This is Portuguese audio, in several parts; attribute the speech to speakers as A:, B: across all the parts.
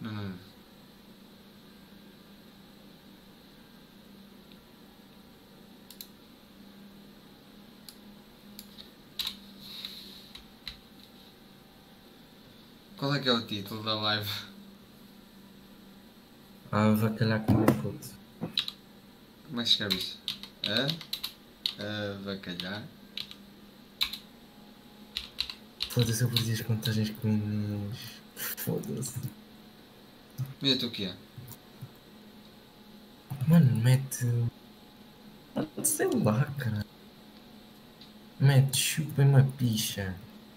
A: Hum. Qual é que é o título da live?
B: Avacalhar com o puto.
A: Como é que escreve isso? Avacalhar.
B: Foda-se, eu perdi as contagens com Inês. Foda-se.
A: Mete o que é?
B: Mano, mete. Sei lá, cara. Mete chupa uma picha.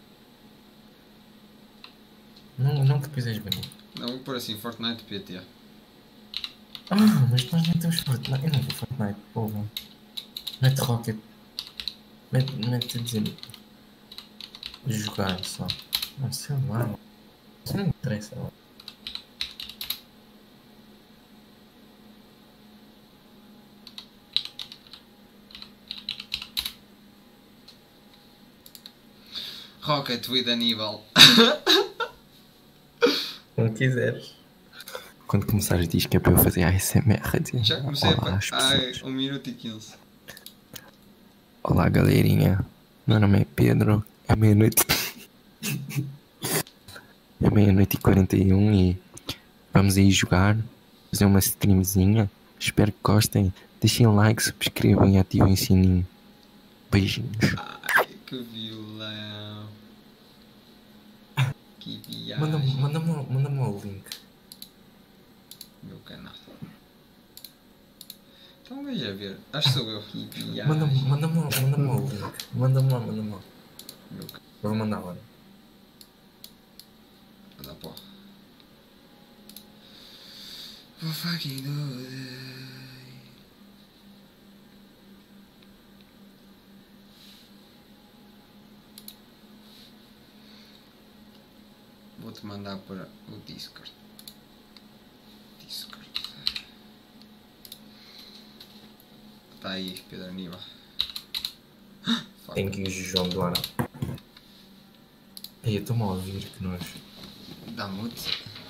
B: Não que depois és banido.
A: Não, vou pôr assim, Fortnite PT.
B: Mas nós nem temos Fortnite. Eu não vou Fortnite, porra. Mete Rocket. Mete a dizer. Jogar só. Não sei lá. Isso não interessa.
A: Rocket with Aníbal.
B: Como quiseres. Quando começares diz que é para eu fazer ASMR.
A: Já comecei
B: Olá, às
A: Ai,
B: pessoas.
A: 1 minuto e 15.
B: Olá, galerinha. Meu nome é Pedro. É meia-noite. É meia-noite e 41 e vamos aí jogar. Fazer uma streamzinha. Espero que gostem. Deixem like, subscrevam e ativem o sininho. Beijinhos.
A: Ai, que violão. Que viagem.
B: Manda-me o link.
A: Meu canal. Então veja ver. Acho que sou eu. Que viagem.
B: Manda-me o link. Manda-me lá.
A: Meu canal.
B: Vou mandar agora.
A: Anda porra. Vou fucking do it. Vou-te mandar para o Discord. Está aí, Pedro Aníbal.
B: Tem que ir João Duara. Ei, eu estou-me a ouvir, que nós.
A: Dá mute.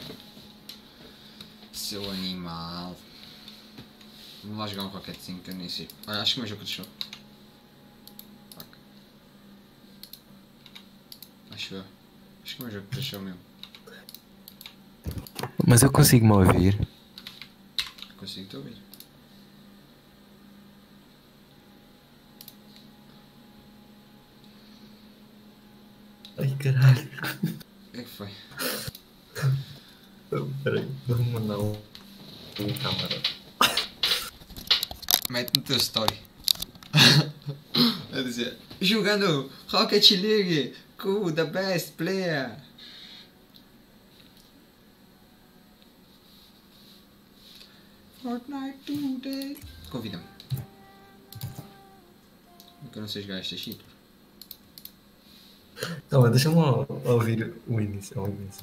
A: Seu animal. Vamos lá jogar um rocketzinho que eu nem sei. Olha, acho que o meu jogo deixou. Fuck. Acho eu. Acho que o meu jogo deixou mesmo.
B: Mas eu consigo me ouvir.
A: Consigo te ouvir.
B: Ai, caralho.
A: O que é que foi?
B: Peraí, vou mandar um câmara.
A: Mete no teu story. A dizer, jogando Rocket League com the best player. Fortnite today. Convida-me. Porque eu não sei jogar esta shit.
B: Não, deixa-me lá ouvir o início.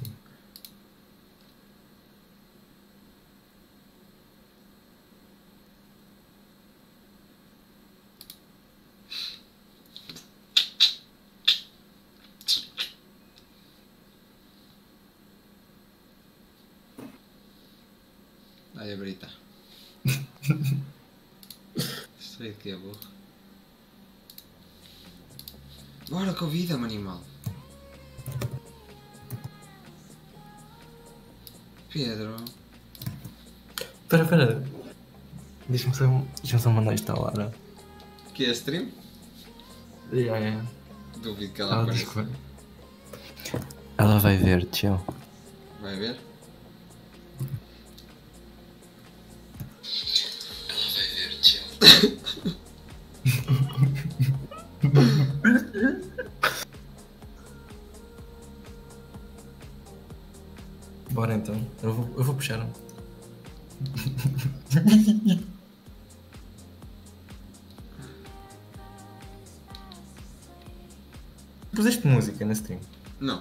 A: Olha, Brita. Sei que é burro. Bora, convida-me, animal. Pedro.
B: Espera. Deixa-me só mandar instalar.
A: Que é stream?
B: Yeah.
A: Duvido que ela
B: Diz
A: apareça.
B: que vai. Ela vai ver, tchau.
A: Vai ver?
B: Ela vai ver, tchau. Bora então. Eu vou puxar. Puseste música na stream?
A: Não.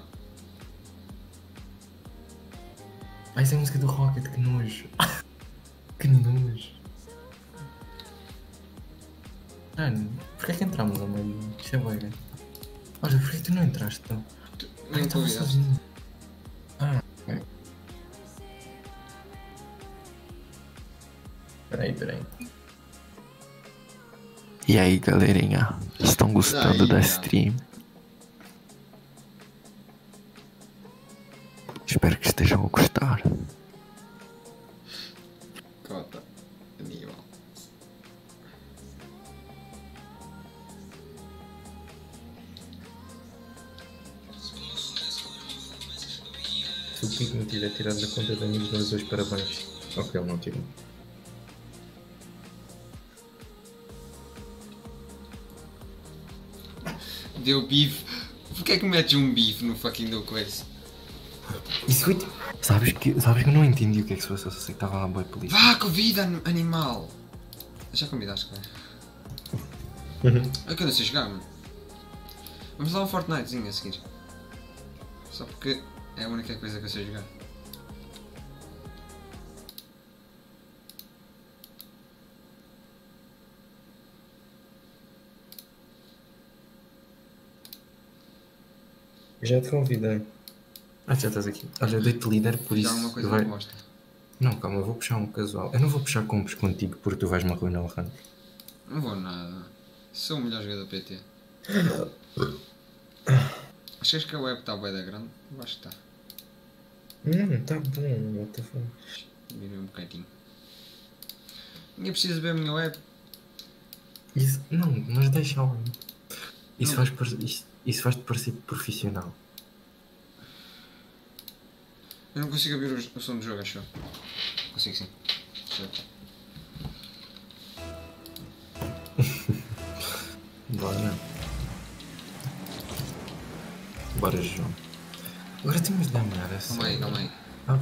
B: Essa é a música do Rocket, que nojo. Que nojo. Mano, porquê é que entramos ao meio? Isto é boa. Olha, porquê que tu não entraste então?
A: Nem
B: Estava
A: convidaste.
B: sozinho. Ok.
C: Peraí.
B: E aí, galerinha? Estão gostando
A: Aí,
B: da
A: cara.
B: stream? Espero que estejam a gostar.
A: Cota. Animal.
C: Se o Pico não tiver tirado da conta de amigos, dou-lhe 2 parabéns. Ok, ele não tirou.
A: Deu bife. Porquê é que metes um bife no fucking do coisa?
B: Isso foi tipo... Sabes que eu não entendi o que é que se passou, só sei que estava lá boi polícia.
A: Vá, convida animal! Já convidaste, cara? É que eu não sei jogar, mano. Vamos lá um Fortnitezinho a seguir. Só porque é a única coisa que eu sei jogar.
C: Já te convidei. Ah, já estás aqui. Olha, eu dei-te líder, por
A: Fiz
C: isso.
A: alguma coisa
C: vai...
A: que gosta.
C: Não, calma, eu vou puxar um casual. Eu não vou puxar compras contigo porque tu vais-me arruinar o rank.
A: Não vou nada. Sou o melhor jogador PT. Achas que a web está bem da grande? Eu acho que está.
C: Tá bom, what the fuck.
A: Virei um bocadinho. Ninguém precisa ver a minha web.
C: Isso, não, mas deixa lá. Isso
A: Não.
C: faz-te parecer profissional.
A: Eu não consigo abrir o som do jogo, acho eu. Consigo sim. Certo.
C: Bora, João. Agora temos de dar merda.
A: Calma aí.
C: Ah.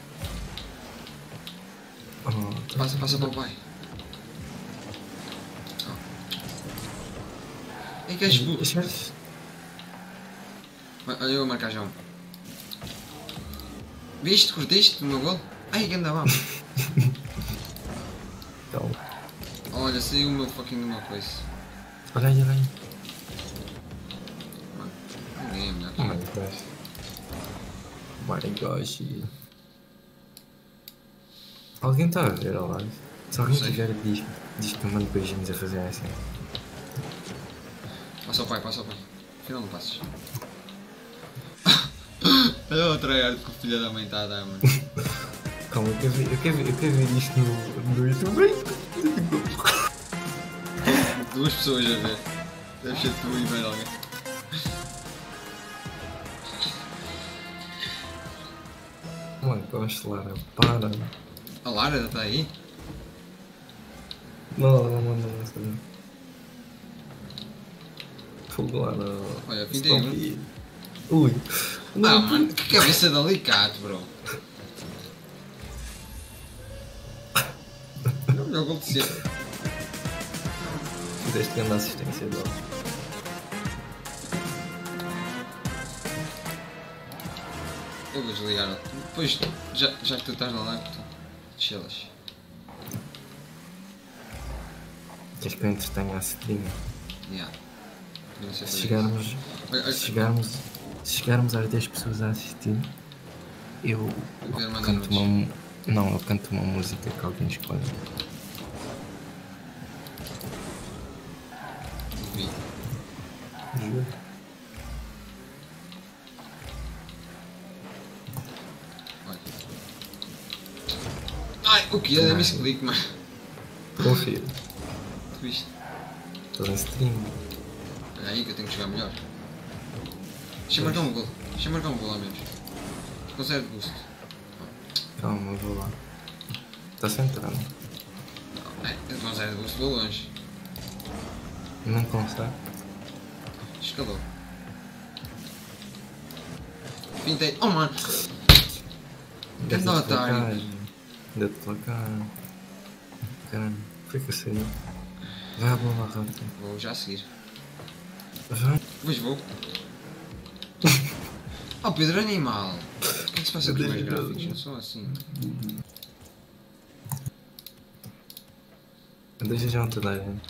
A: Passa para o pai. É que és burro. Olha eu a marcar já um. Viste? Curtiste o meu gol? Ai, que anda vamos.
C: Então,
A: Olha, saiu o meu fucking de uma coisa.
C: olha aí.
A: Mano, ninguém é melhor.
C: Oh my gosh. My gosh. Alguém está a ver a live? Se alguém
A: Sei.
C: tiver, diz que eu mando beijinhos a fazer assim.
A: Passa ao pai. Afinal não passas. Olha o tryhard que o filho da mãe está a dar, mano.
C: Calma, eu quero ver isto no YouTube.
A: Duas pessoas a ver. Deve ser tu e mais alguém.
C: Oh my gosh, Lara, para.
A: A Lara está aí?
C: Não. Fogo, Lara.
A: Olha, 21.
C: Ui.
A: Ah, mano, que cabeça de alicate, bro. É o melhor gol de sempre.
C: Fizeste grande assistência dele.
A: Eu vou desligar. Depois, já que tu estás na live, tu chilas.
C: Queres que eu entretenha a stream?
A: Yeah. Não sei
C: Se
A: fazer isso.
C: chegarmos, se chegarmos às 10 pessoas a assistir, eu
A: Pedro manda
C: canto
A: nudes.
C: eu canto uma música que alguém escolhe.
A: Vi.
C: Juro.
A: Olha. Ai, o que é? Dei-me esse clique, mano.
C: Confia.
A: Tu viste?
C: Estou em stream.
A: Olha aí que eu tenho que jogar melhor. Deixa eu marcar um gol. Ao menos. Com 0 de boost.
C: Calma, eu vou lá. Está centrado.
A: Não, eu com 0 de boost vou longe.
C: Não consegue.
A: Escalou. Pintei. Oh, mano.
C: Deve-te
A: Não, otário.
C: placar. Deve-te placar. Caramba, foi que eu saí. Vai a bola rápido.
A: Vou já a seguir.
C: Vai.
A: Pois vou. Oh, Pedro, animal. O que é que se passa com os meus gráficos? Não são assim.
C: Deixa já toda a gente.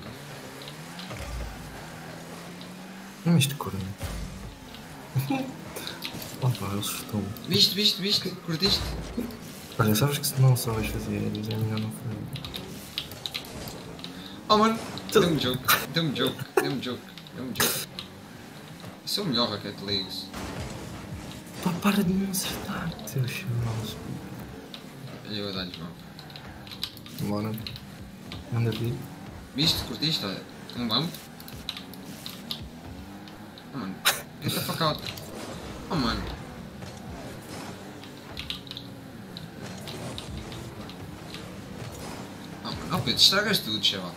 C: Não, este corno. Opa, ele assustou-me.
A: Viste? Curtiste?
C: Olha, sabes que se não sabes fazer, é melhor não fazer.
A: Oh mano, dê-me jogo, dê-me jogo, dê-me jogo, dê-me jogo. Isso é o melhor Rocket League.
C: Pá, para de me acertar, teu chimoso.
A: Eu vou dar-lhes mão.
C: Bora. Manda vir.
A: Viste? Curtiste? Olha, um bump. Oh mano, get the fuck out. Oh mano. Oh mano, oh Pedro, estragas tudo, chaval.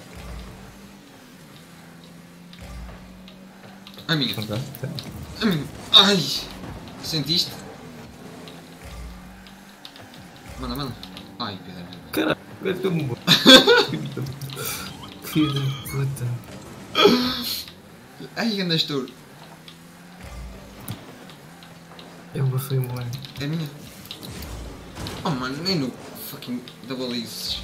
A: A minha.
C: Ok.
A: A minha. Ai! Sentiste? Manda, manda. Ai, Pedro.
C: Caralho, agora estou-me bom. Filho de puta.
A: Ai, andas tu.
C: Eu bafei o moleque.
A: É minha. Oh mano, nem no fucking double eases.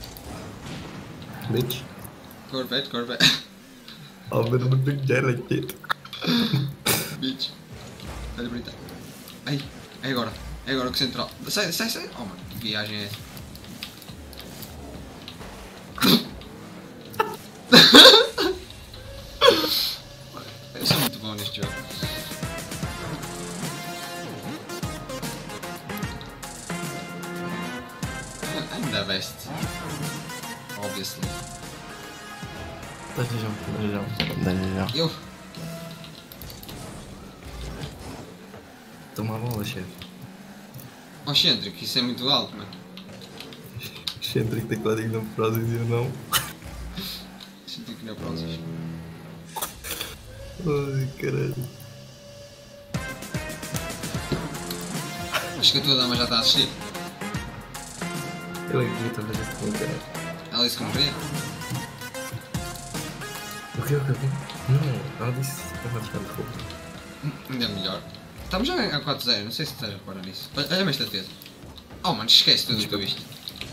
C: Bitch.
A: Corvette, Corvette.
C: Oh, mas não tenho dinheiro aqui.
A: Bitch. Olha bonita. Ai, é agora. É agora que central. Sai, sai, sai. Oh mano, que viagem é essa? Eu sou muito bom neste jogo. I'm the best. Obviously.
C: Dá-lhe já.
A: Eu.
C: Toma a bola, chefe.
A: Oh Xentric, isso é muito alto, mano.
C: Xentric tecladinho na Prozis e eu não.
A: Xentric na Prozis.
C: Ai, caralho.
A: Acho que a tua dama já está a assistir.
C: Eu acredito a fazer isso com o caralho.
A: Ela disse que não queria.
C: O que? Não, ela disse que estava a trocar de roupa.
A: Ainda melhor. Estamos já a 4-0, não sei se estás a reparar nisso. Olha-me esta defesa. Oh mano, esquece tudo o que eu viste.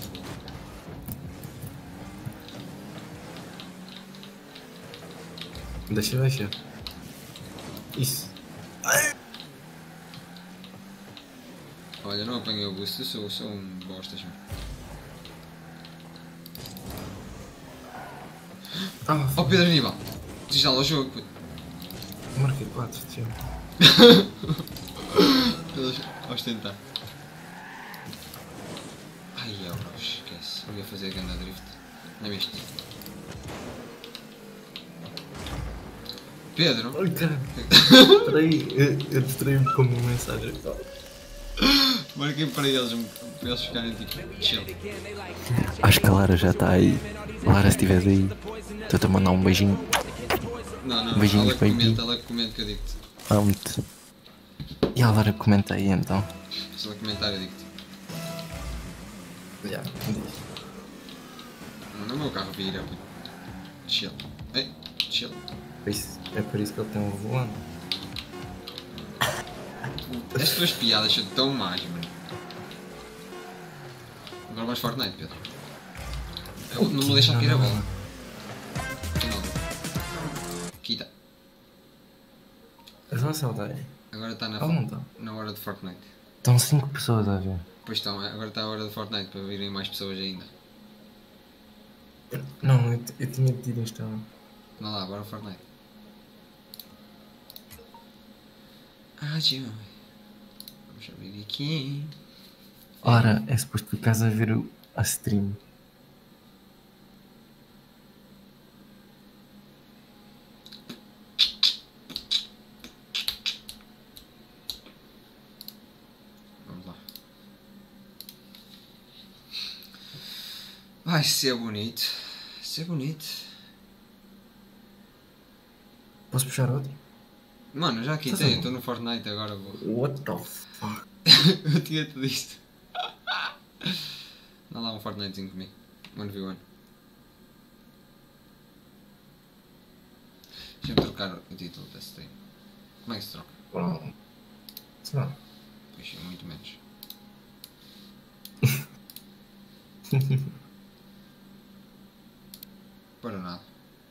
C: Deixa. Isso.
A: Olha, não apanhei o boost, eu sou um bostas, mano. Oh Pedro Aníbal, desinstala o jogo, puto.
C: Marquei 4, tio.
A: Vamos tentar. Ai, euros, esquece. Eu ia fazer ganda drift. Não é visto? Pedro?
C: Ai, caralho. Espera aí, eu distraí-me com uma mensagem.
A: Marquei para eles ficarem tipo chill.
B: Acho que a Lara já está aí. Lara, se estiveres aí, estou-te a mandar um beijinho.
A: Não,
B: Beijinhos,
A: ela que comenta que eu digo-te.
B: Amo-te. E a Lara comenta aí então.
A: Se ela comentar eu digo-te.
C: Já, diz.
A: No meu carro vira, puto. Chill. Ei, chill.
C: É por isso que ele tem um volante.
A: As tuas piadas são tão más, mano. Agora vais Fortnite, Pedro. Eu não me deixa cair a bola. Final. Quita.
C: Eu só saudade.
A: Agora está
C: não está.
A: na hora de Fortnite.
C: Estão 5 pessoas a ver.
A: Pois estão, agora está a hora de Fortnite para virem mais pessoas ainda.
C: Não, eu tinha tido instalado.
A: Não lá, agora Fortnite. Ah, tio. Vamos abrir aqui.
C: Ora, é suposto ficares a ver a stream.
A: Vamos lá. Vai ser bonito. Vai ser bonito.
C: Posso puxar outro?
A: Mano, já quitei, eu estou no Fortnite agora. Vou.
C: What the fuck?
A: Eu tinha tudo isto. Dá lá um Fortnitezinho comigo. 1v1. Deixa-me trocar o título desse stream. Como é que se troca?
C: Bom, sei lá.
A: Pois é, muito menos. Para nada.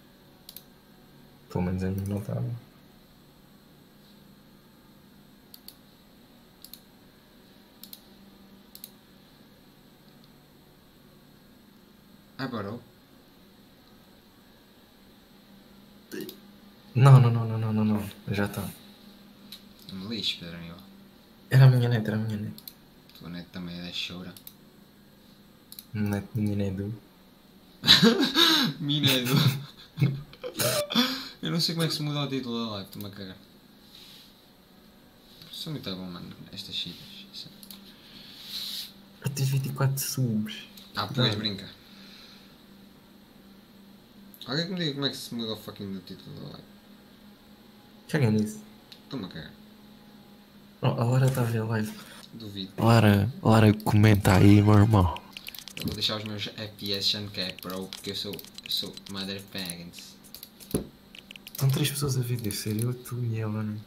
C: Pelo menos a mim não estava.
A: Ah, parou?
C: Não. Já está.
A: Me lixo, Pedro Aníbal.
C: Era a minha net.
A: Tua net também é da chora.
C: Net minha net do.
A: Mineiro. Eu não sei como é que se muda o título da live, estou-me a cagar. Sou muito bom, mano, estas chitas.
C: Eu tenho 24 subs.
A: Ah, pois, brinca. Alguém que me diga como é que se muda o fucking do título da live.
C: Caga nisso.
A: Estou-me a cagar.
C: Oh, a Lara está a ver a live.
A: Duvido.
B: Lara, comenta aí, meu irmão.
A: Eu vou deixar os meus FPS achando que é pro, porque eu sou Mother Pagans.
C: Estão 3 pessoas a ver, deve ser eu, tu e ela, não é?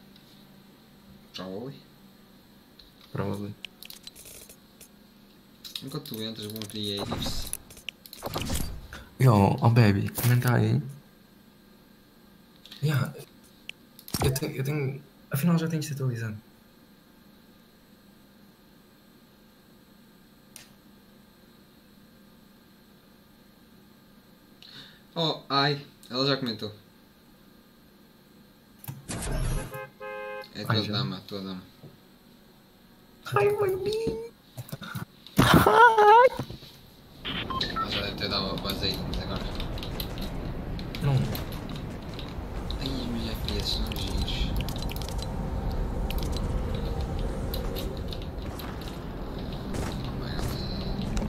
C: Probably.
A: Enquanto tu entras, vão creatives.
C: Yo, oh baby, comenta aí. Yeah. Eu tenho. Afinal já tenho isto atualizado.
A: Oh, ai, ela já comentou. É tua
C: já.
A: dama, tua dama.
C: Ai, baby!
A: Ela já deve ter dado azeites agora.
C: Não.
A: Ai, os meus FPS são giros. Oh my god.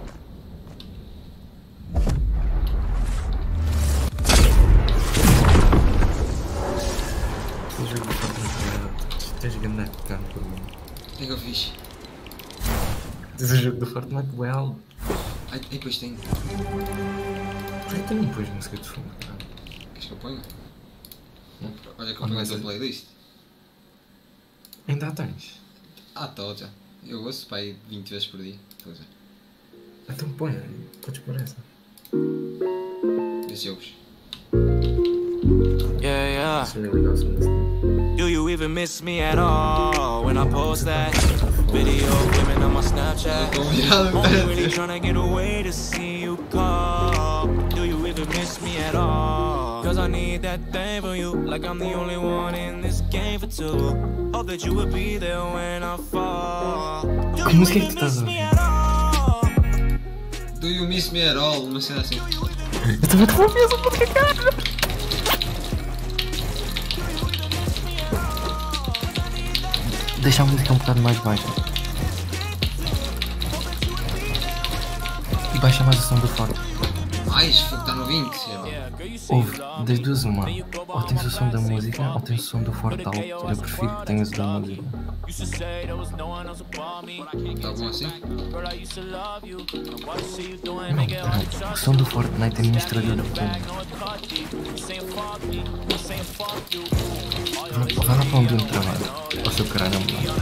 C: O jogo do Fortnite tens grande cano por mim.
A: O que é que eu fiz?
C: Tens o jogo do Fortnite well.
A: Ai, depois tenho.
C: Ai, tu não pões música de fundo, cara.
A: Queres que eu ponha?
C: Não.
A: Olha que eu ponho a tua playlist.
C: Ainda a tens?
A: Ah, tô já. Eu ouço para aí 20 vezes por dia. Estou já.
C: Então põe, podes pôr essa.
A: Esses jogos.
D: Yeah.
C: Isso é legal, se não.
D: Do you even miss me at all when I post that video of women on my Snapchat?
A: Estou virado.
D: Only really tryna get away to see you call. Do you even miss me at all? Cause I need that thing from you, like I'm the only one in this game for two. Hope that you would be there when I fall. Do
C: Que
D: you
C: música é que
D: even
C: tu estás
D: miss
C: a
D: me
C: ouvir?
D: at all?
A: Do you miss me at all? Uma cena assim.
C: Eu também estou a ouvir essa música, cara! Deixa a música um bocado mais baixa. E baixa mais o som do fora.
A: Ai, este fogo está no 20, sei lá.
C: Ouve, das duas uma. Ou tens o som da música ou tens o som do forte alto. Eu prefiro que tenhas o da música.
A: Está bom assim?
C: Não, peraí. O som do Fortnite é administrador de botão. Vai lá para onde eu trabalho. Ao seu caralho, não.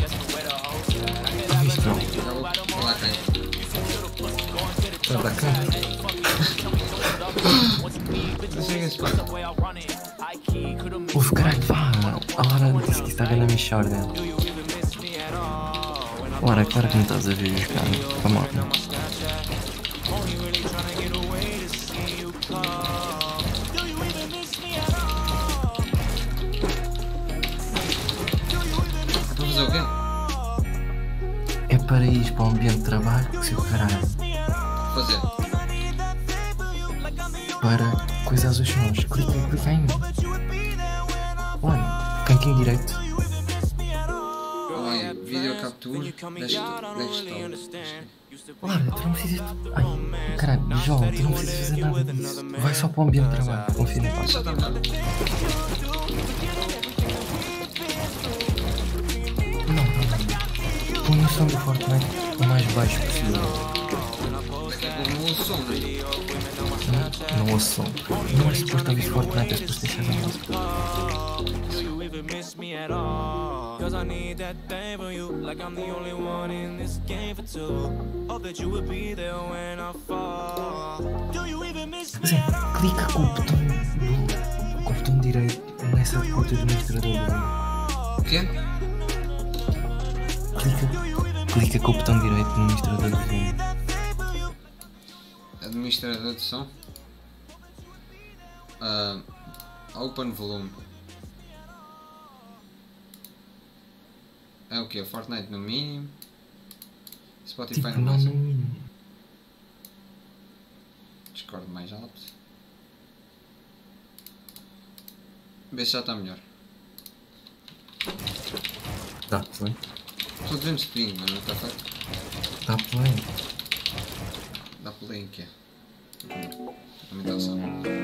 C: Ah, isto não.
A: Já vou lá quem?
C: Vai dar cá.
A: Não sei quem se passa.
C: Ouve, caralho, vá. A Lara disse que está a ganhar a Michorda. Lara, claro que não estás a ver os caras. Come on.
A: Estou a fazer o quê?
C: É para ir para o ambiente de trabalho, seu caralho.
A: Fazer.
C: Para coisar os sons. Clica em. Olha, cantinho direito.
A: Olha, video capture, desktop.
C: Lara, tu não precisas. Ai, caralho, João, tu não precisas fazer nada disso. Vai só para o ambiente de trabalho. Confia no pai.
A: Já está melhor.
C: Não. Põe o som do Fortnite o mais baixo possível.
A: Daqui a pouco não ouço som, não é?
C: Não ouço som. Não é suposto ouvir Fortnite, é suposto deixar a música.
D: Cause I need that thing from you, like I'm the only one in this game for two. Hope that you would be there when I fall. Do you even miss me
C: Zé,
D: at all?
C: clica com o botão direito nessa puta do administrador do Zoom.
A: O quê?
C: Clica com o botão direito no administrador do Zoom.
A: Administrador de som. Open volume. É o que? Fortnite no mínimo. Spotify
C: Tipo,
A: no
C: não
A: máximo.
C: no mínimo.
A: Discord mais alto. Vê se já está melhor.
C: Tá bem.
A: Só 200 de ping, mas não está feito.
C: Tá bem.
A: Dá play em que é? Limitação.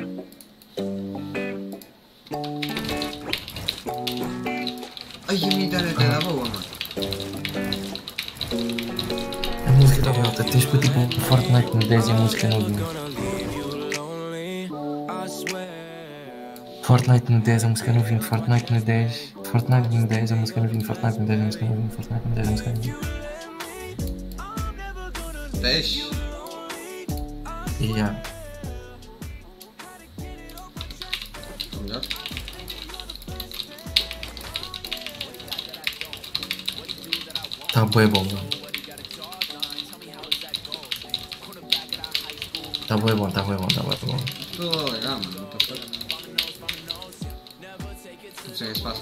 A: Ai, a minha internet era boa, mano.
C: A música tá alta. Tens para tipo um Fortnite no 10 e a música no 20. Fortnite no 10, a música no 20. Fortnite no 10. Fortnite no 10, a música no 20. Fortnite no 10, a música no 20. Fortnite no 10, a música no 20.
A: 10?
C: E já.
A: Estou melhor?
C: Tá bué bom, mano. Tá bué bom, tá bué bom, tá bué bom.
A: Estou legal, mano. Não estou feito. Não sei o que se passa.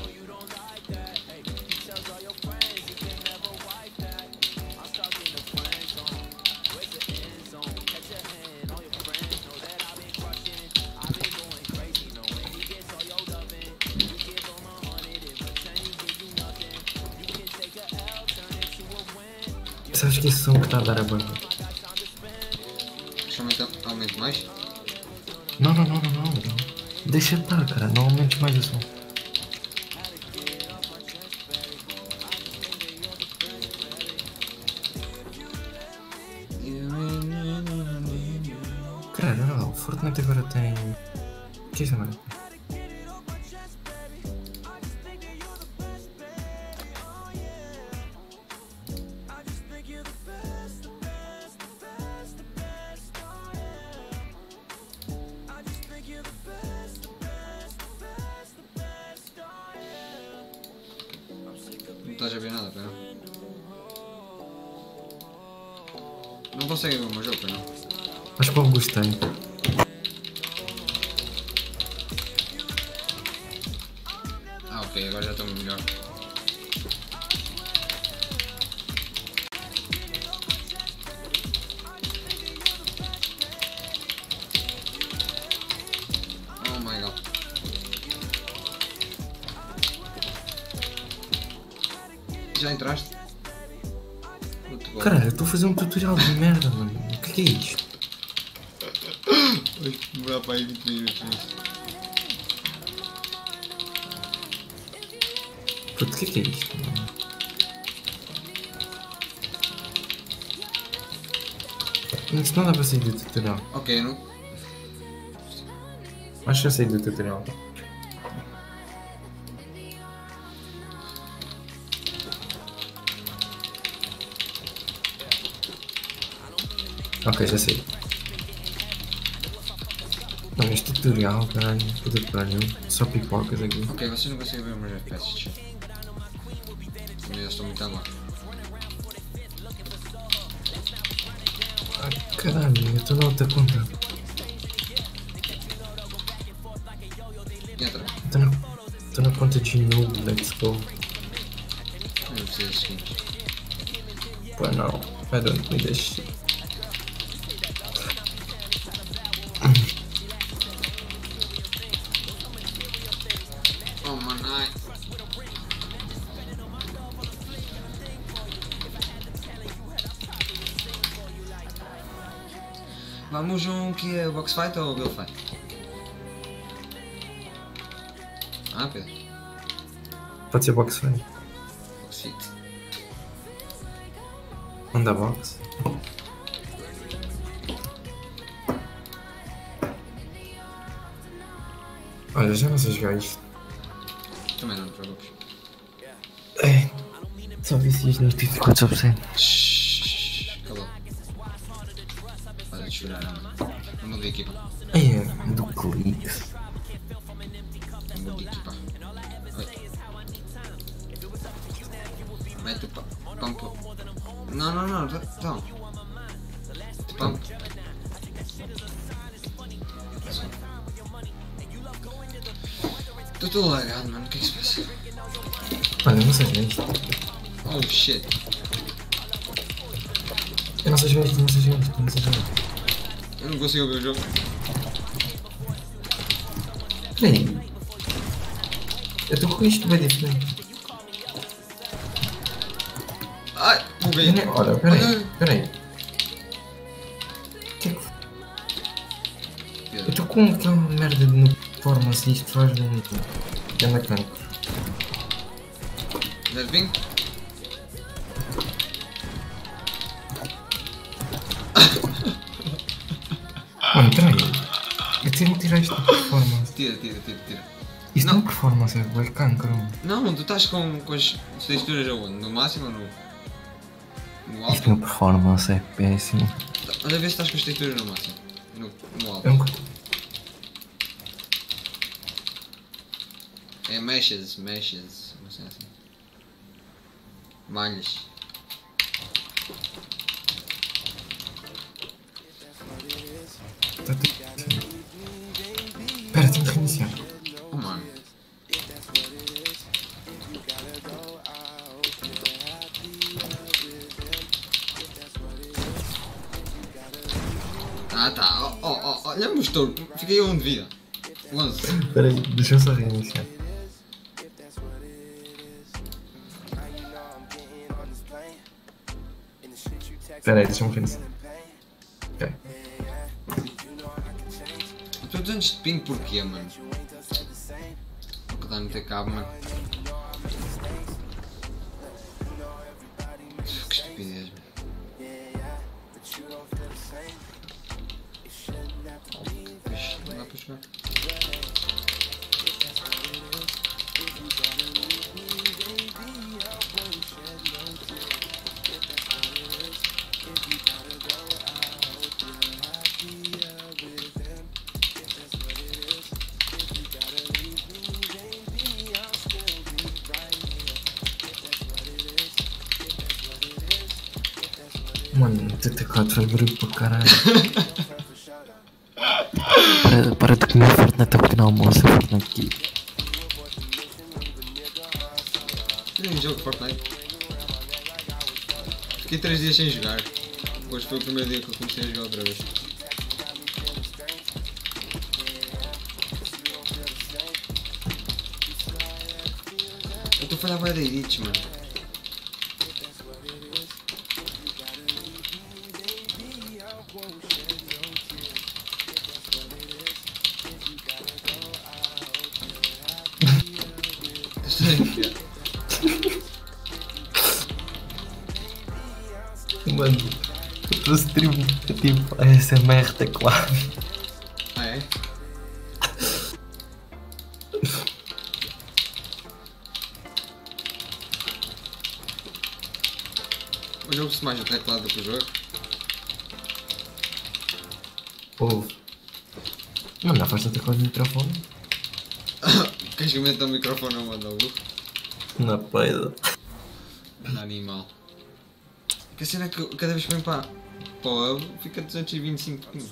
C: Sabes que esse som que está a dar a banda?
A: Aumente mais?
C: Não. Deixa de estar, cara. Não aumentes mais o som. Cara, olha lá. O Fortnite agora tem... O que é isso, mano?
A: Não estás a ver nada, pera. Não consegue ver o meu jogo, pera.
C: Mas qual gostei?
A: Ok, agora já estou melhor. Oh my god. Já entraste? Muito bom.
C: Caralho, eu estou a fazer um tutorial de merda, mano. O que é isto?
A: Vai demorar para aí 20 minutos nisso.
C: Puto, o que é isto, mano? Isso não dá para sair do tutorial.
A: Ok, não.
C: Acho que já saí do tutorial. Ok, já sei. Não, este tutorial, caralho, puta que pariu. Só pipocas aqui.
A: Ok, vocês não conseguem ver os meus FPS. Mas eu estou muito lá.
C: Ai, caralho, eu estou na outra conta.
A: Entra.
C: Estou na conta de noob, let's go.
A: Eu não preciso de skins.
C: Pô, não, I don't need this shit.
A: Oh mano, ai. Vamos que é box fight ou build fight? Ah, Pedro.
C: Pode ser box fight.
A: Box fit.
C: Anda box. Olha, já não sei jogar isto.
A: Também não te preocupes.
C: É, só vi se isto nos dificulta só por cento.
A: Shhh, calou. Para de chorar, mano. Eu mudei de equipa.
C: É, do clique.
A: Eu mudei de equipa. Oi. Mete o pump. Não, não. Pump. Estou todo lagado, mano. O que é que se passa?
C: Olha, não seja isto.
A: Oh shit.
C: Eu não seja isto, não seja isto, não seja isto.
A: Eu não consigo ouvir o jogo.
C: Peraí. Eu estou com isto bem diferente.
A: Ai, buguei.
C: Ora, peraí, peraí. Que é que... Eu estou com aquela merda de performance e isto faz um... Ganda canto.
A: Deve vir?
C: Mano, peraí. Eu tenho que tirar isto de performance.
A: Tira.
C: Isto não é performance, é bué cancro.
A: Não, tu estás com as texturas aonde? No máximo ou no alto?
C: Isto não é performance, é péssimo.
A: Olha, vê se estás com as texturas no máximo. No alto.
C: É um...
A: É meshes, não sei assim. Malhas.
C: Tá tudo... Espera, tenho que reiniciar.
A: Oh mano. Ah tá, olha, mostrou, fiquei a 1 de vida. 11.
C: Espera aí, deixa eu só reiniciar. Espera aí, deixa-me reiniciar. Ok.
A: Estou 200 de ping porquê, mano? Porque dá no ter cabo, mano. Que estupidez, mano. Ixi, não dá para jogar.
C: Mano, o TT4 faz barulho para caralho. para de comer Fortnite ao pequeno almoço, Fortnite aqui.
A: Tirei um jogo de Fortnite. Fiquei 3 dias sem jogar. Hoje foi o primeiro dia que eu comecei a jogar outra vez. Eu estou a falhar bué de edits, mano.
C: Mano, eu tô stream tipo ASMR teclado.
A: Ah é? Hoje eu ouço mais o teclado do que o jogo.
C: Ouve. Mano, afasta o teclado do microfone.
A: Queres que eu meta o microfone ou manda o burro?
C: Na peida.
A: Animal. Que a cena é que cada vez que vem para o hub fica 225 ping.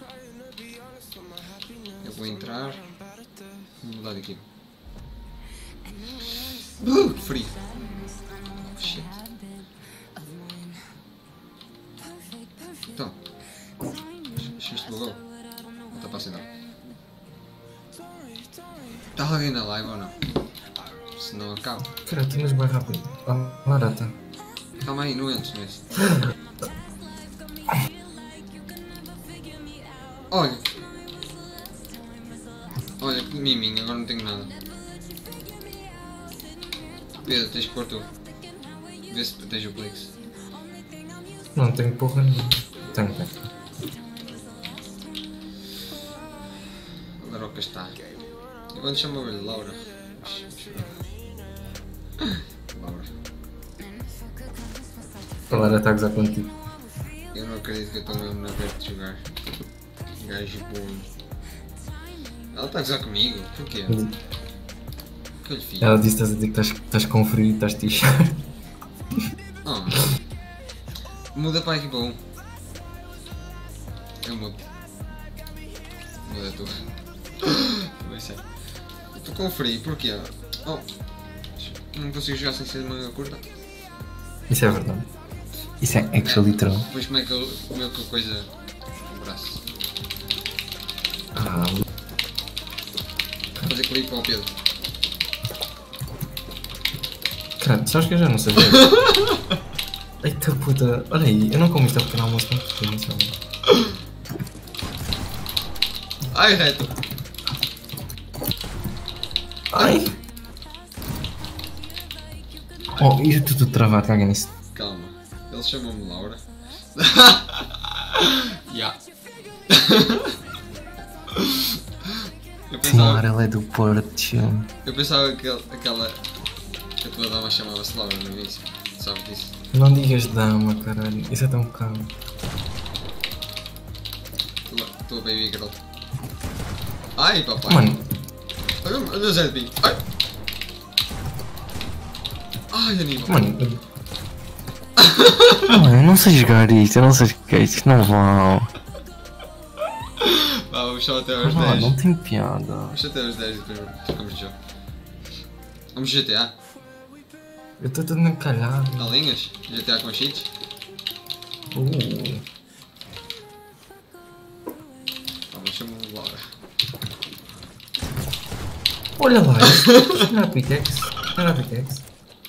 A: Eu vou entrar. Vou mudar daqui. Frio. Shit. Então. Acho que isto bugou. Não está para acender. Está alguém na live ou não? Se não acaba.
C: Cara, tu mas bem rápido. Ah, Marata.
A: Calma aí, não entres nesse. Olha. Olha que miminho, agora não tenho nada. Pedro, tens que pôr tu. Vê se protege o Plix.
C: Não tenho porra nenhuma. Tenho.
A: Agora o que está. Eu vou chamar-lhe Laura. Laura.
C: A Lara está a gozar contigo.
A: Eu não acredito que eu estou mesmo na vez de jogar. Gajo bom. Ela está a gozar comigo? Porquê? O que eu lhe fiz?
C: Ela disse que estás a dizer que estás com frio e estás t-shirt.
A: Oh. Muda para a equipa 1. Eu mudo. Mas é tu. Vai ser. Estou com frio, porquê? Oh, não consigo jogar sem ser de manga curta.
C: Isso é verdade. Isso é actually true.
A: Depois como é que a coisa... o braço.
C: Ah,
A: Fazer clipe para o Pedro.
C: caralho, sabes que eu já não sei ver? Eita puta, olha aí, eu não como isto ao pequeno almoço, mas porque não sei.
A: Ai, reto!
C: Ai! Oh, e tudo travado, caga nisso.
A: Calma, ele chamou-me Laura. Ya.
C: Sim, Laura, ela é do Porto, tio.
A: Eu pensava que aquela... que a tua dama chamava-se Laura no início. Sabes disso?
C: Não digas dama, caralho, isso é tão caro.
A: Tua baby girl. Ai, papai.
C: Mano,
A: Olha o Zé de Binho. Ai! Ai, Aníbal.
C: mano,
B: Mano, eu não sei jogar isto, eu não sei jogar isto, não vão.
A: Vá, vamos só até aos
B: Não,
A: 10.
B: não tem piada.
A: Vamos até aos 10 e depois trocamos de jogo. Vamos GTA.
C: eu estou todo encalhado.
A: Galinhas? GTA com cheats? Vamos chamar-me Laura.
C: Olha lá, isto não era pickaxe? Não era pickaxe?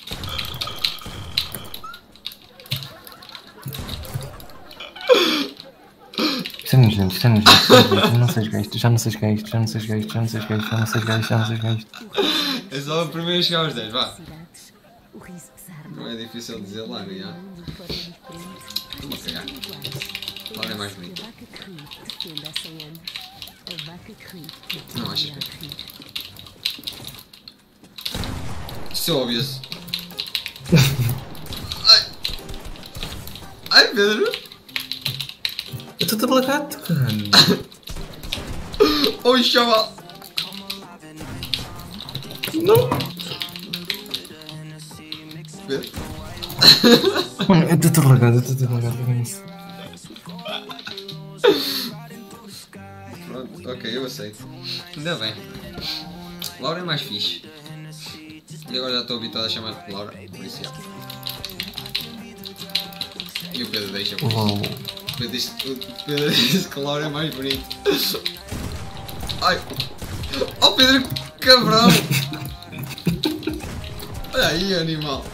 B: Isto é nojento, isto é nojento, isto é nojento. Eu não sei jogar isto, já não sei jogar isto, já não sei jogar isto, já não sei jogar isto, já não sei jogar isto, já não sei jogar isto.
A: É só o primeiro a chegar aos 10, vá. Não é difícil dizer lá, não é? Estou-me a cagar. Laura é mais bonita. Não achas que... Isso é óbvio. Ai! Ai, Pedro!
C: Eu estou todo lagado, caralho.
A: Oi, chaval!
C: Não!
A: Pedro?
C: Mano, eu estou todo lagado, eu estou todo lagado, caga nisso.
A: Pronto, ok, eu aceito. Ainda bem. Laura é mais fixe. E agora já estou habituado a chamar-te de Laura, por isso já. E o Pedro deixa por isso.
C: Uau.
A: O Pedro disse que Laura é mais bonito. Ai! Oh Pedro, cabrão! Olha aí, animal!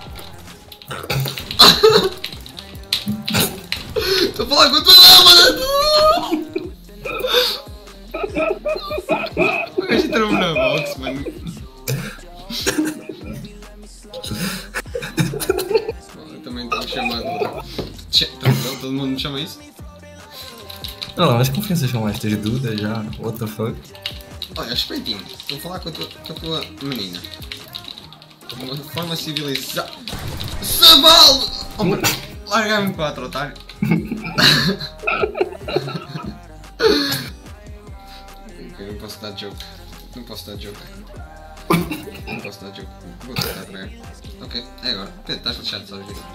A: Estou a falar com a tua dama, o gajo entrou-me na box, mano. Eu também estou chamado. Todo mundo me chama isso?
C: Olha lá, mas que ofensas são estas? Duda já? What the fuck?
A: Olha, respeitinho, estou a falar com a tua menina. De uma forma civilizada. Sabaldo! Oh, mano, larga-me 4, otário. Ok, não posso dar joke. Não posso dar joke. Não posso dar joke. Vou tentar tragar. Ok, é agora. Pedro, estás fechado, sabes disso?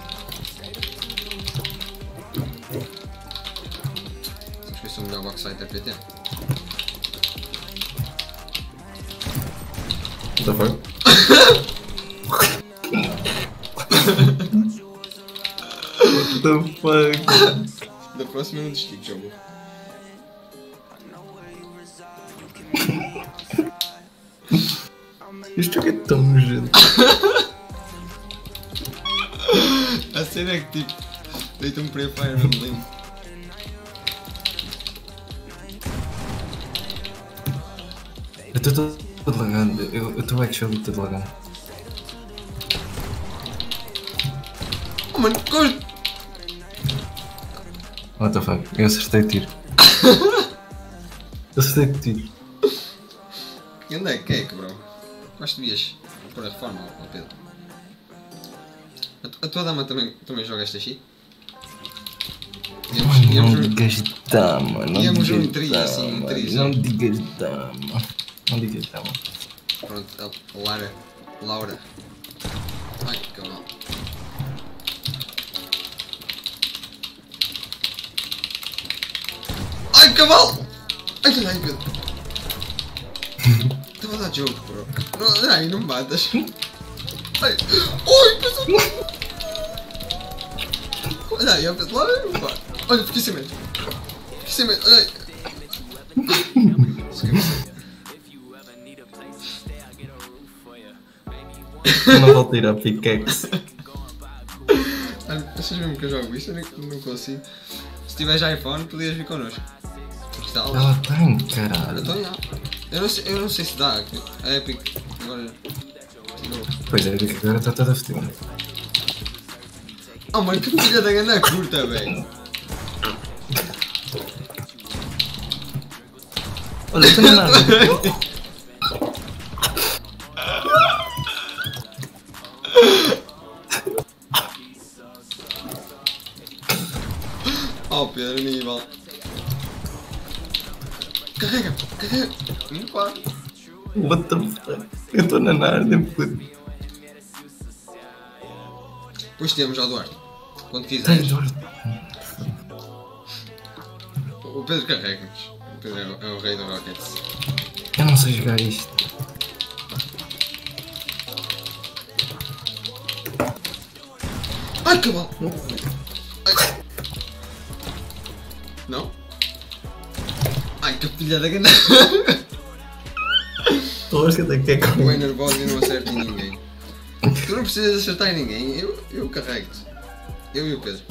A: Sabes que eu sou o melhor boxfighter PT?
C: What the fuck? What the fuck?
A: Da próxima eu não desistigo, jogo.
C: Isto é tão nojento.
A: A cena é que tipo, deita-me para a Fire Emblem.
C: Eu estou todo lagando, eu estou actually todo lagando.
A: Oh mano, gosto!
C: What the fuck? Eu acertei tiro. Eu acertei tiro.
A: E onde é que é, bro? Acho que devias pôr a forma, ó Pedro. A tua dama também joga esta shit?
C: Não digas dama, não
A: íamos
C: digas
A: um trio,
C: dama,
A: assim, um trio.
C: não digas dama, não digas dama.
A: Pronto, a Laura. Ai, que cavalo. Ai, cavalo! Ai, caralho, Pedro. Estava a dar jogo, bro. Não, ai, não me matas. Ai, oi, Pedro. Olha aí, Pedro, lá não me mata. Olha, fiquei sem medo. Fiquei sem medo, olha aí.
C: Não vou tirar pickaxe.
A: Achas mesmo que eu jogo isto? Eu não consigo. Se tiveres iPhone, podias vir connosco. Está lá.
C: Ela tem, caralho.
A: Então, já. Eu não sei se dá. A Epic agora.
C: Pois é, agora está toda fedida.
A: Oh, mano, que filha da ganda curta, velho.
C: Olha, tu não é nada.
A: Oh, Pedro Aníbal. Carrega, carrega. Não para.
C: What the fuck? Eu estou na narda, puto.
A: Depois temos ao Duarte. Quando
C: Tem
A: quiseres.
C: dor.
A: O Pedro carrega-nos. O Pedro é o rei do Rockets.
C: Eu não sei jogar isto.
A: Ai, que bom. Ai. Não? Ai, que filha da ganda.
C: Estou a até que é
A: Bem
C: com
A: nervoso e não acerto em ninguém. Tu não precisas acertar em ninguém, eu carrego-te. Eu e o Pedro.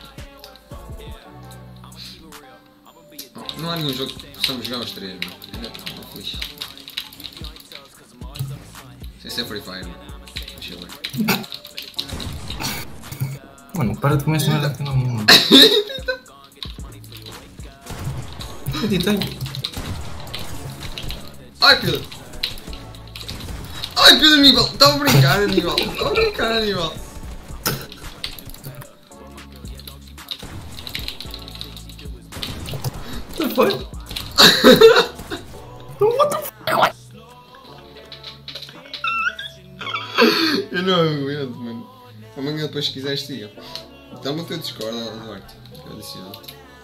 A: Não há nenhum jogo que possamos jogar os três, mano. É fixe. Sem ser Free Fire, mano. Deixa eu ver.
C: Mano, para de comer esta merda que não me. Editei.
A: Ai, Pedro! Ai, Pedro Aníbal! Estava a brincar, Aníbal! Estava a brincar, Aníbal!
C: Tu foi?
A: Eu não aguento, mano. Amanhã depois se quiseres siga. Dá-me o teu Discord, Eduardo. Que eu adiciono.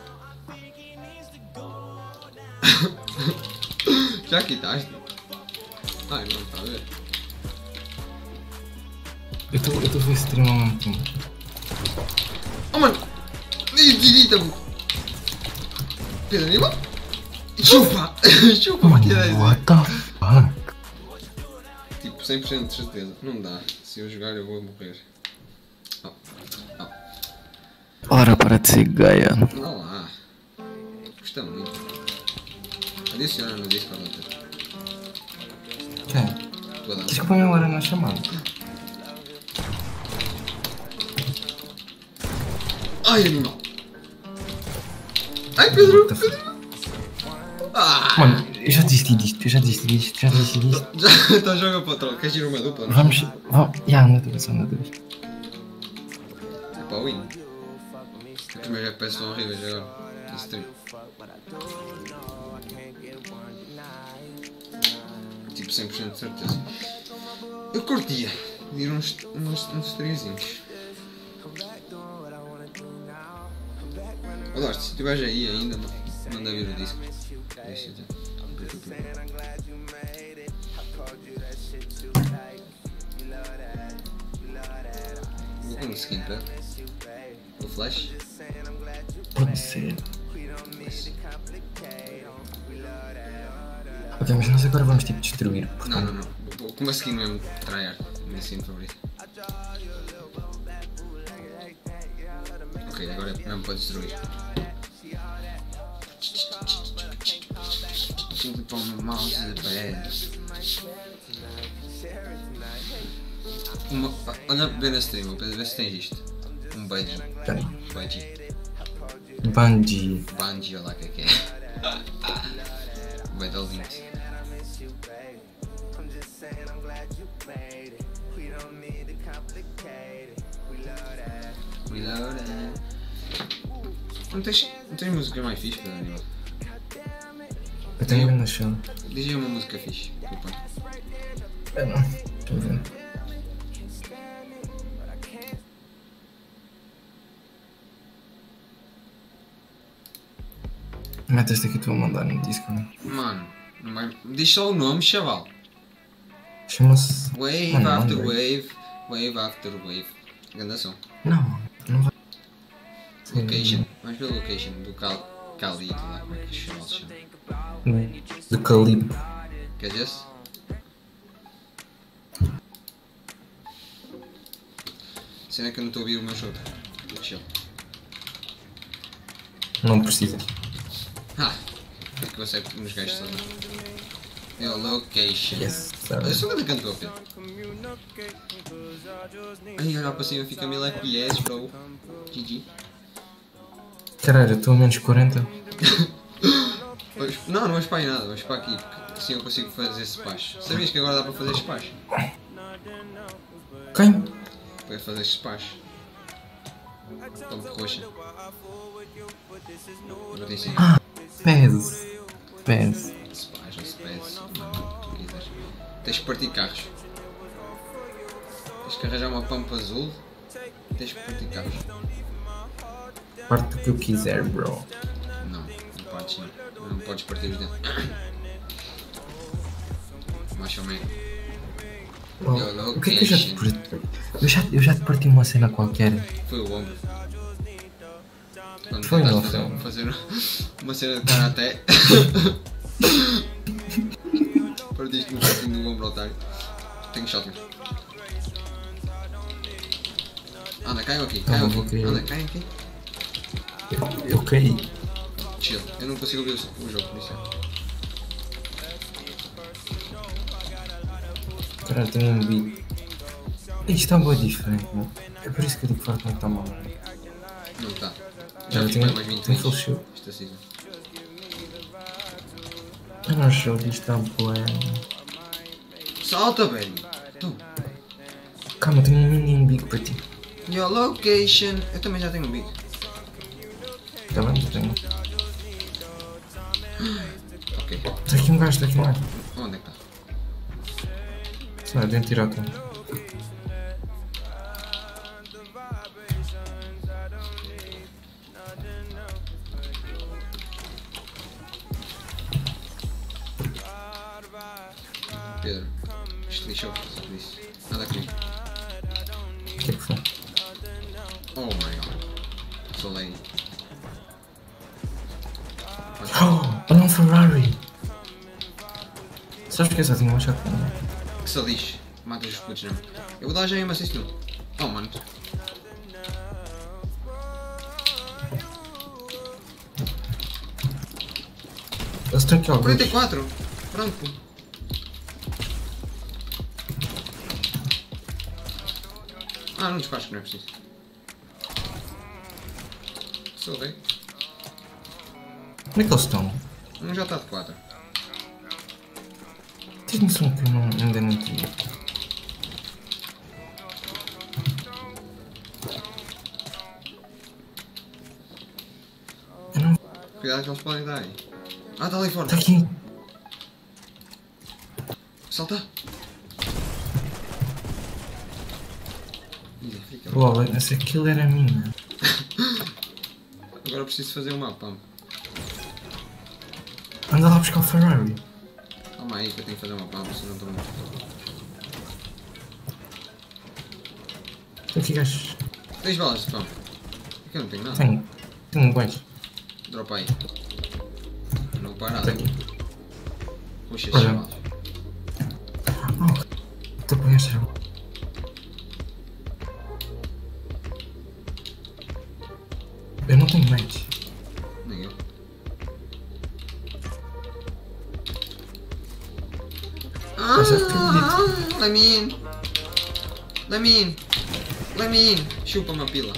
A: Já quitaste? Ai, não, está a ver.
C: Eu estou a ver stream há muito tempo.
A: Oh, mano! Edita-me! Pedro Aníbal? Chupa! Chupa, batida 10.
C: What the fuck?
A: Tipo, 100% de certeza. Não dá. Se eu jogar eu vou morrer. Oh. Oh.
B: Ora, para de ser gaia.
A: Não lá. Custa muito. Adiciona no Discord, não tem.
C: É.
A: Vou dar.
C: Desculpa a hora na chamada.
A: Ai, animal! Ai, Pedro!
C: What the fuck?
A: Pedro. Ah!
C: Mano, eu já desisti disto. Já desisti disto.
A: Já está a jogar para o troll. Queres ir uma dupla? Não?
C: Vamos. Já, anda a anda a
A: É para o win. Os meus FPS são horríveis agora. Em stream. Tipo 100% de certeza. Eu curtia ir uns streamzinhos. Olá, se estiveres aí ainda, manda vir o disco. Deixa-te. Vou com o skin, tá? O flash.
C: Pode ser. Ok, mas nós agora vamos tipo destruir.
A: Não. Vou com uma skin mesmo, tryhard. Minha skin favorita. Ok, agora é mesmo para destruir. Tudo para o meu mouse de pé. Olha bem na stream, para ver se tens isto. Um budgie.
C: Peraí.
A: Budgie.
C: Bungie.
A: Bungie, olha lá o que é. Battle Links. Não tens música mais fixe para Daniel?
C: Eu tenho mesmo na chão.
A: Diz aí uma música fixe. Desculpa.
C: É não. Estou vendo. Mete esta que eu te vou mandar no Discord.
A: Mano, não vai... diz só o nome, chaval.
C: Chama-se.
A: Wave
C: Mano,
A: after
C: não,
A: wave, wave after wave. Grande som.
C: Não, não vai.
A: Location. Vamos ver a location do Cali, lá como é que se chama.
C: Do Calibre.
A: Queres esse? Será que eu não estou a ouvir o meu jogo? Chill.
C: Não precisa.
A: Ah! É que você é nos gajos só. É o location.
C: Yes,
A: Eu
C: sabe?
A: sou grande cantor, Pedro. Ai, olha para cima, fica 1000 FPS, bro. GG.
C: Caralho, eu estou a menos 40.
A: Não, não vais para aí nada, vais para aqui, porque assim eu consigo fazer splash. Sabias que agora dá para fazer splash?
C: Quem?
A: Para fazer splash. Tome roxa. Não tem sim.
C: Pez. Pez.
A: Splash ou space, mano, tu quiseres. Tens que partir carros. Tens que arranjar uma pampa azul. Tens que partir carros.
C: Parte do que eu quiser, bro.
A: Não, não podes não. Não podes partir os dentes. Macho man.
C: Oh, o que é que eu já te parti? Eu já te parti uma cena qualquer.
A: Foi o ombro. Quando
C: Foi, não
A: tentaste
C: foi?
A: fazer uma cena de karaté. Partiste um shotgun do ombro, otário. Tenho shotgun. Anda, caiam aqui, caiam
C: Vou
A: aqui.
C: querer.
A: Anda, caiam aqui.
C: Eu caí.
A: Chill, eu não consigo ouvir o jogo, por isso é.
C: Caralho, tenho um beat. Isto está bem diferente, mano. É por isso que eu digo que Fortnite está mal.
A: Não está. Já
C: Eu
A: fiz
C: tenho
A: mais 20
C: full
A: vezes
C: shield.
A: esta season.
C: Eu não acho que isto está bué.
A: Salta, velho! Tu.
C: Calma, tenho um mini big para ti.
A: Your location. Eu também já tenho um big.
C: Está bem? Tenho.
A: Ok.
C: Está aqui um gajo, está aqui um gajo.
A: Onde é que está?
C: Não, dentro de tirar tudo.
A: Pedro. Isto lixou, só por isso. Nada comigo.
C: O que é que foi?
A: Oh my god. Sou lady.
C: Oh, olha um Ferrari! Sabes que eu só tinha uma shotgun?
A: Que se lixe. Matas os putos, não. Eu vou dar já uma assist não. Oh mano.
C: Eles estão aqui alguns.
A: 44! Pronto. Ah, não despacho que não é preciso. Sou rei.
C: Onde é que eles estão?
A: Um já está de 4.
C: Tens noção que eu não, ainda não tinha? Eu não...
A: Cuidado que eles podem dar aí. Ah, está ali fora.
C: Está aqui.
A: Salta. Fica.
C: Uau, essa kill era minha.
A: Agora preciso fazer uma pump.
C: Anda lá buscar o Ferrari.
A: Calma aí que eu tenho que fazer uma pump, senão estou muito.
C: Tem aqui gajos.
A: Tens balas de pump? Aqui eu não tenho nada.
C: Tenho. Tenho bens.
A: Dropa aí. Não para nada.
C: Tá aqui.
A: Puxa esses
C: Olha.
A: balas.
C: Oh, estou com esta. Eu não tenho match.
A: Nem eu.
C: Mas eu acredito.
A: Let me in. Let me in. Let me in. Chupa-me a pila.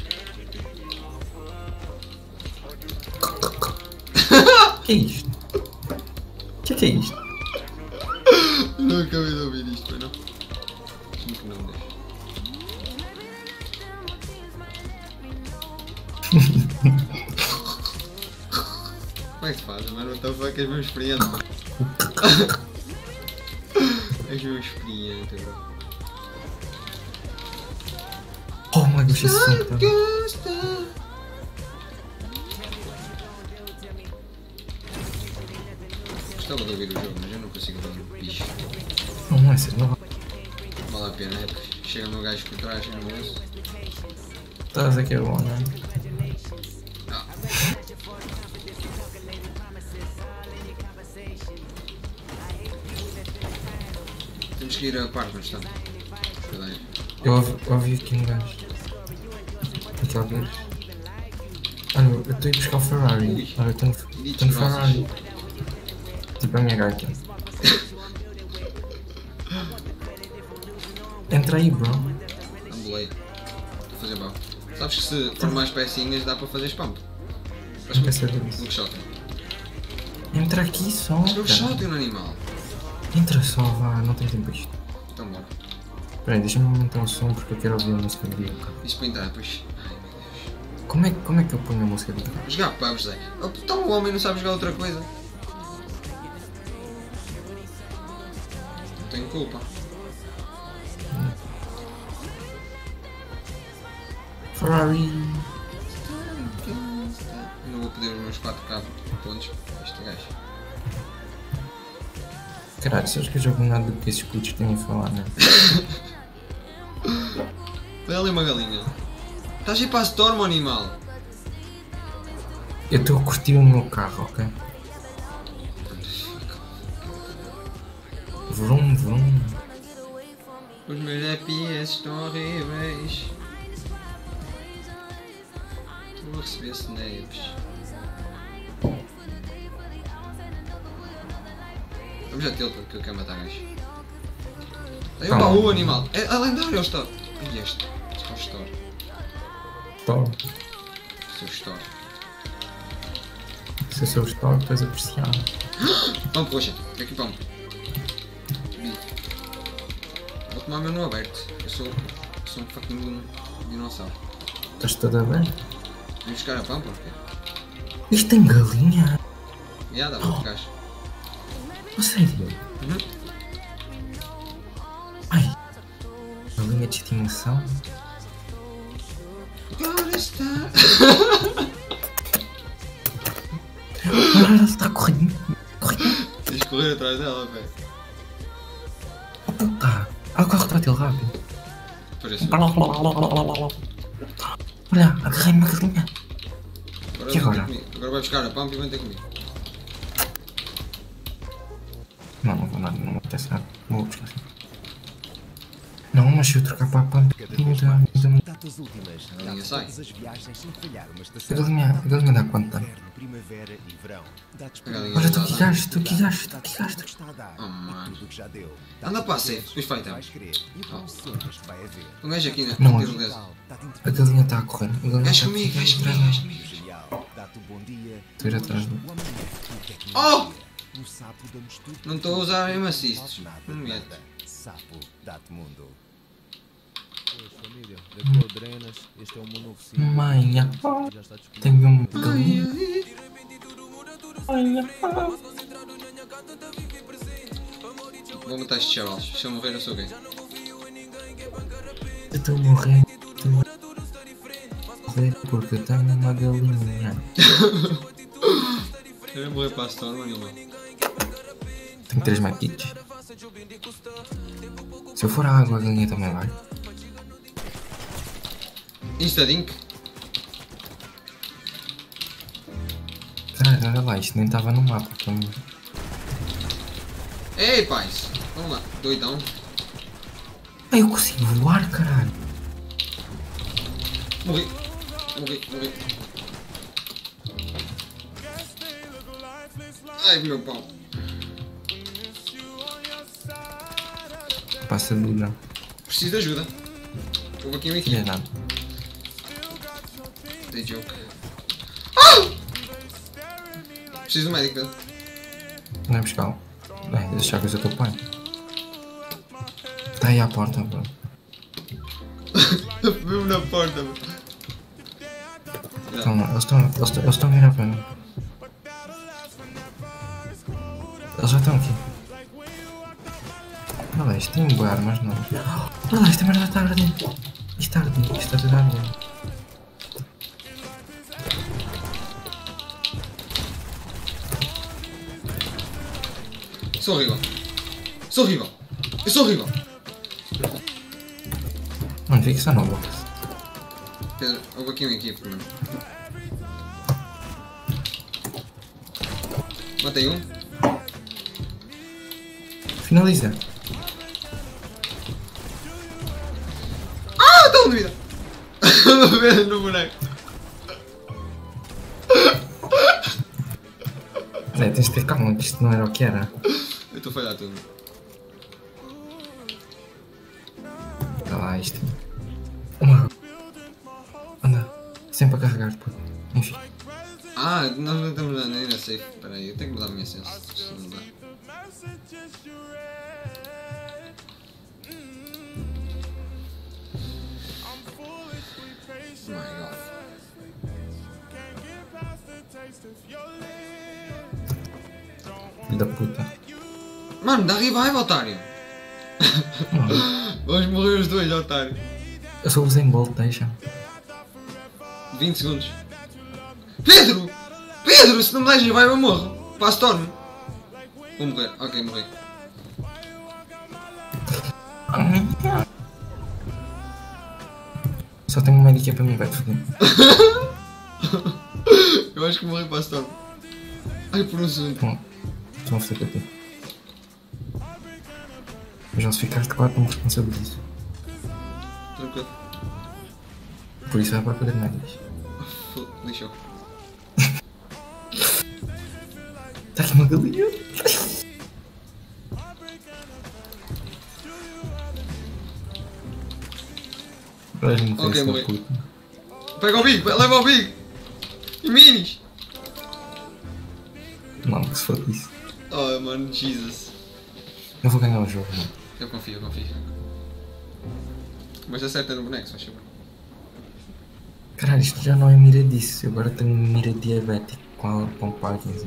C: Que é isto? Que é isto?
A: Não acabei de ouvir isto, foi não? Acho que não me deixa. Como é que se faz, mano? What the fuck, és meu experiente, mano. És meu experiente, bro.
C: Oh my gosh, esse som tá...
A: gostava de ouvir o jogo, mas eu não consigo ouvir o bicho.
C: Não é sério, não
A: Vale a pena, é porque chega no gajo por trás e não ouço.
C: estás aqui é bom, não é?
A: Ah. Temos que ir a parte, mas estamos. Cuidado.
C: Eu ouvi aqui um gajo. Aqui ao ver. Olha, eu estou a ir buscar o Ferrari.
A: Ui.
C: Olha, eu estou no Ferrari. Tipo a minha gaita. Entra aí, bro.
A: Ambulei. Vou fazer mal. Sabes que se for mais pecinhas dá para fazer spam.
C: Não quer saber
A: No
C: disso.
A: shot.
C: Entra aqui só.
A: Mas no
C: cara.
A: shot no animal.
C: Entra só, vá, não tem tempo isto.
A: Então bora.
C: Espera aí, deixa-me aumentar o som porque eu quero ouvir a música do dia.
A: Isso para entrar depois. Ai meu Deus.
C: Como é que eu ponho a música do dia?
A: Jogar pubs, Zé. Então o homem não sabe jogar outra coisa. Não tenho culpa.
C: Ferrari.
A: Não vou pedir os meus 4K pontos para este gajo.
C: Caralho, sabes que eu jogo nada do que esses putos têm a falar, né?
A: Olha ali uma galinha. Estás a ir para a Storm, animal?
C: Eu estou a curtir o meu carro, ok? Vrum, vrum.
A: Os meus FPS estão horríveis. Estou a receber snaps. Vamos a tilt porque eu quero matar gajo. Tem um baú, animal. É a lendária, o Store. E este? Este é o Store.
C: Store.
A: Seu Store.
C: Se eu sou o Store, tu és apreciado.
A: Pão, poxa. Fica aqui pão. Vou tomar meu no aberto. Eu sou um fucking dinossauro.
C: Estás toda bem?
A: Vim buscar a pão, porque?
C: Isto tem galinha?
A: Já dá para gajo.
C: A sério?
A: Uhum.
C: Ai. Galinha de estimação?
A: Agora está.
C: Olha, ela está correndo.
A: Tens de correr atrás dela, velho.
C: Oh puta. Ah, corre para ele rápido.
A: Parece.
C: Olha, agarrei uma galinha.
A: Agora
C: E
A: vem ter
C: agora?
A: comigo. Agora vai buscar a pump e vem ter comigo.
C: Não vou nada, não vou acontecer nada. Não vou buscar assim. Não, mas se eu trocar para a pump, muda.
E: Datas últimas.
A: A galinha sai.
E: Todas as viagens sem falhar uma
C: A
E: estação.
C: galinha dá quanto tempo?
E: Inverno, primavera e verão. Dados
A: A galinha
C: Olha,
A: dá,
C: tu que
A: dá.
C: gasto, tu que gasto, tu que gasto.
E: está a dar.
A: Oh, mano.
E: E tudo que já deu.
A: Anda para a safe, depois vai então.
E: Vais querer e o que sonhas que vai haver.
A: Um gajo aqui na
C: Não,
A: tirolesa.
C: A galinha está a correr. A galinha
A: Gajo
C: está
A: comigo, gajo
C: atrás
A: comigo,
C: de
A: gajo
C: mim.
A: comigo.
E: Genial. Dá-te um bom dia.
C: Estou a ir atrás de
E: O
C: mim.
E: amanhã. O que é que
A: Oh!
E: nos dia? No sapo damos tudo.
A: Não estou a usar aim assists.
E: Nada,
A: Não me mete.
E: nada. Sapo dá-te mundo.
F: Família, daqui ao Drenas, este é o meu novo sítio.
C: Manha.
F: Já está disponível.
C: Tenho uma galinha.
A: Vou matar estes chavalos. Se eu morrer, eu sou gay.
C: Eu estou a morrer. Estou a morrer porque eu tenho uma galinha.
A: Eu vou morrer para a Storm, animal.
C: Tenho 3 maquites. Se eu for à água, a galinha também vai.
A: Instadink.
C: Caralho, olha lá, isto nem estava no mapa. Então...
A: Ei, pais. Vamos lá. Doidão.
C: Ai, eu consigo voar, caralho.
A: Morri. Morri. Ai, meu pau.
C: Passa dura.
A: Preciso de ajuda. Houve aqui um
C: Filha
A: equipe.
C: nada.
A: Dei joke. Ah! Preciso de um médico, Pedro.
C: Não é buscar. Bem, deixa que eu sou teu pai. Está aí à porta, bro.
A: Mesmo na porta, bro.
C: Então, eles estão a virar para mim. Eles já estão aqui. Olha lá, isto tem um bar, mas não. Olha lá, esta merda está a arder. Isto está a arder, isto está tudo a arder.
A: Sou horrível. Sou horrível. Eu sou horrível.
C: Mano, fica só no box.
A: Pedro, houve aqui um equipe, mano. Matei um.
C: Finaliza.
A: Ah, estou de vida. Pedro no boneco.
C: Zé, tens de ter calma, que isto não era o que era.
A: Eu estou a falhar tudo.
C: Olha lá isto. Uma. Anda, sempre a carregar, pô. Enfim.
A: Ah, nós não estamos ainda safe. Espera aí, eu tenho que mudar a minha sense. Isto não dá. Oh my god.
C: Filho da puta.
A: Mano, dá revive, otário. Vamos morrer os dois, otário.
C: Eu sou o Zen Bolt, deixa.
A: 20 segundos. Pedro! Pedro, se não me deixas revive eu morro. Passo turno. Vou morrer. Ok, morri.
C: Só tenho uma dica para mim, vai-te foder.
A: Eu acho que morri para turno. Ai, por um segundo.
C: Bom, estão a foder para ti. Mas não se ficares de 4, não me responsabilizo.
A: Tranquilo.
C: Por isso vai para poder mais.
A: Lixou.
C: Está aqui uma galinha. Vais-me
A: Ok,
C: essa
A: morri.
C: puta.
A: Pega o Big, leva o Big! E minis!
C: Não, que se foda isso.
A: Oh, mano, Jesus.
C: Eu vou ganhar o jogo, mano.
A: Eu confio, eu confio. Mas acerta no boneco, se faz favor.
C: Caralho, isto já não é mira disso. Eu agora tenho mira diabética com Parkinson.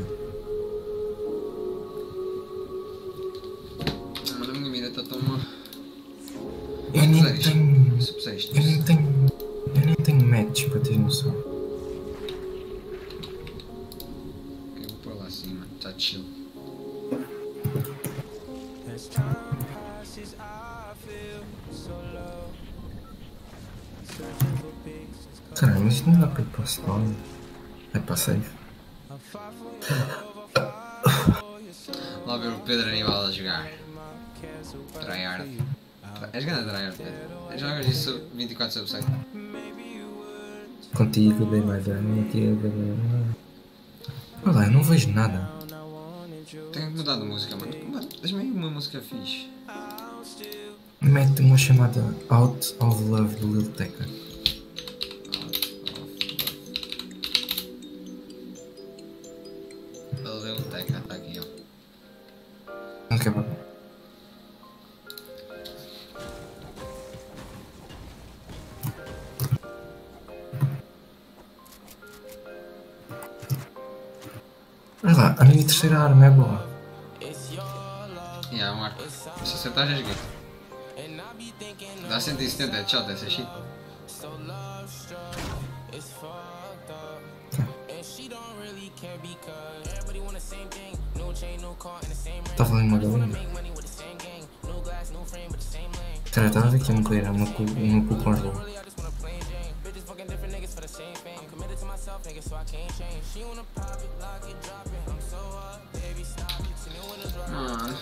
A: Ah, mano, a minha mira está tão má.
C: Eu nem tenho.
A: Sub 6.
C: Eu nem tenho match para ter noção.
A: Ok, vou pôr lá assim, mano. Está chill.
C: Caralho, mas isto não dá para ir para o spawn. É para safe.
A: Lá ver o Pedro Aníbal a jogar. Tryhard. És grande tryhard, Pedro. Jogas isso 24 sobre 7.
C: Contigo bem mais ano, contigo bem. Olha lá, eu não vejo nada.
A: Tenho que mudar de música, mano. Mano, deixa-me aí uma música fixe.
C: Mete uma chamada Out of Love do Lil Tecca.
A: Lil Tecca, está aqui, ó.
C: Não quer ver. Olha lá, a minha terceira arma é boa.
A: Um arco. Se acertar, já joguei. Dá 170 headshot essa shit.
C: Estava ali uma galinha. Cara, estava a ver que ia morrer, o meu cu congelou.
A: Mano.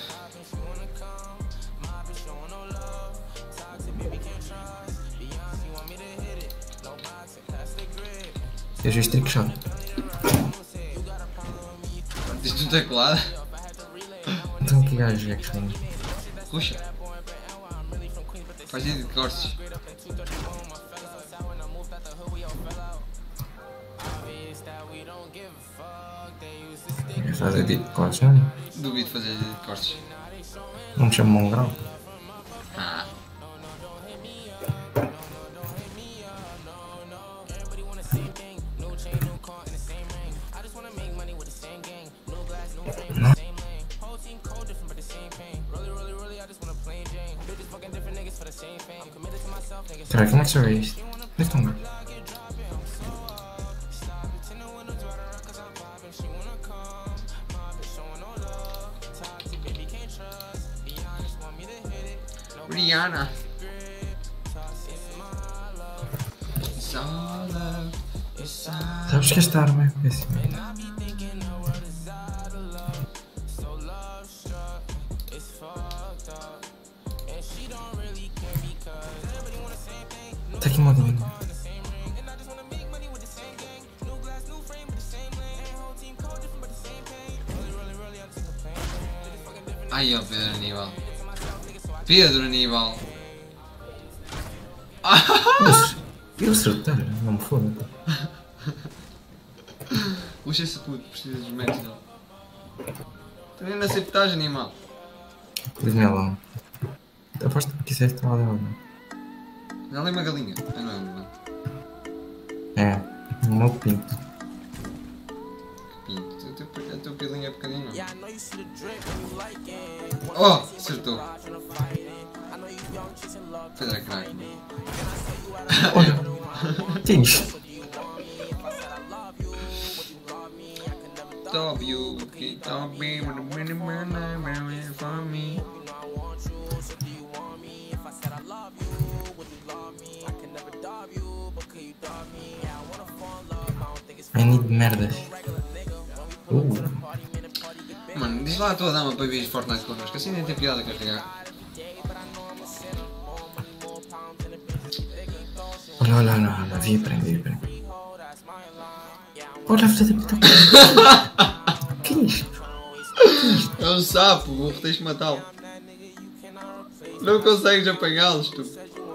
C: Eu já estou trickshot.
A: Isto não tem colada?
C: Então que gajo é que tem?
A: Puxa. Faz de cortes.
C: Quer fazer tipo cortes, não?
A: Duvido fazer de cortes.
C: Não me chama um grau.
A: Ah.
C: Não. Cara, como é que se vê isto? Onde é que estão gajo?
A: Rihanna. It's all love, it's all
C: Sabes que esta arma é péssima. Está aqui uma galinha.
A: Ai, ó, Pedro Aníbal. Pedro Aníbal.
C: Eu acertar, não me foda.
A: Puxa esse puto, precisa dos médicos dele. Tu nem na sabotagem, animal.
C: Diz-me lá. Aposto que isso é tal dela, não?
A: Dá ali uma galinha. Ah, não.
C: É, um meu pinto.
A: Pinto. O teu pelinho é pequenino. Oh, acertou. Pedro é craque.
C: Olha, que é isto?
A: Top you, top me, for me.
C: I need merdas.
A: Mano, diz lá a tua dama para vir Fortnite connosco, assim nem tem piada carregar.
C: Olha, vi aprender. Olha, filha da puta. Que é isto?
A: É um sapo, burro, tens de matá-lo. Não consegues apanhá-los, tu.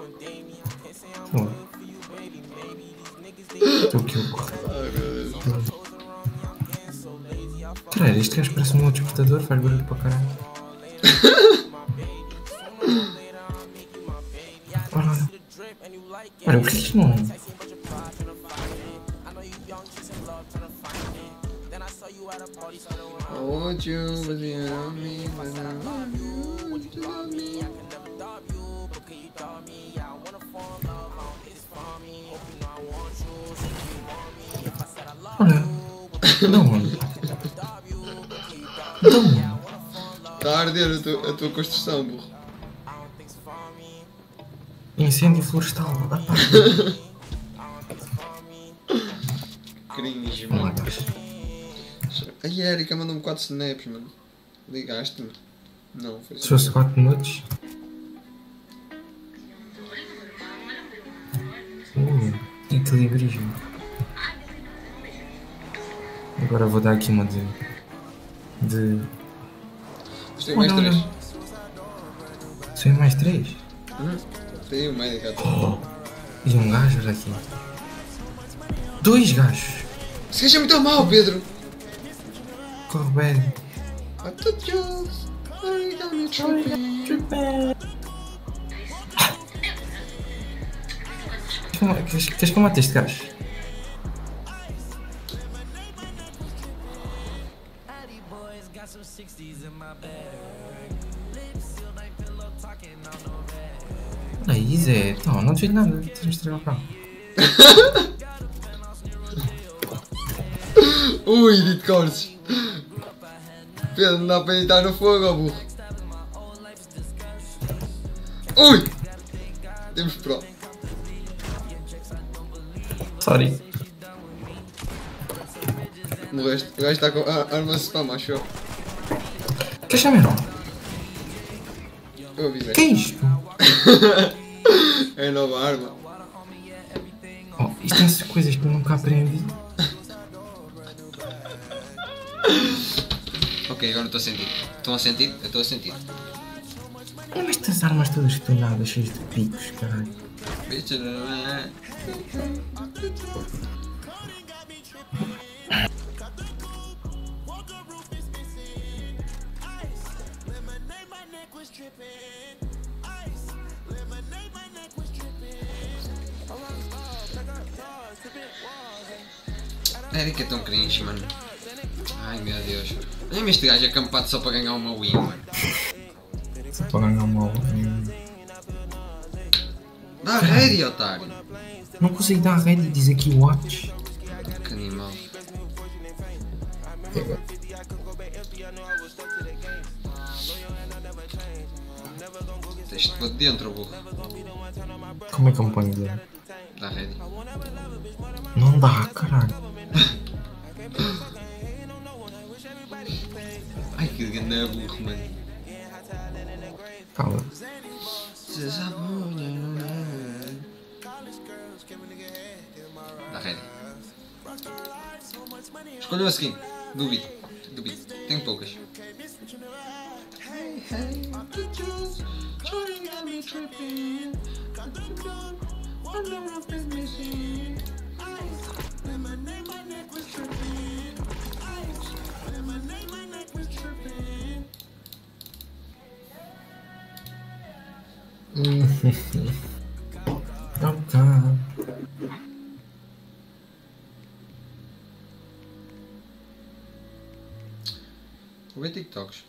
C: Estou aqui o corre.
A: Ai meu Deus.
C: Caralho, este gajo parece um outro despertador, faz barulho para caralho. Olha. Olha, porque isto não.
A: I want you, but you love me, but I love you, but you love me.
C: Olha. Não, olha. Não.
A: Está a arder a tua construção, burro.
C: Incêndio florestal. Apá.
A: Cringe,
C: Olha,
A: mano.
C: gajo.
A: A Erika mandou-me 4 snaps, mano. Ligaste-me? Não, foi
C: Se fosse 4 minutos. Equilibrismo. Agora vou dar aqui uma de.
A: Tem mais 3.
C: São mais 3?
A: Tem o médico até.
C: E um gajo, olha aqui. 2 gajos.
A: Esse gajo é muito mau, Pedro.
C: Corre bem.
A: I thought you were down the tripping.
C: Queres que eu mate este gajo? Olha aí, Zé. Não te vejo nada. Tens de mostrar o carro.
A: Ui, edit cortes. Pedro, não dá para editar no fogo, ó burro. Ui! Temos pro.
C: Sorry.
A: Morreste. O gajo está com a arma spam, achou?
C: Queres saber não?
A: Eu avisei.
C: Que é isto?
A: É a nova arma.
C: Oh, isto tem coisas que eu nunca aprendi.
A: Ok, agora estou a sentir. Estão a sentir? Eu estou a sentir.
C: Olha, mas estas armas todas tunadas, cheias de picos, caralho.
A: Erika é tão cringe, mano. Ai meu Deus. Olha-me este gajo acampado só para ganhar uma win, mano.
C: Para ganhar uma.
A: Dá ready, otário.
C: Não consigo dar ready e diz aqui watch.
A: Que animal. Isto para dentro, burro.
C: Como é que eu me ponho dentro?
A: Dá ready.
C: Não dá, caralho.
A: Ai que grande burro, mano.
C: Calma.
A: Dá ready. Escolheu a skin. Duvido. Duvido. Tenho poucas.
C: Ok.
A: Vou ver TikToks.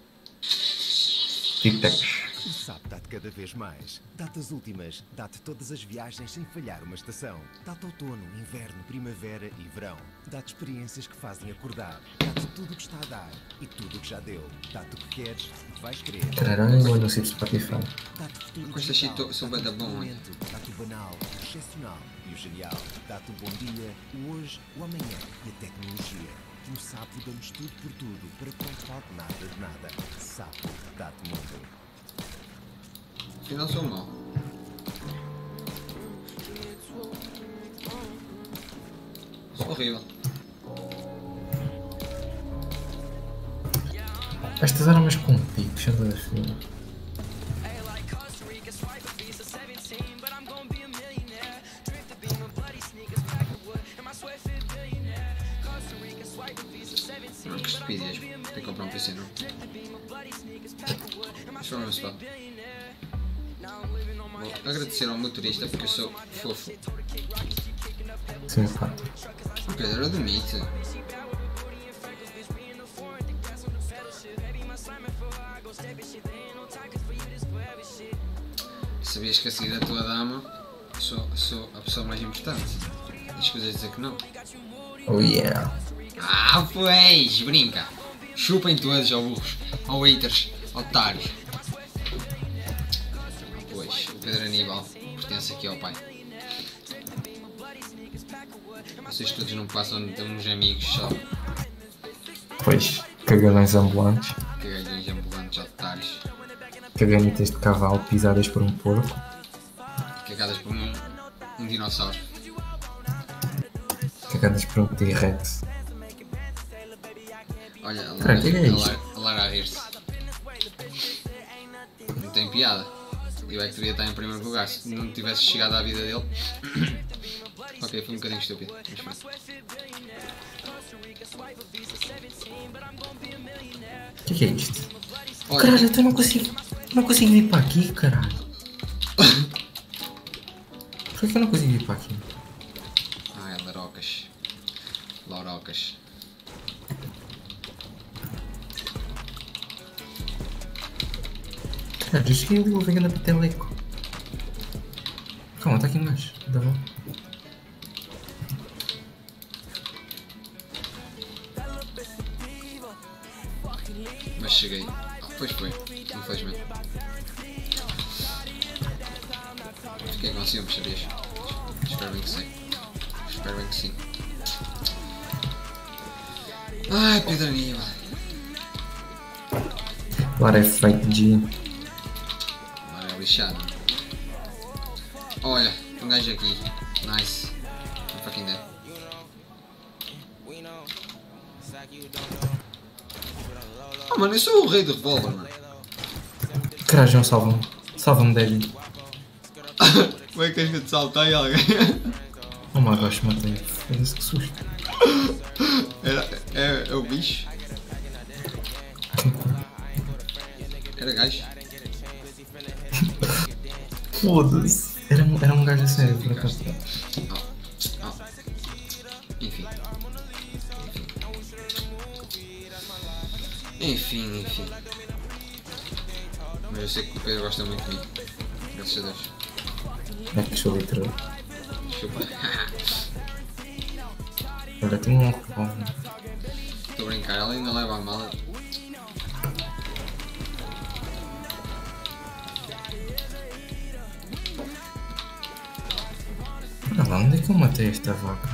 C: Tic-tacs.
E: O SAP dá-te cada vez mais. Dá-te as últimas, dá-te todas as viagens sem falhar uma estação. Dá-te outono, inverno, primavera e verão. Dá-te experiências que fazem acordar. Dá-te tudo o que está a dar e tudo o que já deu. Dá-te o que queres e que vais querer.
C: Caralho, eu não sei de Spotify.
E: Dá-te futuro
A: Com esta
E: digital,
A: shit sou bué da bom, hein?
E: dá-te o banal, o excepcional e o genial. Dá-te o bom dia, o hoje, o amanhã e a tecnologia. No SAP damos tudo por tudo para que não falte nada de nada. SAP dá-te mundo.
A: Afinal sou mau. Sou horrível.
C: Estas armas com picos, já das filhas.
A: Não, que estupidez. Tem que comprar um PC, não? Deixa eu ver se pode. Vou agradecer ao motorista porque eu sou fofo.
C: Sim, pá.
A: O Pedro era do Meet. Sabias que a seguir a tua dama sou a pessoa mais importante? As coisas dizer que não.
C: Oh yeah.
A: Ah, pois! Brinca! Chupem todos, ó burros, ó haters, otários. Pois, o Pedro Aníbal pertence aqui ao pai. Vocês todos não passam de uns amigos só.
C: Pois, cagalhões ambulantes.
A: Cagalhões ambulantes, otários.
C: Caganitas de cavalo pisadas por um porco.
A: Cagadas por um dinossauro.
C: Cagadas por um T-Rex.
A: Olha,
C: Cara, que é isto?
A: a Lara a rir-se. Não tem piada. Eu é que teria estar em primeiro lugar se não tivesse chegado à vida dele. Ok, foi um bocadinho estúpido. Mas foi.
C: O que é isto?
A: Olha,
C: Caralho, então eu não consigo vir para aqui, caralho. Por que eu não consigo vir para aqui?
A: ai, larocas. Larocas.
C: Caralho, eu cheguei ali, vou ver na peteleco. Calma, está aqui mais. Dá bom.
A: Mas cheguei. Pois foi, infelizmente. Fiquei com ciúmes, sabias? Espero bem que sim. Espero bem que sim. Ai, Pedro Aníbal.
C: Lara é feito de...
A: Agora é lixado. Olha, um gajo aqui. Nice. I'm fucking dead. Oh, mano, eu sou o rei do revólver, mano.
C: Caralho, João, salva-me. Salva-me, Daddy.
A: Como é que tens de saltar em alguém?
C: Oh my gosh, matei. Foda-se, que susto.
A: É o bicho? Era gajo?
C: Foda-se. Era um gajo a sério, por acaso.
A: Enfim. Enfim. Mas eu sei que o Pedro gosta muito de mim. Graças a Deus.
C: É que sou literal.
A: Chupa.
C: Olha, tem um revólver.
A: Estou a brincar, ela ainda leva a mala.
C: onde é que eu matei esta vaca?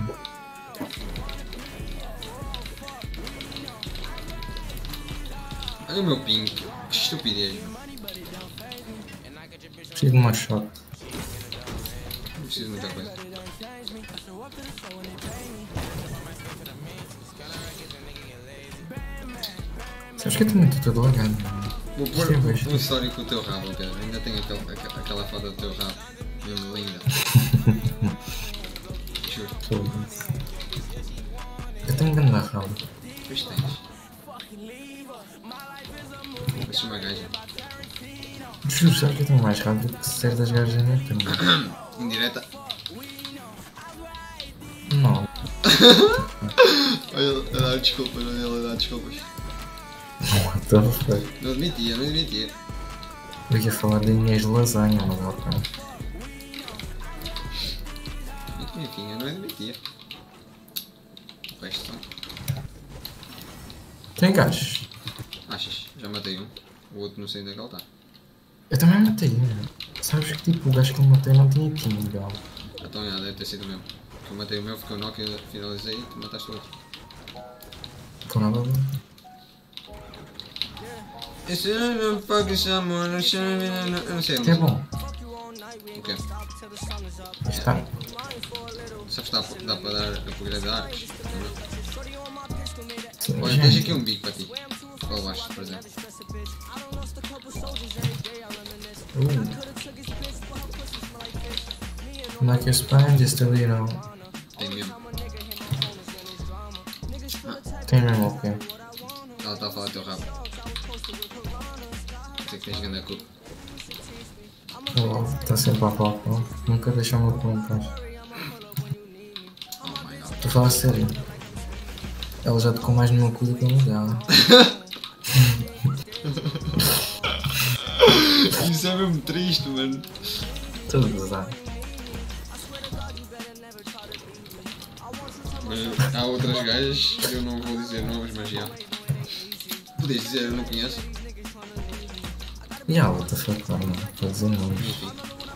A: Olha o meu ping. Que estupidez.
C: Preciso de uma shot.
A: Não preciso de muita coisa.
C: Sabes que eu também estou todo lagado, mano.
A: Vou
C: Isto é
A: pôr
C: besta.
A: um story com o teu rabo, Pedro. Ainda tenho aquela foto do teu rabo. Mesmo linda. Juro.
C: Foda-se. Eu tenho grande rabo.
A: Pois tens. Parece uma gaja.
C: Juro, sabe que eu tenho mais rabo do que certas gajas na net também.
A: Indireta.
C: Não.
A: Olha, ela dá desculpas, ela dá desculpas.
C: What the fuck?
A: Não admitia, não admitia.
C: Eu ia falar de minhas de lasanha, mas ok.
A: Enfim, eu não admitia. O resto são.
C: Tem gajos.
A: Achas? Já matei um. O outro não sei onde é que ele está.
C: Eu também matei um. Sabes que tipo, o gajo que eu matei não tinha time, gal.
A: Então já deve ter sido o meu. Eu matei o meu, ficou knock, eu finalizei e tu mataste o outro.
C: Com nada a ver.
A: Eu não sei.
C: Isto é bom.
A: O quê?
C: Está.
A: Sabes que dá para dar upgrade de arcos?
C: Sim,
A: Olha, deixa aqui um bico para ti. Para baixo, por exemplo.
C: Like your spine, just a little.
A: Tem mesmo.
C: Tem mesmo, ok.
A: Ela está a falar do teu rabo. Sei que tens grande cu.
C: Está sempre a falar com ele. Nunca deixa o meu cu em paz.
A: Oh my god.
C: Estou a falar sério. Ela já tocou mais no meu cu do que no dela.
A: Isso é mesmo triste, mano.
C: Tudo gozado.
A: Mas há outras gajas, eu não vou dizer nomes, mas já. Podias dizer, eu não conheço.
C: E a outra foi claro, não. Estou a dizer nomes.
A: Enfim.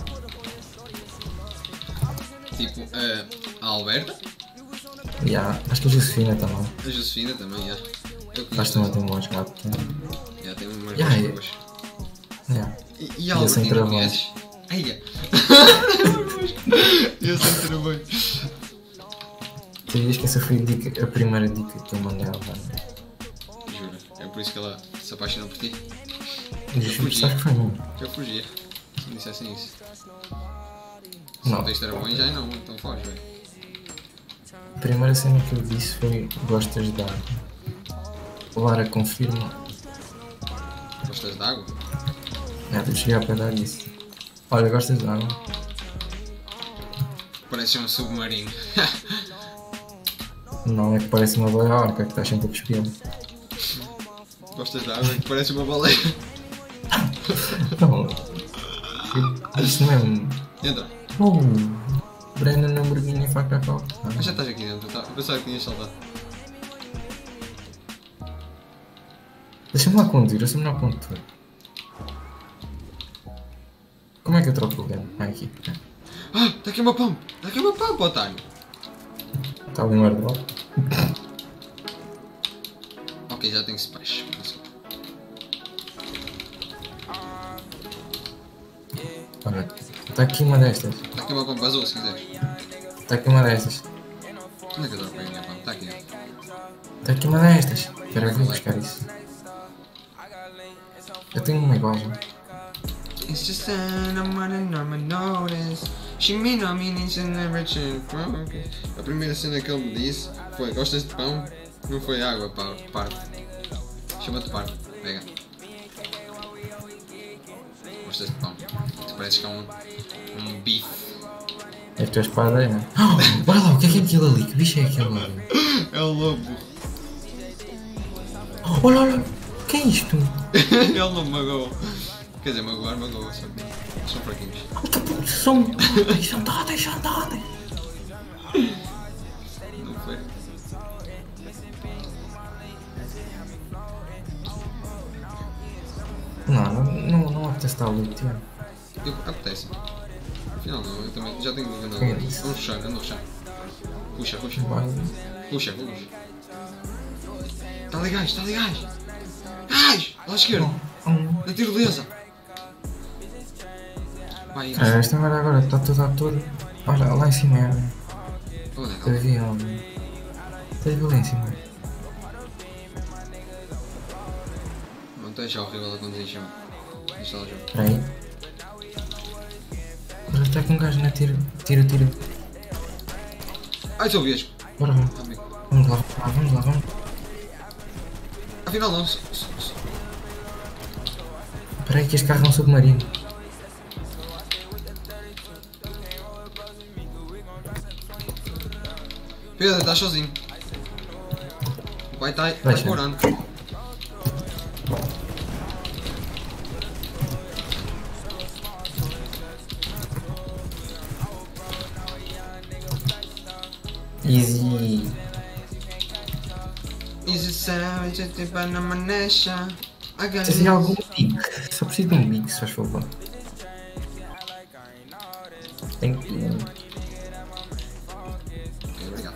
A: Tipo, a Alberta,
C: Acho que a Josefina também.
A: a Josefina também, já. Eu
C: Acho que
A: conheço.
C: também tem bons gatos.
A: Já tem umas
C: Yeah,
A: boas curvas. E a
C: E a sem
A: Albertina
C: travões.
A: conheces? Eia! E a sem travões.
C: Sabias que essa foi a primeira dica que eu mandei à Vânia?
A: Juro, é por isso que ela se apaixonou por ti.
C: E
A: fugi.
C: sabes que foi mesmo?
A: Eu fugia. Se me dissessem isso. Se
C: Não.
A: não tens travões, já não, então foge, velho.
C: A primeira cena que eu disse foi: gostas de água? Lara confirma.
A: Gostas de água?
C: Eu cheguei a pegar isso. Olha, gostas de água?
A: Parece um submarino.
C: Não, é que parece uma boia orca que estás sempre a cuspir.
A: Gostas de água? Que parece uma baleia.
C: Não. Isso mesmo.
A: Entra.
C: Brenda na morguinha e faca a copa.
A: Mas já estás aqui dentro, tá? Eu pensava que tinhas saltado.
C: Deixa-me lá conduzir, eu sou melhor condutor. Como é que eu troco o game? Aqui.
A: Ah, está aqui uma pump! Está aqui uma pump, otário!
C: Está ali um airdrop.
A: Ok, já tenho splash.
C: Olha, está aqui uma destas.
A: Está aqui uma pump azul, se quiseres.
C: Está aqui uma destas.
A: Onde é que eu troco a minha pump? Está aqui.
C: Está aqui uma destas. Quero vir buscar isso. Eu tenho uma igual já.
A: It's just an I'm running on my notice. She may not mean it's never change. A primeira cena que ele me disse foi: gostas de pão? Não foi água, parvo. Chama-te parvo. Pega. Gostas de pão? Tu pareces que é um bife.
C: É a tua espada, é? Oh, olha lá, o que é aquilo ali? Que bicho é aquilo ali?
A: É o lobo.
C: Oh, olha, o que é isto?
A: Ele não me magoou. Quer dizer, magoar, só que são fraquinhos.
C: Deixa andar.
A: Não foi?
C: Não apetece estar ali, tio.
A: Apetece. Não, eu também já tenho dúvida.
C: É isso.
A: Vamos fechar, ando a fechar. Puxa.
C: Vai.
A: Puxa. Está ali gás. Gás! Lá à esquerda. Na tirolesa. Vai,
C: Esta agora está toda a toda. Olha, lá em cima é.
A: onde é que
C: Eu vi onde. Tens lá em cima.
A: Não deixa horrível a conduzir chão. Deixa lá o jogo.
C: Espera aí. Olha, está com um gajo na tira. Tira.
A: Ai, sou vesgo.
C: Bora, vamos.
A: Amigo.
C: Vamos lá.
A: Afinal não.
C: Espera aí que este carro é um submarino.
A: Pedro, estás sozinho. O pai está
C: Deixa.
A: explorando.
C: Easy.
A: Easy sound, gente vai na manecha.
C: Preciso de algum bico. Só preciso de um bico, se faz favor. Thank you.
A: Ok, obrigado.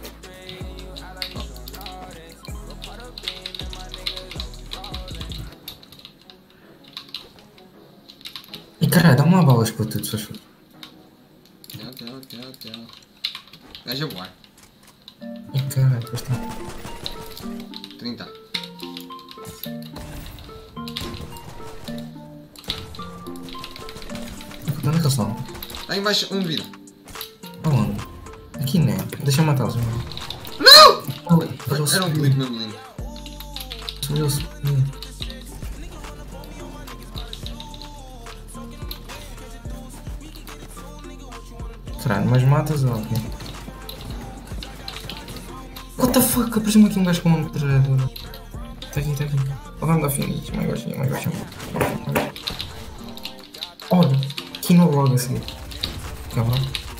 C: E caralho, dá uma balas para tudo, se faz favor.
A: Tchau. Gajo a voar.
C: E caralho, depois tem.
A: 30.
C: Onde é que eles estão?
A: Lá embaixo, um de vida.
C: Aonde? Aqui não. Deixa eu matá-los.
A: Não!
C: Eles
A: Era um clipe mesmo lindo.
C: subiu. Caralho, mas matas ou quê? What the fuck? Apareceu-me aqui um gajo com uma metralhadora. Tá aqui. Vamos dar finish, my gosh. Olha, aqui no logo assim. Calma.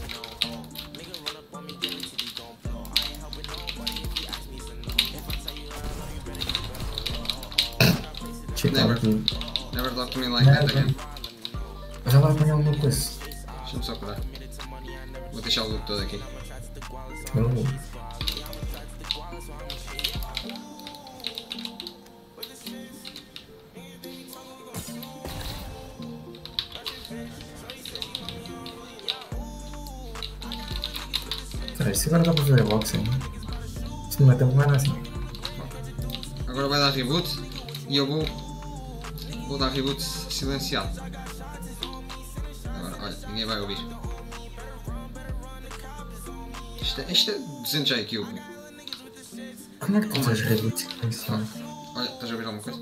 A: Never talk to me like that again.
C: Já vai apanhar alguma coisa.
A: Deixa-me só curar. Vou deixar o loot todo aqui.
C: Eu não vou. Peraí, se agora dá para fazer boxing. Se não é tempo, vai dar assim.
A: Agora vai dar reboot e eu vou dar reboot silenciado. Agora, olha, ninguém vai ouvir. Isto é 200 IQ.
C: Como é que tu fazes reboot silenciado?
A: Olha, estás a ouvir alguma coisa?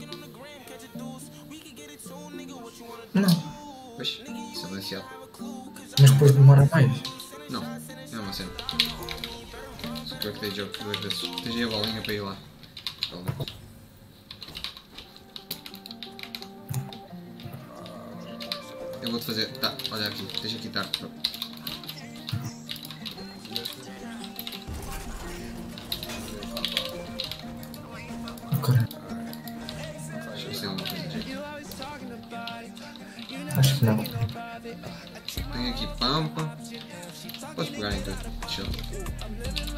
C: Não,
A: Pois, silenciado.
C: mas depois demora mais.
A: Não, é uma cena. Só que eu que dei jogo 2 vezes. Tens aí a bolinha para ir lá. Eu vou-te fazer. Tá, olha aqui, deixa aqui estar.
C: Caralho,
A: Deixa eu ver se tem alguma coisa de jeito.
C: acho que não.
A: Tenho aqui pampa. Podes pegar então. Deixa eu.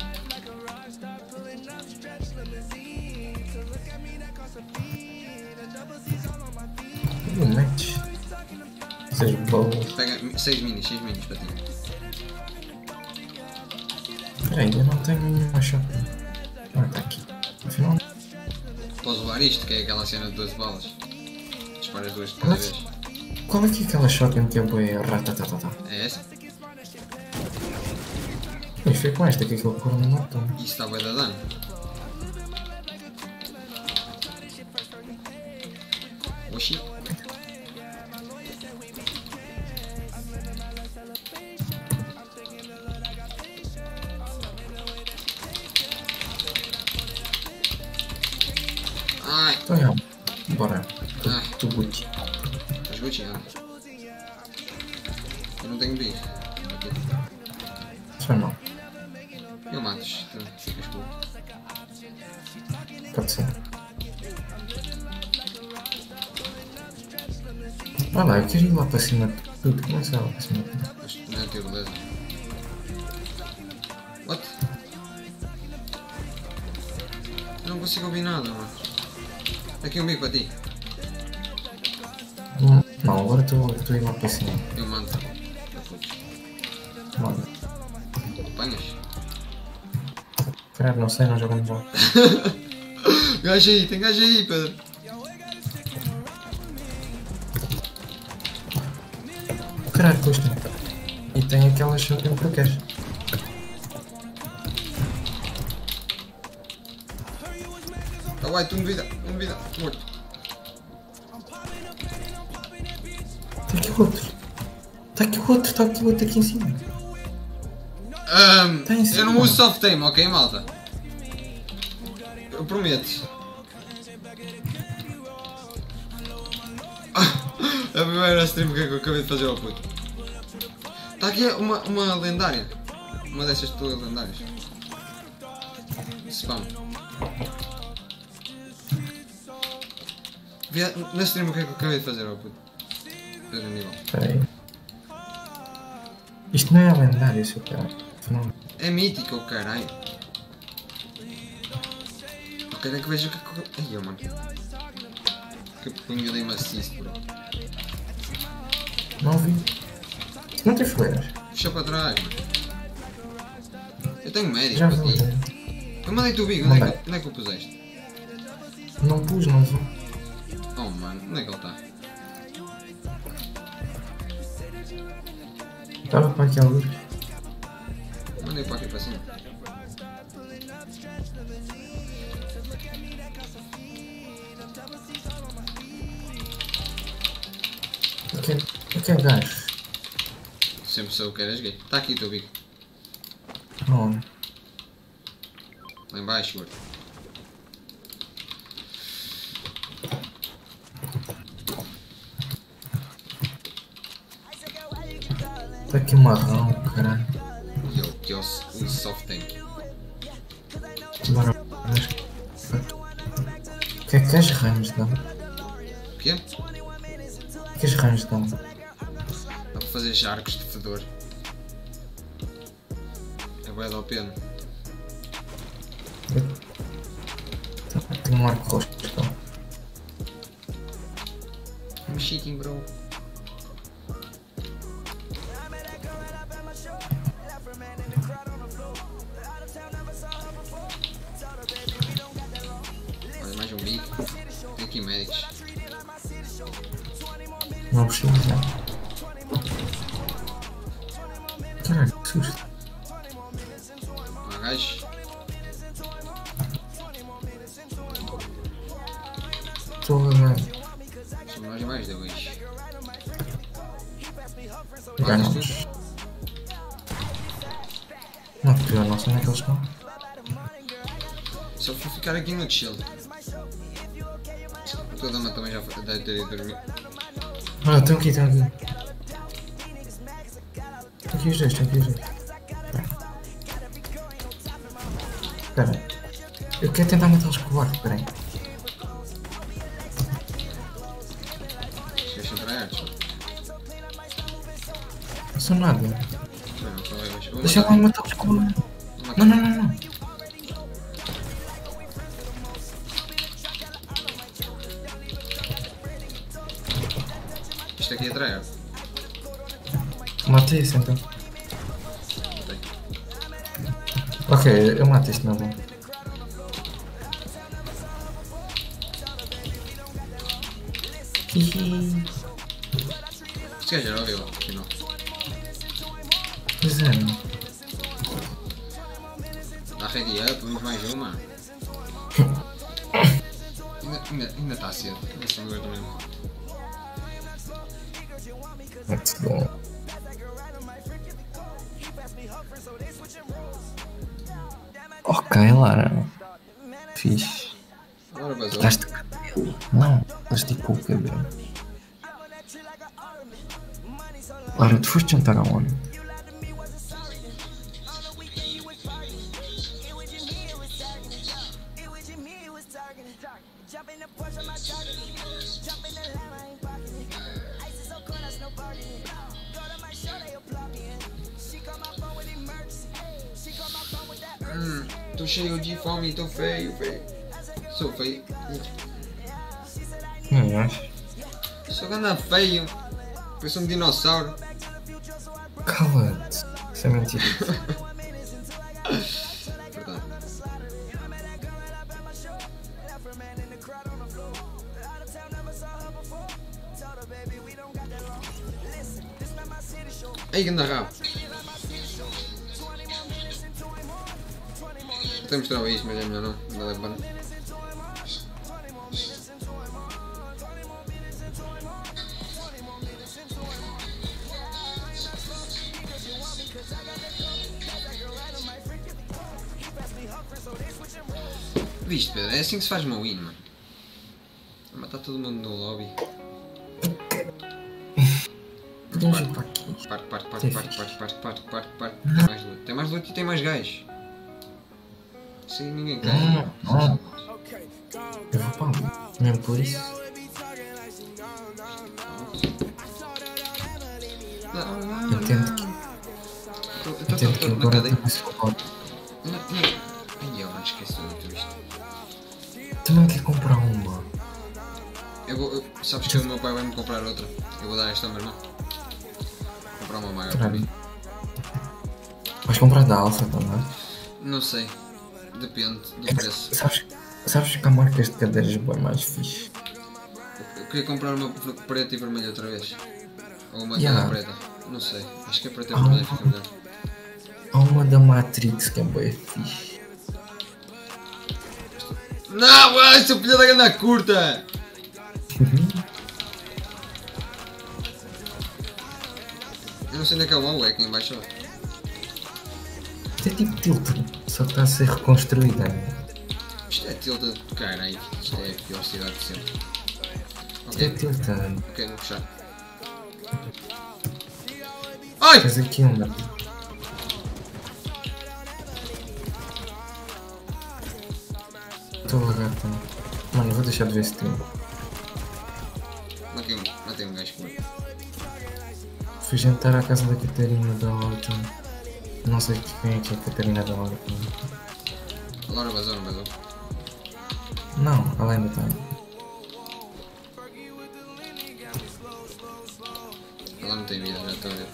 C: Um match. Seja bolas.
A: Pega 6 minis para ti.
C: Peraí, eu não tenho nenhuma chapa. Ah, tá aqui. Afinal,
A: Podes levar isto, que é aquela cena de 12 balas. Disparas 2 de cada vez.
C: qual é que é aquela shotgun que é boa ratatatata?
A: É essa?
C: Mas foi com esta que aquele porra me matou.
A: Isso está bem da dano. Oxi. Ai,
C: Então é, bora.
A: Ai.
C: Tu Gucci.
A: estás goteando. Eu não tenho bico.
C: Só não,
A: Eu mato-os, tu ficas com.
C: pode ser. Olha lá, eu quero ir lá para cima de tudo. Começa lá para cima de tudo.
A: Mas não é tirolesa. What? Eu não consigo ouvir nada, mano. Aqui um bico para ti.
C: Não, agora estou a ir lá para cima.
A: Eu mando.
C: Manda.
A: Apanhas?
C: Caralho, não sei, não jogamos lá.
A: Gajo aí, tem gajo aí, Pedro.
C: Caralho, pois tem. E tem aquelas que eu quero.
A: Ah, vai, tu me vida, morto.
C: Está aqui outro. Está aqui outro aqui em cima. Tá em cima.
A: Eu não uso soft aim, ok, malta? Eu prometo. A primeira stream que eu acabei de fazer ao puto. Está aqui uma lendária. Uma dessas tuas lendárias. Spam. Vê na stream o que é que eu acabei de fazer ao puto. Veja o nível.
C: Espera aí. Isto não é lendário, seu caralho. Não.
A: É mítico, oh, caralho. Eu quero que veja o que é que eu... Ai, mano. Que punho de maciço, bro.
C: Não vi. Não tem fogueiras.
A: Puxa para trás, mano. Eu tenho médico
C: Já
A: para
C: vou
A: ti.
C: ver.
A: Eu mandei-te o bico, onde é que o puseste?
C: Não pus, não vou.
A: Oh, mano, onde é que ele está?
C: Estava para aqui alguns.
A: Mandei para aqui para cima.
C: Eu quero gás.
A: Sempre sou o que eras gay. Está aqui o teu bico.
C: Não.
A: Lá em baixo, gordo.
C: Está aqui um marrão, caralho.
A: E eu, que é o soft tank.
C: Bora. O que é que as rãs dão?
A: O quê?
C: O que as rãs dão?
A: Dá para fazer charcos de fedor. É bué da pena.
C: Tenho um arco roxo, então.
A: I'm cheating, bro. Olha, mais um bico. Tem aqui médicos.
C: Não precisa. Caralho, que susto.
A: Há gajos.
C: Estou a ver.
A: Somos nós e mais dois.
C: Ganhamos. Não, pior, não sei onde é que eles estão.
A: Só fui ficar aqui no chill. A tua dama também já deve ter ido dormir.
C: Ah, estão aqui. Estão aqui os dois, Espera. Eu quero tentar matá-los com o arco, espera aí.
A: Deixa eu entrar antes.
C: Não sou nada.
A: Não, só vai baixo. Vou
C: Deixa eu
A: matar.
C: lá matá-los com o arco.
A: Vou matar.
C: Não.
A: Isto aqui é tryhard.
C: Matei esse então.
A: Matei.
C: Ok, eu mato isto na boa. Hihi.
A: Este gajo era horrível, afinal.
C: Pois é, não.
A: Dá ready up, vamos mais uma. Ainda está cedo. Ainda são duas mesmo.
C: Muito bom. Ok, Lara. Fixe.
A: Agora vazou.
C: Estás-te cabelo? Não, estás tipo o cabelo. Lara, tu foste jantar aonde?
A: Tô cheio de fome, tô feio. Sou feio.
C: Não acho.
A: Sou ganda feio. Parece um dinossauro.
C: Cala-te. Isso é mentira.
A: Verdade. Aí, ganda rabo. Até mostrava isto, mas é melhor não. Não leva pano. Viste, Pedro? É assim que se faz uma win, mano. A matar todo mundo no lobby.
C: Podemos ir para aqui.
A: Parte. Tem mais loot e tem mais gajos. Assim ninguém quer.
C: Não. Eu vou para ali. Mesmo por isso. Entendo que agora tem mais foto.
A: Ai, eu não esqueci tudo isto.
C: Tu não quer comprar uma?
A: Sabes que o meu pai vai-me comprar outra. Eu vou dar esta ao meu irmão. Comprar uma maior para mim.
C: Vais comprar da Alfa também?
A: Não sei. Depende do preço.
C: Sabes que há marcas de cadeiras bem mais fixe?
A: Eu queria comprar uma preta e vermelha outra vez. Ou uma preta. Não sei. Acho que a preta e vermelha fica melhor.
C: Há uma da Matrix que é bem fixe.
A: Não, essa filha da ganda curta! Eu não sei onde é que é o baú, é aqui em baixo.
C: Isto é tipo Tilted, só que está a ser reconstruída.
A: Isto é Tilted de caralho. Isto é a pior cidade de sempre.
C: Isto é Tilted.
A: Ok, vou puxar. Ai!
C: Tens aqui uma. Estou a lagar também. Mano, vou deixar de ver stream.
A: Matei um gajo comigo.
C: Fui jantar à casa da Catarina da Horta. Não sei quem é que é a Catarina da Horta.
A: A Laura vazou, não vazou?
C: Não, ela ainda está.
A: Ela não tem vida, já estou a ver.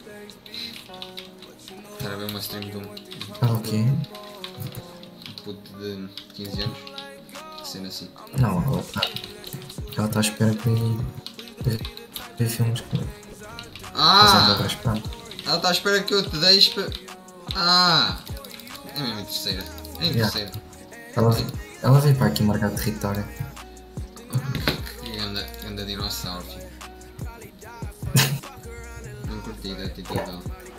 A: Estar a ver uma stream de um
C: Ok.
A: puto de 15 anos. Sendo assim.
C: Não, ela está à espera para ir ver filmes comigo.
A: Ah!
C: Ela está
A: Ela está à espera que eu te deixe para. Ah! É mesmo em terceira. É em terceira.
C: Ela veio para aqui marcar território.
A: Que anda dinossauro, filho. Não curti da atitude dela.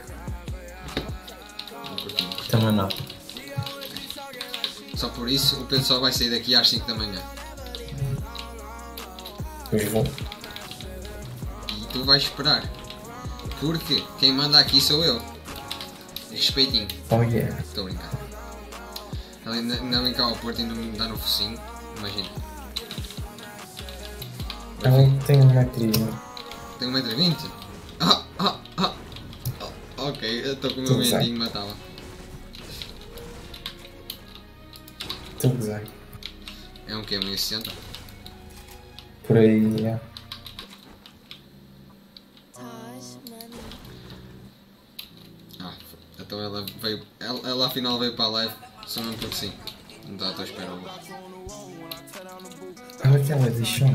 A: Não curti.
C: Também não.
A: Só por isso o Pedro só vai sair daqui às 5 da manhã.
C: Pois vou.
A: E tu vais esperar. Porque quem manda aqui sou eu. Respeitinho.
C: Oh yeah.
A: Estou a brincar. Ela ainda vem cá ao Porto e ainda me dá no focinho. Imagina.
C: Ela tem 1,20 m.
A: Tem 1,20 m? Ok, eu estou com o meu mentinho, matava.
C: Estou a gozar.
A: É um quê? 1,60 m?
C: Por aí, yeah.
A: Então ela veio. Ela afinal veio para a live. Só mesmo porque sim. Não está à tua espera.
C: Olha que ela deixou.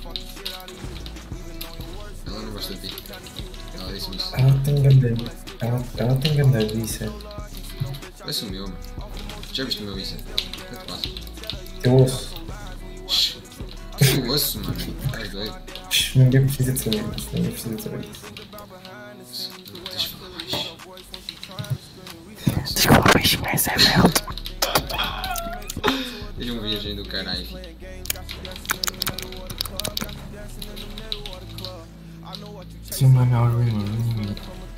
A: Ela não gosta de ti. Ela disse-me isso.
C: Ela tem grande. Ela tem grande bíceps.
A: Parece o meu, mano. Já viste o meu bíceps? O que é que te passa?
C: Eu ouço.
A: Eu ouço, mano. Estás doido?
C: Ninguém precisa de saber isso. Ninguém precisa de saber isso.
A: Deixa eu falar baixo.
B: Desculpa, beijinho, essa é melt.
A: Veja viagem do caralho, filho.
C: Sim, mano, I'll remember.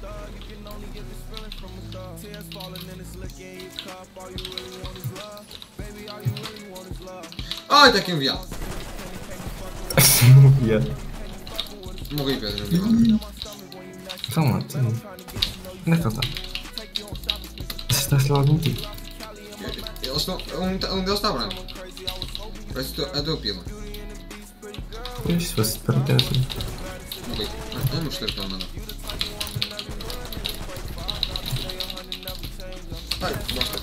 A: Ai, está aqui um viado.
C: Viado.
A: Morri, Pedro, não vi.
C: Calma, tu. Onde é que ele está? Estás logo em ti.
A: Eles estão, um deles está branco. Parece a tua pila.
C: Pois, se fosse para ter assim.
A: Morri. Eu mostrei para ele mandar. Ai, bosta.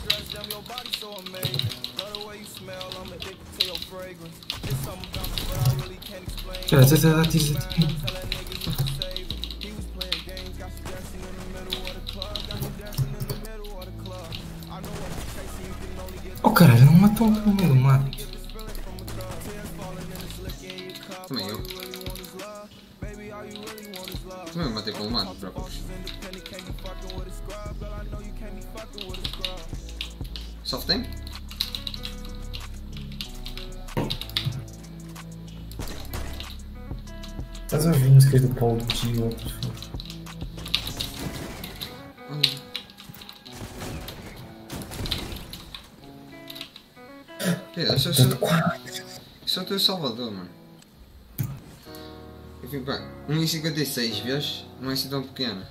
C: Já, já, tira. Oh caralho, não matou um no meio do mato.
A: Também eu. Também me matei pelo mato, não te preocupes. Soft tem?
C: Estás a ouvir músicas do Paulo Gil?
A: Pera, isso é o teu Salvador, mano. Eu fico bem. 1,56 vezes não é assim tão pequeno.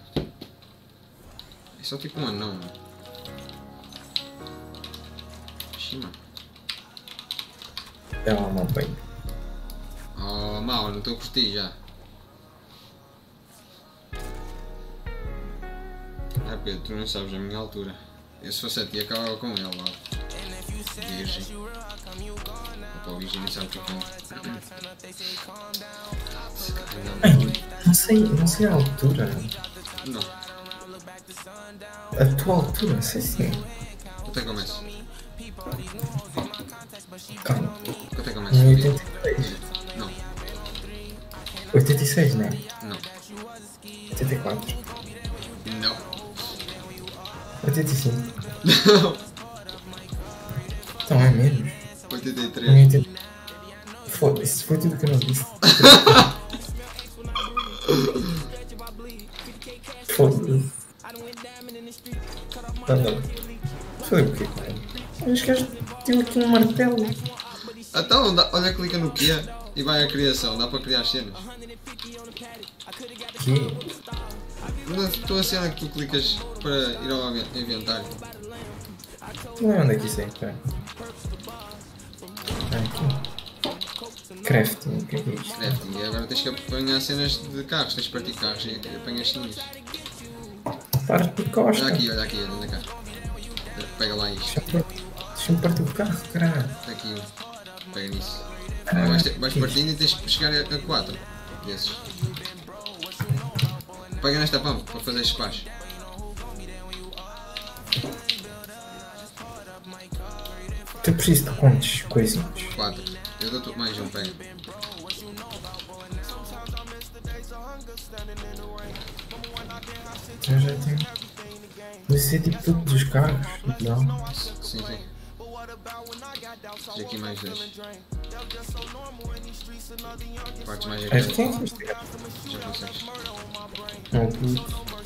A: É só tipo um anão, mano. Ixi, mano.
C: É uma mão bem.
A: Oh, mal, não estou a curtir já. Ah, Pedro, tu não sabes a minha altura. Eu se fosse a ti acabava com ele lá. Virgem. Opa, o Virgem nem sabe o que é.
C: Ai, não sei a altura.
A: Não.
C: A tua altura, sei sim.
A: Quanto é que começa?
C: Calma.
A: Quanto é que começa?
C: Em 86.
A: Não.
C: 86, não é?
A: Não.
C: 84.
A: Não.
C: 85.
A: Não.
C: Então é menos.
A: 83.
C: Em 80. Foda-se, foi tudo que eu não disse. Foda-se. Tá bom. Foi o quê, cara? Os gajos tinham aqui um martelo.
A: Então, olha, clica no que e vai à criação. Dá para criar cenas.
C: Que?
A: Não, estou a cena que tu clicas para ir ao inventário.
C: Tu não é onde é que isso é, cara? Aqui. Crafting, o que é isto?
A: Crafting. E agora tens que apanhar cenas de carros. Tens de partir carros e apanhas cenas.
C: Parte de costa.
A: Olha aqui, anda cá. Pega lá isto.
C: Deixa-me partir o carro, caralho.
A: Está aqui um. Pega nisso. Vais partindo e tens que chegar a 4 desses. Pega nesta pump para fazer espaço.
C: Tu precisas de quantos coisinhos?
A: 4. Eu dou-te mais um, pega.
C: Eu já tenho. Mas isso é tipo todos os carros, não?
A: Sim. Tens aqui mais 2. Partes mais aqui.
C: És quem?
A: Já consegues.
C: Não, puto.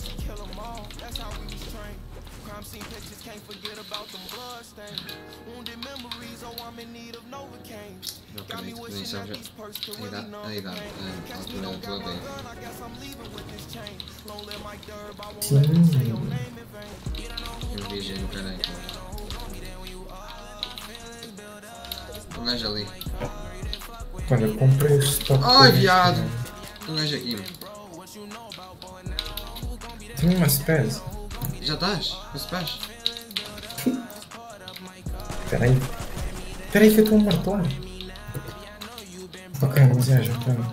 A: Não acredito que nem sabes a idade, a altura da tua aldeia.
C: Sim.
A: Eu viajei no caralho. Um gajo ali.
C: Olha, comprei esse top.
A: Ai, viado! Um gajo aqui, mano.
C: Tenho uma spaz.
A: Já estás? Com esse pés?
C: Espera aí. Espera aí que eu estou a martelar. Ok, mas já tenho.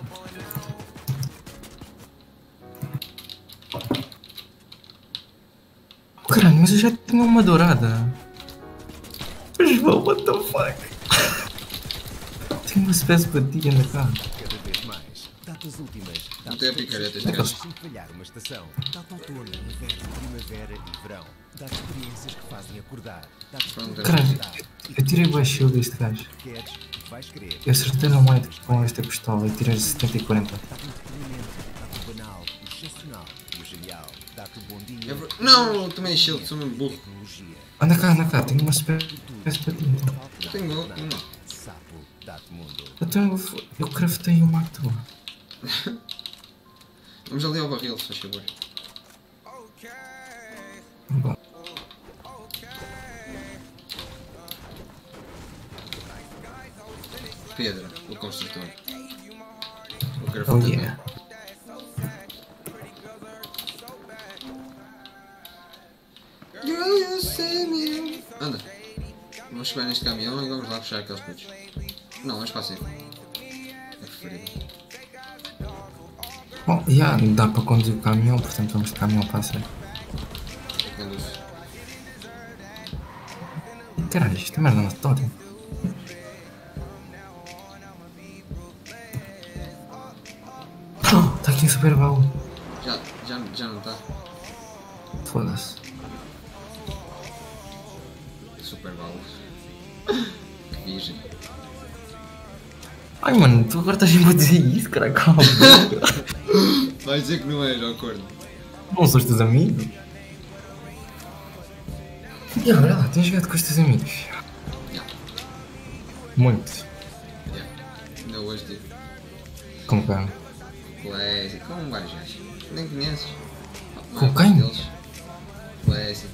C: Caralho, mas eu já tinha uma dourada. João, what the fuck? Tenho uma espécie de batia na cara.
E: Cada vez mais. Datas últimas.
A: Não tem a picareta este
E: Datas
A: gajo.
E: sem falhar uma estação. Data outono, inverno, primavera e verão. Dá-te experiências que fazem acordar. Dá-te
A: Pronto,
C: Caralho, eu tirei o shield deste gajo.
E: queres, vais querer.
C: Eu acertei no White com esta pistola e tirei 70 e 40.
E: Dá-te entretenimento. Dá-te o banal, o excepcional e o genial. Dá-te o bom dia.
A: Não, tomei shield, sou mesmo burro.
E: Tecnologia.
C: Anda cá, tenho uma espécie de batia então.
A: Eu tenho uma.
E: Sapo, dá-te mundo.
C: Então eu craftei uma à toa.
A: Vamos ali ao barril, se faz favor. Pedro, o construtor. O que era
C: Oh
A: feito
C: yeah.
A: Anda. Vamos chegar neste caminhão e vamos lá puxar aqueles putos. Não, vamos para a seca. É preferível.
C: Oh, yeah, dá para conduzir o caminhão, portanto vamos de caminhão para a série.
A: Conduz.
C: Caralho, isto é merda não totem. Está aqui um super baú.
A: Já não está.
C: Foda-se.
A: Super baú. Que virgem.
C: Ai mano, tu agora estás sempre a dizer isso, caralho, calma.
A: Vai dizer que não és, ó corno.
C: Não sou os teus amigos? E olha lá, tens jogado com os teus amigos?
A: Yeah.
C: Muito.
A: Yeah. Ainda hoje tive.
C: Com quem?
A: Clésia, com vários gajos. Nem conheces.
C: Com quem?
A: Clésia.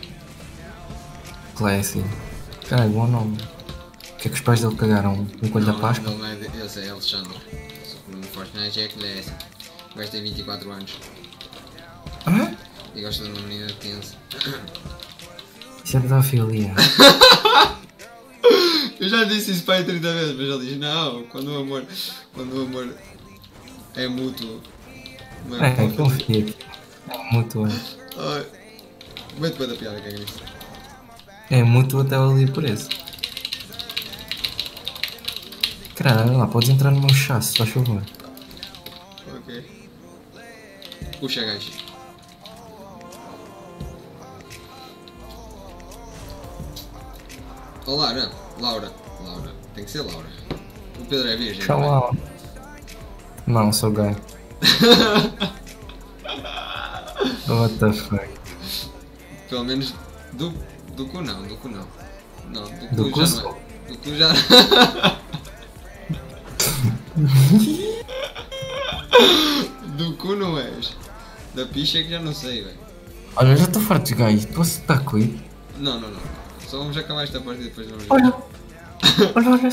C: Classy. Caralho, bom nome. O que é que os pais dele cagaram? Um coelho da Páscoa?
A: Não, esse é Alexandre. No Fortnite é Clésia. O gajo tem 24 anos.
C: Hã?
A: E gosta de uma menina de 15.
C: Isso é pedofilia.
A: Eu já disse isso para aí 30 vezes, mas ele diz não, quando o amor é mútuo. Não é
C: É, confia. É mútuo.
A: Ai, mete para da piada que é nisso.
C: É mútuo até ali por isso. Caralho, olha lá, podes entrar no meu chá, se faz favor.
A: Ok. Puxa gajo. Oh Laura. Tem que ser Laura. O Pedro é virgem.
C: Tchau lá. Não, sou gay. What the fuck?
A: Pelo menos do cu não. Não,
C: Do
A: do
C: cu
A: cu já
C: sou.
A: não é. Do cu já. Do cu não és. Da picha é que já não sei, velho.
C: Olha, eu já estou farto de gays. Posso estar com ele?
A: Não. Só vamos acabar esta partida e depois vamos ver.
C: Olha. Olha.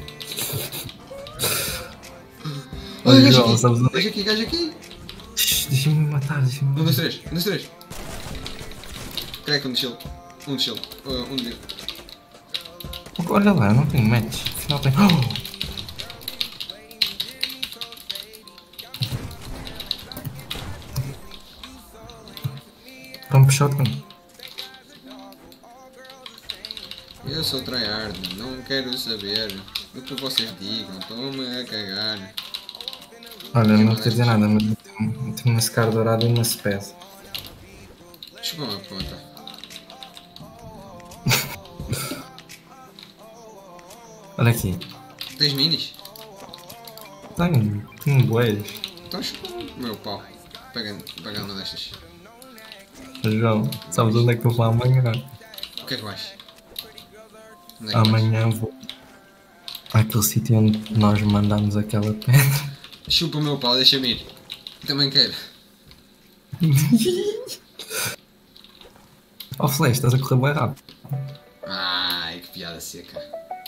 A: Olha, gajo
C: João,
A: aqui.
C: sabes onde é
A: Gajo aqui.
C: Shhh, deixa-me matar, deixa-me
A: 1,
C: matar.
A: 2, 3. Crack, um de shield. Um de shield. Um de...
C: Olha lá, eu não tenho match. Afinal tenho. Oh! Vamos shotgun.
A: Eu sou tryhard, não quero saber o que vocês digam, estou-me a cagar.
C: Olha, não quer dizer nada, mas eu tenho uma Scar dourada e uma Spez.
A: Chupa uma ponta.
C: Olha aqui.
A: Tens minis?
C: Tenho boés.
A: Então chupa o meu pau. Pega uma destas.
C: João, sabes onde é que eu vou amanhã?
A: O que é que vais? Onde é que vais?
C: Amanhã vou àquele sítio onde nós mandamos aquela pedra.
A: Chupa o meu pau, deixa-me ir. Também quero.
C: Oh Flash, estás a correr bem rápido.
A: Ai, que piada seca.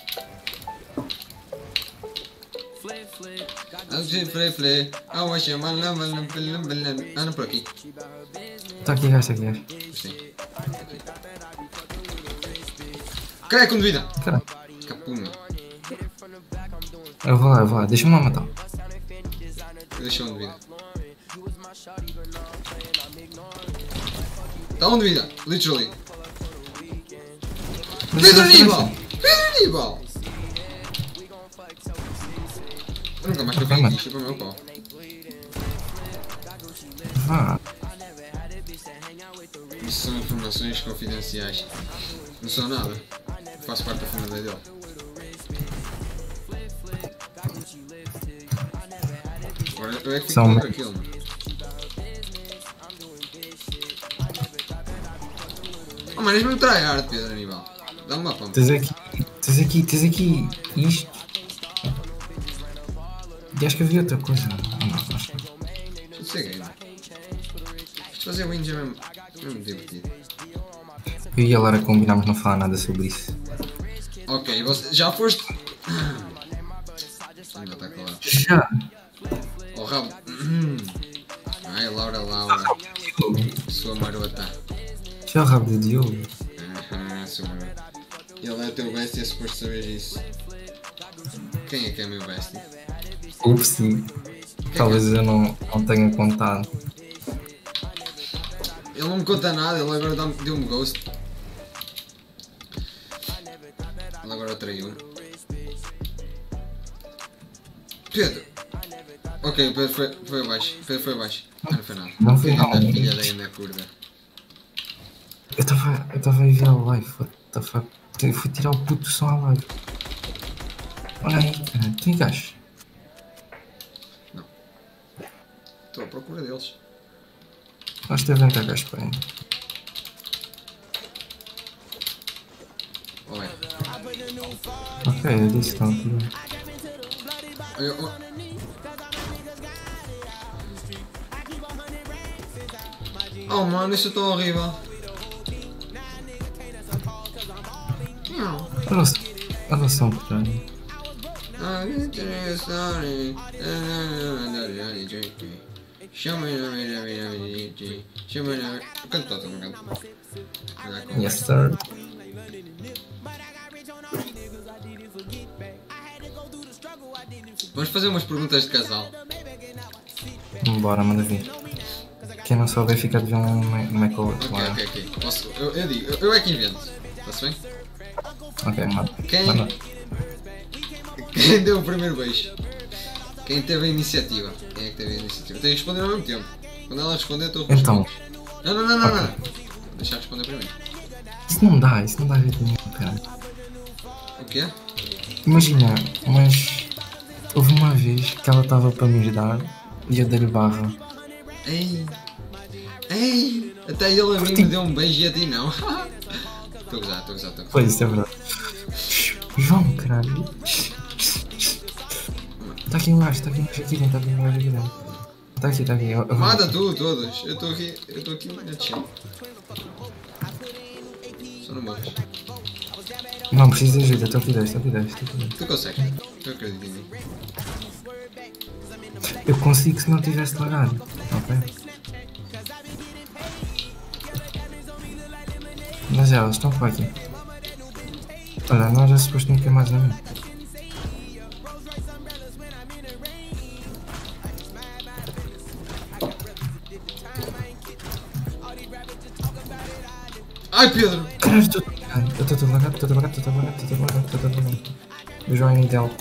A: Anda por aqui.
C: Está aqui, gajo, está aqui, gajo.
A: Sim. Crack, um de vida.
C: Caralho.
A: Capuna.
C: Eu vou lá, deixa-me lá matar.
A: Deixa um de vida. Está um de vida, literally. Pedro Aníbal! Pedro Aníbal! Eu nunca mais toquei aqui, chupa o meu pau.
C: Vá.
A: Isso são informações confidenciais. Não são nada. Faço parte da família dele. Agora eu é que fico
C: São-
A: contra aquilo, mano. Oh, mano, és mesmo tryhard, Pedro Aníbal. Dá-me uma pompa.
C: Tens aqui isto. E acho que havia outra coisa. Não, acho que não.
A: Isto é gay, mano. Isto fazer wins é mesmo divertido.
C: Eu e a Lara combinámos não falar nada sobre isso.
A: Ok, você já foste.
C: Já.
A: Oh, rabo. Ai, Laura. Sua marota.
C: Já o rabo do Diogo.
A: Sua marota. Ele é teu bestie, é suposto saber isso. Quem é que é meu bestie?
C: Upsi. Talvez eu não tenha contado.
A: Ele não me conta nada, ele agora deu-me ghost. Ele agora traiu-me. Pedro! Ok, o Pedro foi abaixo. Pedro foi abaixo. Ah, não foi nada.
C: Não foi
A: Filha
C: nada.
A: da filha da Ana curda.
C: Eu estava a enviar a live. What the fuck? Eu fui tirar o puto som à live. Olha aí, cara. Tem gajo.
A: Estou à procura deles.
C: Nós devemos ter gajo para aí.
A: Olha.
C: Ok, eu disse que não tudo.
A: Oh mano, isso é tão horrível.
C: Olha só um bocadinho.
A: Canta,
C: Yes, sir.
A: vamos fazer umas perguntas de casal.
C: Bora, manda vir. Quem não souber fica de ver um eco outro.
A: Ok. Posso, eu digo, eu é que invento. Está-se bem?
C: Ok, manda.
A: Quem deu o primeiro beijo? Quem teve a iniciativa? Quem é que teve a iniciativa? Tem que responder ao mesmo tempo. Quando ela responder, eu estou a responder.
C: Então.
A: Não. Vou deixar responder primeiro.
C: Isso não dá jeito nenhum, cara.
A: O quê?
C: Imagina, mas houve uma vez que ela estava para me ajudar e eu dei-lhe barra.
A: Ei! Até ele a mim me deu um beijo e a ti não. Estou a gozar.
C: Pois, isso é verdade. João, caralho. Está aqui um gajo aqui dentro. Está aqui.
A: Mata tu, todos. Eu estou aqui na chill. Só não morres.
C: Não, preciso de ajuda, estou aqui 10.
A: Tu consegues. Eu acredito em mim.
C: Eu consigo se não tivesse lagado. Ok? Mas elas estão por aqui. Olha, nós já suposto não ter mais a mim.
A: Ai, Pedro!
C: Caralho, eu estou todo lagado. O João é ideal.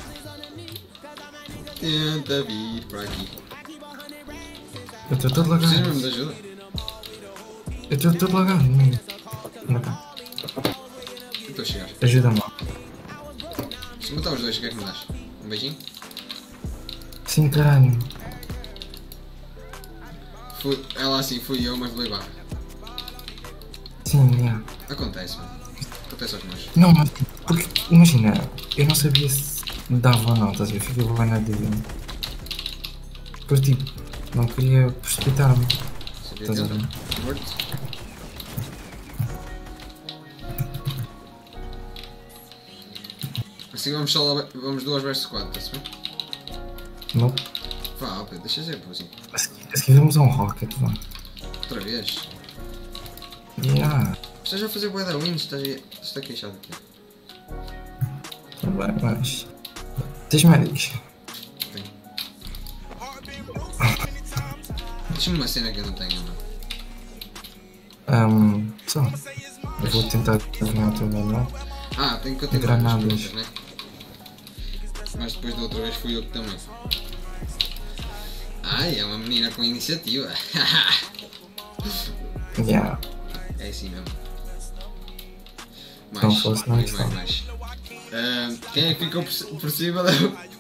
A: Tenta vir para aqui.
C: Eu estou todo lagado.
A: Precisas mesmo de ajuda?
C: Eu estou todo lagado. Não cá.
A: Estou a chegar.
C: Ajuda-me.
A: Se matar os dois, o que é que me dás? Um beijinho?
C: Sim, caralho.
A: Ela assim fui eu, mas levei barra.
C: Sim, yeah.
A: Acontece, mano. Acontece aos meus.
C: Não, mas porque, imagina, eu não sabia se dava ou não, estás a ver? Fiquei bem na dúvida. Depois, tipo, não queria precipitar-me.
A: Sabia
C: Estás a
A: tentar.
C: ver?
A: Morto. Assim vamos só lá, vamos 2 versus 4, está-se bem?
C: Não.
A: Vá, Pedro, deixa ser, pôzinho.
C: A seguir vamos a um rocket, vá.
A: Outra vez.
C: Yeah.
A: Estás a fazer bué da wins, estás a queixar aqui.
C: Tá bem, mas... Tens médicos?
A: Tenho. Deixa-me uma cena que eu não tenho, mano.
C: Só. Eu vou tentar adivinhar o teu nome.
A: Ah, tenho que continuar com as
C: Granadas.
A: perguntas, né? Mas depois da outra vez fui eu que também. Ai, é uma menina com iniciativa.
C: Yeah.
A: É assim mesmo.
C: Não fosse, não estava.
A: mais. Quem é que ficou por cima da...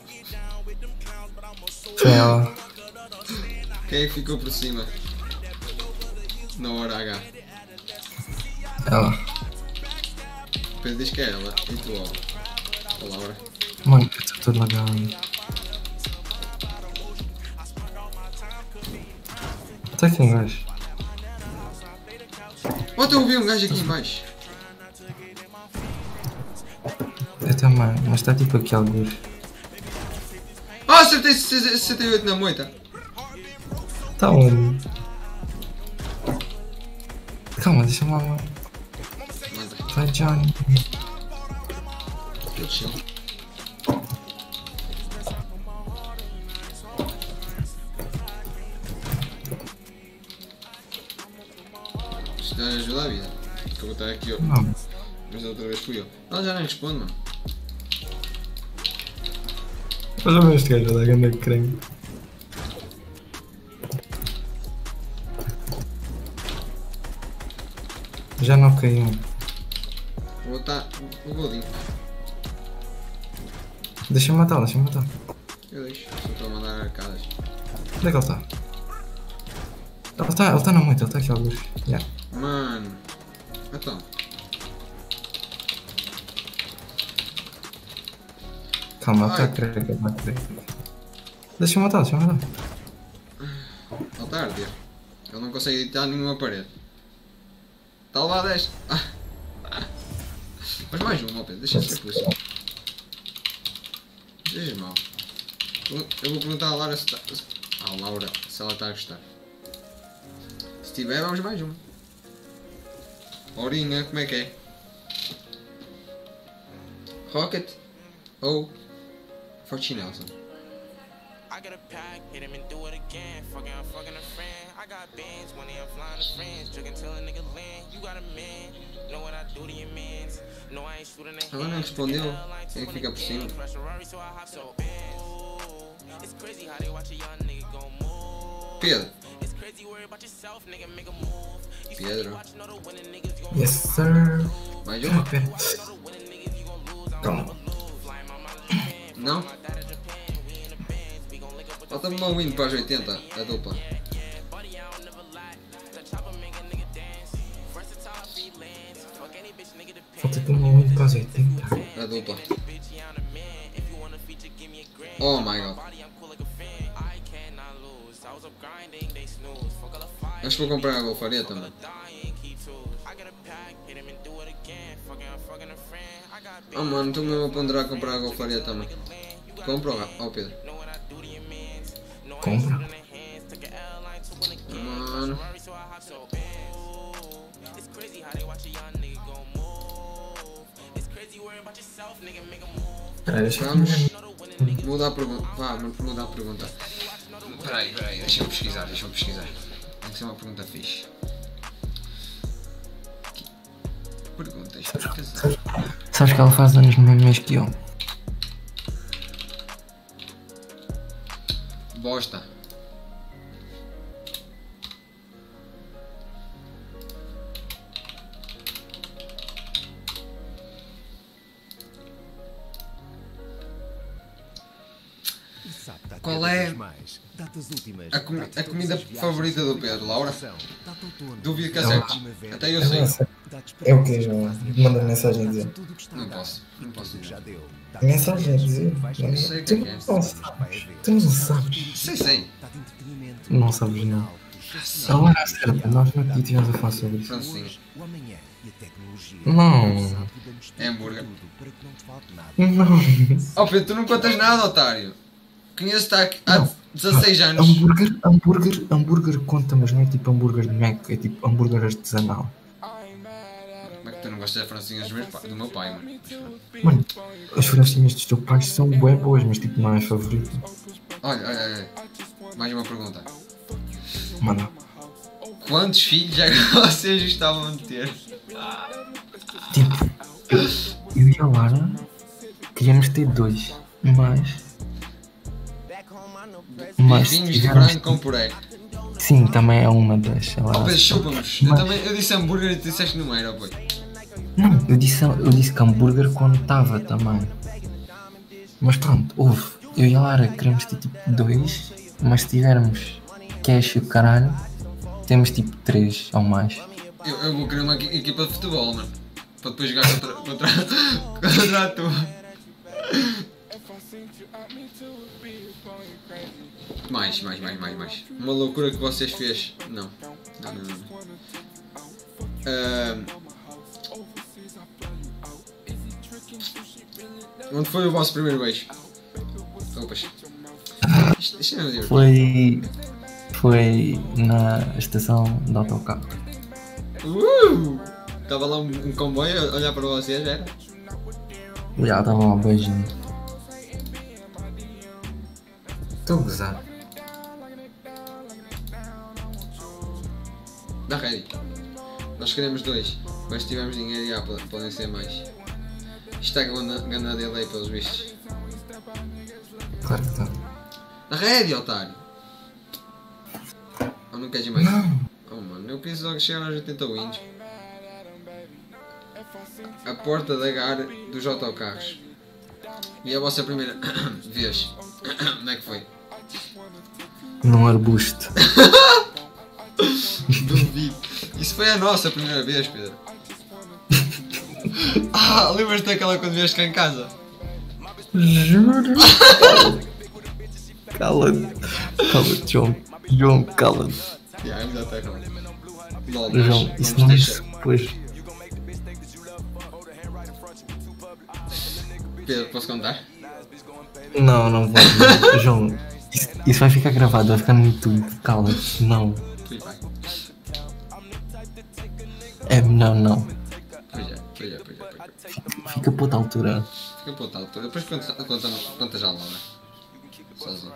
C: Foi ela.
A: Quem é que ficou por cima? Na hora H.
C: Ela.
A: Pedro diz que é ela. E tu, ó. A Laura.
C: Mano, eu estou todo lagado. Até que tem gajo.
A: Oh, eu ouvi um gajo aqui em baixo.
C: Eu também, mas está tipo aqui alguns.
A: Oh, acertei 68 na moita.
C: Tá onde? Calma, deixa-me lá.
A: Manda.
C: Vai, Johnny.
A: Eu chill. Isto não ajuda a vida. Que eu vou estar aqui, ó.
C: Não.
A: Mas da outra vez fui eu. Ela já nem responde, mano.
C: Olha o este gajo da ganda creme. Já não caiu.
A: Vou botar o Godinho.
C: Deixa-me matar, deixa-me matar.
A: Eu deixo. Só estou a mandar arcadas.
C: Onde é que ele está? Ele está na moita, ele está aqui ao luz. Yeah.
A: Mano. Então.
C: Calma, ele está
A: Ai.
C: a querer, ele está a querer. Deixa-me matar, deixa-me matar.
A: Ele está a arder. Ele não consegue editar nenhuma parede. Está a levar 10. Mas mais um, ó Pedro. Deixa de ser polícia. Seja mal. Eu vou perguntar à Laura se está... À Laura se ela está a gostar. Se tiver, vamos mais um. Aurinha, como é que é? Rocket ou Forte Nelson?
D: I got a pack, hit him and do it again. Fucking, I'm fucking a friend. I got bands, money, I'm flying to friends. Drinking till a nigga land. You got a man, know what I do to your mans. No, I ain't shooting at
A: Ela não respondeu. Quem fica por cima?
D: It's crazy how they watch a young nigga go move.
A: Pedro.
D: It's crazy worry about yourself, nigga, make a move. You
A: Pedro.
D: watch, know the winning niggas gon'
C: Yes, sir.
A: Mais uma?
C: Pera.
D: winning niggas you gon' lose. I'm
C: Calma.
D: lose. Like my mama Japan,
A: Não?
D: my dad in Japan, we in the bands, we gon' link up with the
A: Falta-me uma win para as 80, a dupla.
D: buddy, I don't never lie. The chopper make a nigga dance. Versatile freelance. Fuck any bitch, nigga depends.
C: Falta-te uma muito para as 80.
A: A dupla.
D: Bitch, yeah, I'm the man. If you wanna feature, give me a grand.
A: Oh my god.
D: Body, I'm cool like a fan. I cannot lose. I was up grinding, they snooze. Fuck all the fire.
A: Acho que vou comprar a golfaria também.
D: Dying, key tools. I got a pack, hit him and do it again. Fucking, I'm fucking a friend. I got
A: Oh mano, estou mesmo a ponderar comprar a golfaria também. Compra ó Pedro.
D: know what I do to your mans. No, I ain't
C: Compra.
D: shooting their hands. Took an airline to win again.
A: Mano.
D: Ferrari, so I hop so bad. It's crazy how they watch a young nigga go move. It's crazy worry about yourself, nigga, make a move.
C: Espera, deixa-me
A: Vamos
C: ver.
A: mudar a pergunta. Vá, mudar a pergunta. Peraí, deixa-me pesquisar. Tem que ser uma pergunta fixe. Perguntas para casar.
C: Sabes que ela faz anos no mesmo mês que eu?
A: Bosta.
E: E sabe, dá
A: Qual
E: cada
A: é
E: vez mais. Datas últimas,
A: a
E: dá-te
A: comida
E: todas as viagens
A: favorita do
E: sem
A: Pedro, Laura?
E: dá-te outono,
A: Duvido que
E: dá-te
A: acertes.
E: primavera,
A: Até eu sei.
E: dá-te
C: É o quê,
E: experiências
C: João?
E: que fazem
C: Manda
E: acordar,
C: mensagem a
E: dá-te
C: dizer.
E: tudo o que está a
A: Não
E: dar,
A: posso
E: e tudo
A: dizer.
E: que já deu. Dá-te
C: Mensagem a dizer.
E: vais
A: Não
E: ver.
A: sei o
C: Tu
A: que é.
C: não sabes. Tu não sabes.
A: Sei.
E: Dá-te entretenimento,
C: Não sabes não.
E: excepcional,
C: A hora certa, nós no dia estivemos a falar sobre isso.
A: Francinha.
E: o amanhã e a tecnologia.
C: Não.
E: Sabe que damos tudo
A: Hambúrguer.
E: tudo para que não te falte nada.
C: Não.
A: Oh Pedro, tu não contas nada, otário. Conheço-te há 16 anos.
C: Hambúrguer conta, mas não é tipo hambúrguer de Mac, é tipo hambúrguer artesanal.
A: Como é que tu não gostas de francinhas do meu pai, mano?
C: Mano, as francinhas dos teus pais são bué boas, mas tipo não é favorito.
A: Olha. Mais uma pergunta.
C: Mano,
A: Quantos filhos é que vocês estavam a ter?
C: tipo, eu e a Lara queríamos ter 2, mas
A: Vinhos de
C: tivemos-
A: frango com puré.
C: Sim, também é uma das.
A: Oh Pedro, chupa-nos. Eu disse hambúrguer e tu disseste que não era, pô.
C: Não, eu disse que hambúrguer contava também. Mas pronto, houve. Eu e a Lara queremos ter tipo 2, mas se tivermos cash e o caralho, temos tipo 3 ou mais.
A: Eu vou criar uma equipa de futebol, mano. Para depois jogar contra a tua. Mais. Uma loucura que vocês fez. Não. Onde foi o vosso primeiro beijo? Opas. Isto é meu divertido.
C: Foi na estação de autocarro.
A: Estava lá um comboio a olhar para vocês, era?
C: Já estava lá um beijinho. Estou a gozar.
A: Dá ready. Nós queremos 2. Mas se tivermos dinheiro, já podem ser mais. Isto está ganhando delay pelos bichos.
C: Claro que está.
A: Dá ready, otário! Ou não queres ir mais?
C: Não.
A: Oh mano, eu quis logo chegar aos 80 wins. A porta da GAR dos autocarros. E a vossa primeira vez. Como é que foi?
C: Num arbusto.
A: Duvido. Isso foi a nossa primeira vez, Pedro. Lembras-te daquela quando vieste cá em casa?
C: Juro. Cala-te. Cala-te, João. João, cala-te.
A: Ainda está com LOL,
C: João,
A: mas
C: isso
A: vamos
C: não é
A: deixar.
C: depois.
A: Pedro, posso contar?
C: Não, não vai. João, isso vai ficar gravado, vai ficar no YouTube. Cala-te. Não.
A: Fui pai.
C: É melhor não.
A: Pois é.
C: Fica para outra altura.
A: Fica para outra altura. Depois conta já lá, né? Sozinho.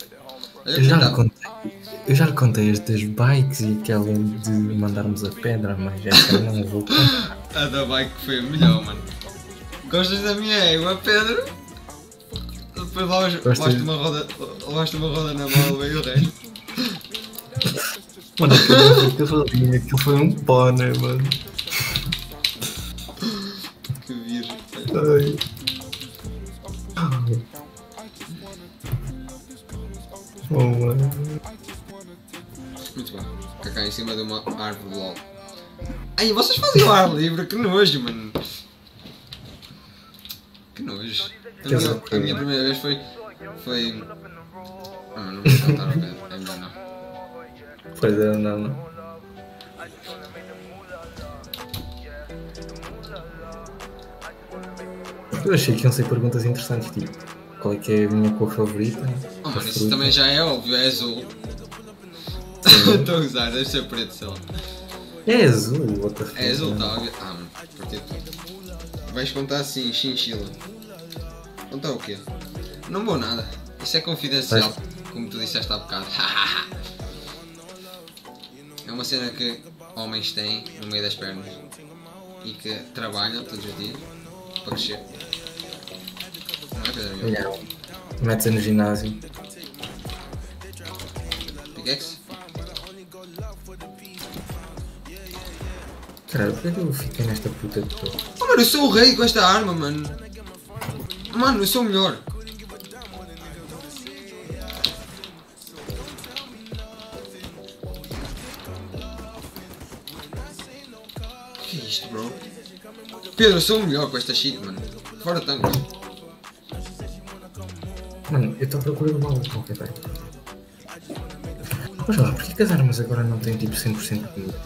C: Eu já lhe contei as das bikes e aquela de mandarmos a pedra, mas essa não vou contar.
A: A da bike foi a melhor, mano. Gostas da minha égua, Pedro? Depois levaste uma roda na bola e o resto.
C: Mano, aquilo foi um pó, né, mano?
A: Que virgem.
C: Ai. Oh, mano.
A: Muito bom. Cacá em cima de uma árvore LOL. Ai, vocês faziam ar livre, que nojo, mano. Que nojo. A minha primeira vez foi. Não vou contar o Pedro, é melhor não.
C: Pois é, não. Eu achei que iam ser perguntas interessantes, tipo, qual é que é a minha cor favorita?
A: Oh mano, isso também já é óbvio, é azul. Estou a usar, deve ser preto, sei lá.
C: É azul, what the fuck?
A: É azul, tá óbvio. Mano, porque tudo. Vais contar assim, chinchila. Contar o quê? Não vou nada. Isso é confidencial, como tu disseste há bocado. É uma cena que homens têm no meio das pernas e que trabalham todos os dias para crescer. Não é, Pedro?
C: Não. Mete-se no ginásio.
A: Pickaxe?
C: Caralho, por que eu fiquei nesta puta de toa?
A: Oh mano, eu sou o rei com esta arma, mano. Mano, eu sou o melhor. O que é isto, bro? Pedro, eu sou o melhor com esta shit, mano. Fora tanques.
C: Mano, eu estou à procura de uma luta qualquer bem. Mas lá, porquê que as armas agora não têm tipo 100% de comida?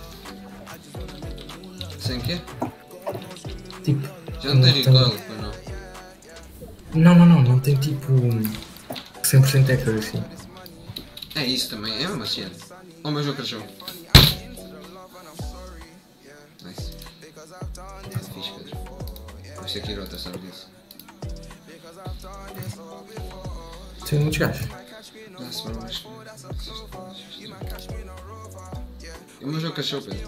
A: Sem quê?
C: Tipo.
A: Já não tens
C: tem-
A: recoil, pois não?
C: Não tem tipo 100% accuracy.
A: É isso também, é uma cena. Oh, meu jogo cresceu. Nice. Fixe, Pedro. Vais ter que ir outra, sabes disso?
C: Tem muitos gajos.
A: Dá-se para mais. O meu jogo cresceu, Pedro.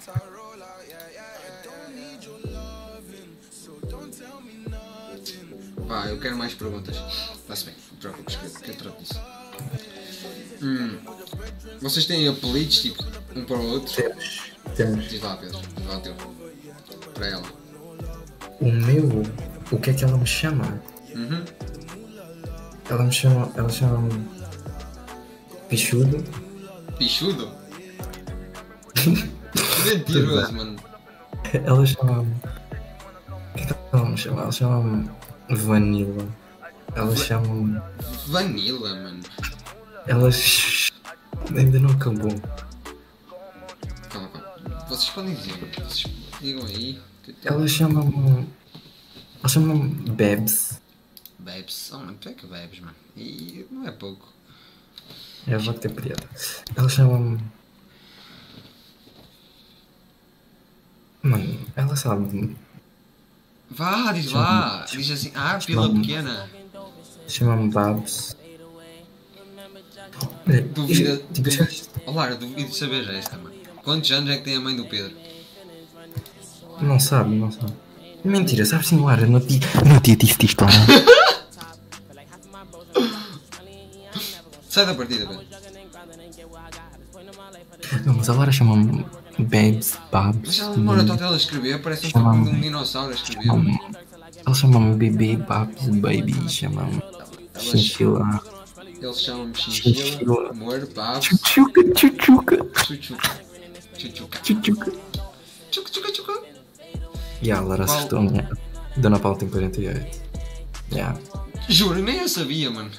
A: Pá, eu quero mais perguntas. Está-se bem, não te preocupes, que eu trato disso. Vocês têm apelidos, tipo, um para o outro?
C: Temos.
A: Diz lá, Pedro, diz lá o teu. Para ela.
C: O meu. O que é que ela me chama?
A: Uhum.
C: Ela chama-me. Pichudo.
A: Pichudo? Que mentiroso, mano.
C: Ela chama-me. O que é que ela me chama? Ela chama-me Vanilla. Ela chama-me.
A: Vanilla, mano.
C: Ela. Ainda não acabou.
A: Calma. Vocês podem dizer, vocês digam aí.
C: Ela chama-me. Ela chama-me Babs.
A: Babes. Oh, mano, tu é que bebes, mano. E não é pouco.
C: É a vodka preta. Ela chama-me. Mano, ela sabe.
A: Vá, diz lá. Diz assim, pila pequena.
C: Chama-me Babs. Olha,
A: Duvida.
C: tipo,
A: Olá, eu duvido de saber já esta, mano. Quantos anos é que tem a mãe do Pedro?
C: não sabe. Mentira, sabes sim, Lara, no dia disse isto lá.
A: Sai da partida, Pedro.
C: Não, mas a Lara chama-me Babs.
A: Mas ela demora tanto ela a escrever, parece um pouco de um dinossauro a escrever.
C: Ela chama-me Bebê, Babs, Baby, chama-me Chinchila.
A: Eles chamam-me Chinchila, Amor, Babs,
C: Chuchuca.
A: Chuchuca.
C: Chuchuca.
A: Chuchuca.
C: E a Lara acertou-me. Dona Paula tem 48. Yeah.
A: Juro, nem eu sabia, mano.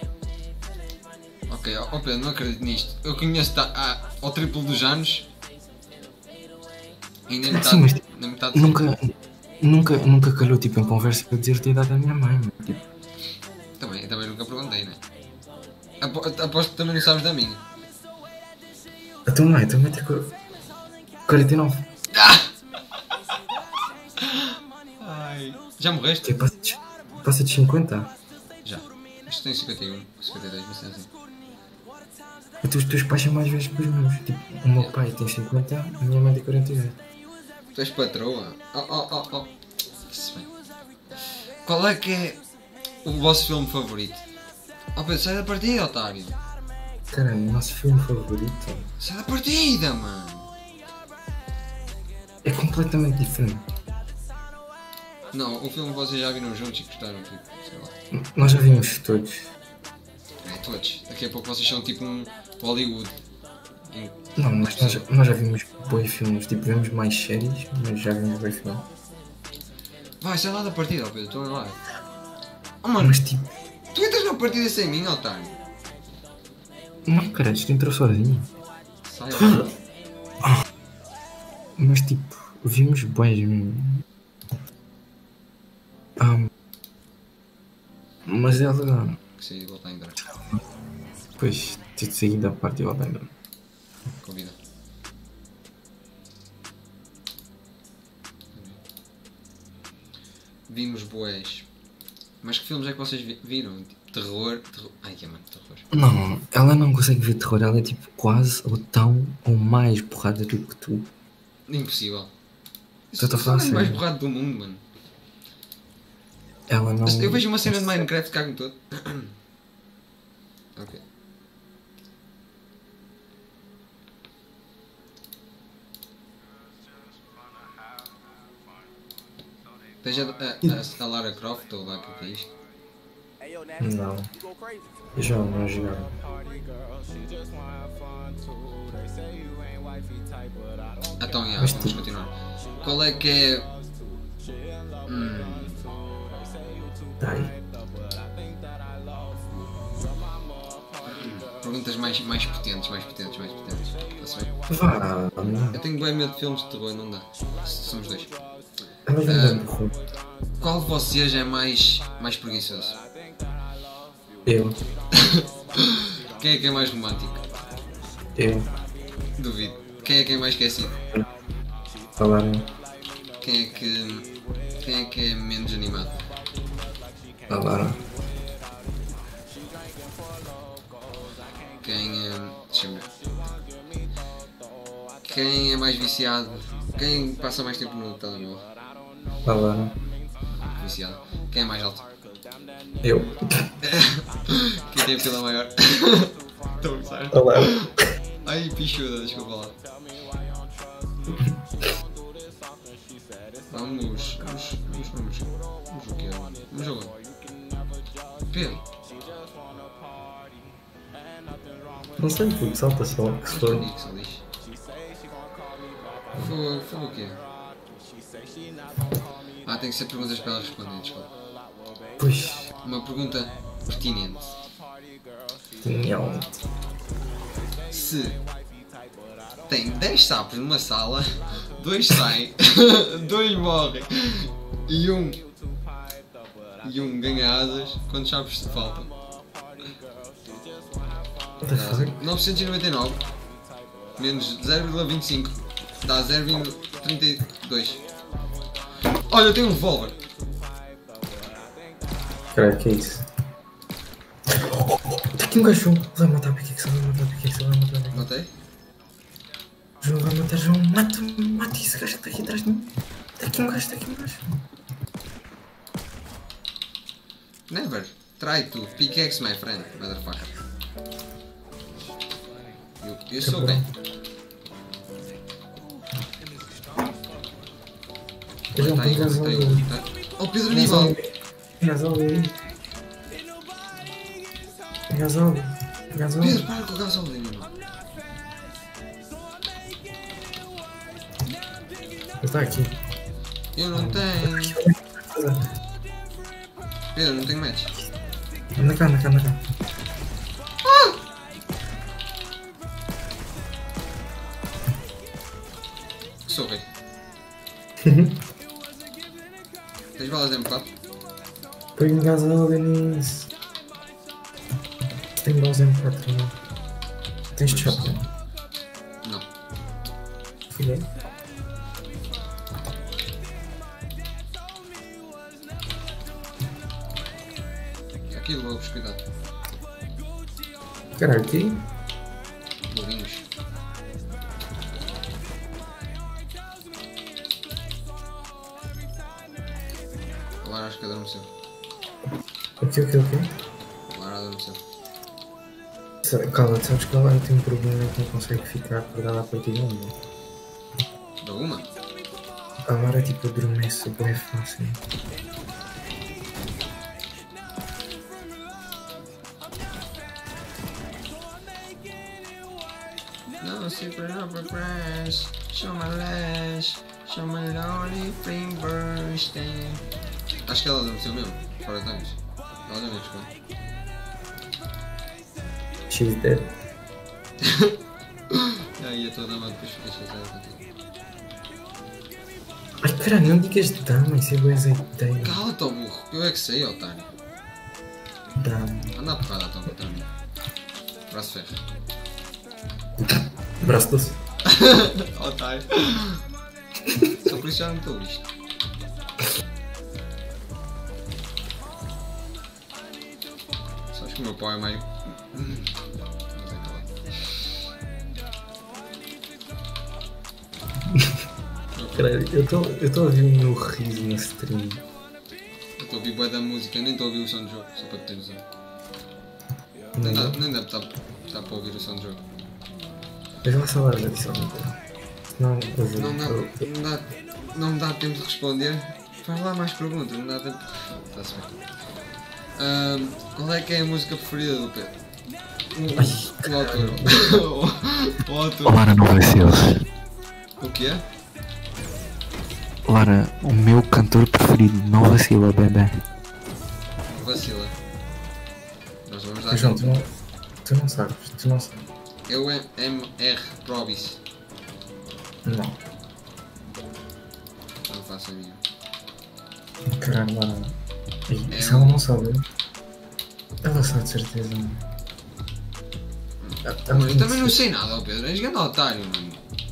A: Ok, ó Pedro, não acredito nisto. Eu conheço-te ao triplo dos anos. E nem
C: Sim, mas
A: metade
C: nunca calhou tipo em conversa para dizer-te a idade da minha mãe. Tipo,
A: Também nunca perguntei, né? Aposto que também não sabes da minha.
C: a tua mãe tem 49.
A: Ai. Já morreste?
C: Que passa de 50.
A: Já. Isto tem 51, 52, mas é assim.
C: Então os teus pais são mais velhos que os meus. Tipo, o meu pai tem 50, a minha mãe tem 48.
A: Tu és patroa? Oh. Isso bem. Qual é que é o vosso filme favorito? Oh Pedro, sai da partida, otário.
C: Caralho, o nosso filme favorito
A: Sai da partida, mano.
C: é completamente diferente.
A: Não, o filme que vocês já viram juntos e gostaram, tipo, sei lá.
C: Nós já vimos todos.
A: É, todos. Daqui a pouco vocês são tipo um Hollywood.
C: Não, mas nós já vimos bons filmes. Tipo, vemos mais séries, mas já vimos bons filmes.
A: Vai, sai lá da partida, ó Pedro, estou a lá. Oh mano,
C: Mas tipo,
A: tu entras na partida sem mim, otário.
C: não, cara, isto entrou sozinho.
A: Sai lá.
C: Mas tipo, vimos bons mesmo. Mas ela.
A: Que saí de voltar a entrar.
C: Depois de sair da parte de Alabama.
A: Convida. Vimos boés. Mas que filmes é que vocês viram? Tipo, terror? Ai, que é mano, terror.
C: Não, ela não consegue ver terror, ela é tipo quase ou tão ou mais porrada do que tu.
A: Impossível.
C: Eu tô falando
A: é o mais
C: sério.
A: borrado do mundo, mano.
C: Ela não.
A: Eu vejo uma cena de Minecraft e cago-me todo. Ok. Tens a Lara Croft ou lá que é isto?
C: Não. Eu já não jogar.
A: Então, já,
C: Mas
A: vamos
C: tu-
A: continuar. Qual é que é.
C: Tá aí.
A: Perguntas mais potentes. Está-se bem?
C: Vá.
A: Eu tenho bem medo de filmes de terror, não dá. Somos dois.
C: Ela vem dando burro.
A: Qual de vocês é mais preguiçoso?
C: Eu.
A: Quem é que é mais romântico?
C: Eu.
A: Duvido. Quem é que é mais esquecido?
C: Falarem.
A: Quem é que é menos animado?
C: Falaram.
A: Deixa eu ver. Quem é mais viciado? Quem passa mais tempo no telemóvel?
C: Falaram.
A: Viciado. Quem é mais alto?
C: Eu.
A: Quem tem a pila maior? Estou a gostar.
C: Falaram.
A: Ai, pichuda, desculpa lá. Vamos o quê? Vamos jogar. Pedro,
C: Não sei porque salta só. Que se for.
A: que só diz. Foi o quê? Tem que ser perguntas para ela responder, desculpa.
C: Pois.
A: Uma pergunta pertinente.
C: Tinha.
A: Se tem 10 sapos numa sala, 2 saem, 2 morrem e um ganha asas, quantos sapos te faltam?
C: the fuck?
A: 999 menos 0,25 dá 0,32. Olha, eu tenho um revólver.
C: Caralho, que é isso? Tem aqui um gajo. Vai matar a pickaxe, vai matar a pickaxe, vai matar a pickaxe.
A: Matei?
C: João, vai matar João. Mata esse gajo que está aqui atrás de mim. Está aqui um gajo, está aqui um gajo.
A: Never try to pickaxe my friend, motherfucker. Eu sou bem.
C: João, põe gás
A: Tem
C: ali.
A: Oh, Pedro Aníbal!
C: Gás ali. Gás ali. Gás ali.
A: Pedro, para com o gasolina, mano.
C: Está aqui.
A: Eu não tenho. Pedro, não tenho match.
C: Anda cá, anda cá, anda cá.
A: Sou rei. Tens balas de M4?
C: Põe um gás ali nisso. Tem balas M4 não? Tens de shotgun?
A: Não.
C: Filha.
A: Aquilo, lobos, cuidado.
C: Caralho, aqui?
A: Lobinhos. Agora acho que adormeceu.
C: O quê?
A: Agora adormeceu.
C: Cala-te, sabes que ela tem um problema que não consegue ficar acordada a partir de onde?
A: De alguma?
C: A Lara tipo adormece bem fácil.
A: No secret upper press. Show my lash. Show my lonely fingers. Acho que ela adormeceu mesmo. Fora de tanques. Ela já me responde.
C: She's dead.
A: Aí a tua dama depois fica chateada contigo.
C: Ai caralho, não digas dama, isso é bem azeiteiro.
A: Cala-te, ó burro. Eu é que sei, otário.
C: Dama.
A: Anda a porrada então contra mim. Braço ferro.
C: Braço doce.
A: Otário. Só por isso já não estou visto. Sabes que o meu pau é mais.
C: Caralho, eu estou a ouvir o meu riso na stream.
A: Eu estou a ouvir bué da música, nem estou a ouvir o som do jogo, só para te ter noção. Nem deve estar para ouvir o som do jogo.
C: Veja lá se ela já disse alguma coisa. Senão eu vou.
A: Não me dá tempo de responder. Faz lá mais perguntas, não dá tempo. Está-se bem. Qual é que é a música preferida do Pedro? O autor. O autor.
B: Lara, não vai ser eles.
A: O que é?
B: Lara, o meu cantor preferido, não vacila, bebê.
A: Vacila. Nós vamos dar.
C: João, tu não sabes.
A: É o MR Probis.
C: Não.
A: Não faço a minha.
C: Caralho, Lara.
A: É
C: Se ela não sabe. Ela sabe de certeza.
A: Mano, eu também não sei nada, ó Pedro. És grande otário, mano.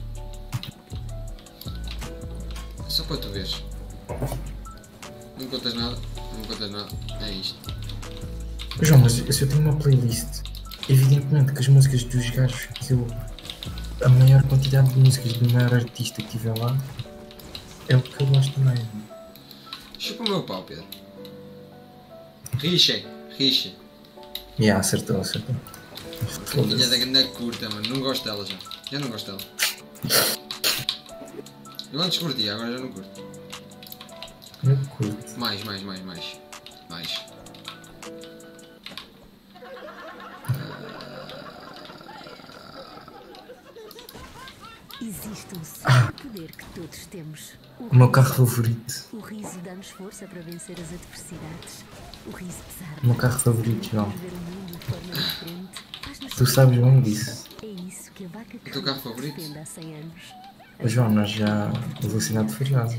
A: Só para tu veres. Não contas nada. É isto.
C: João, mas se eu tenho uma playlist, evidentemente que as músicas dos gajos que eu. A maior quantidade de músicas do maior artista que tiver lá é o que eu gosto mais.
A: Chupa o meu pau, Pedro. Rixa.
C: Acertou.
A: Filha da ganda curta, mano. Não gosto dela já. Já não gosto dela. Eu antes curtia, agora já não curto.
C: Eu curto.
A: Mais.
G: Existe um certo poder que todos temos.
C: O meu carro favorito.
G: O riso dá-nos força para vencer as adversidades. O riso pesar.
C: O meu carro favorito, João.
G: Ver o mundo de forma diferente. Faz-nos
C: Tu sabes bem disso.
G: É isso que a vaca
A: O teu carro favorito?
G: defende há 100 anos.
C: João, nós já. Velocidade furiosa.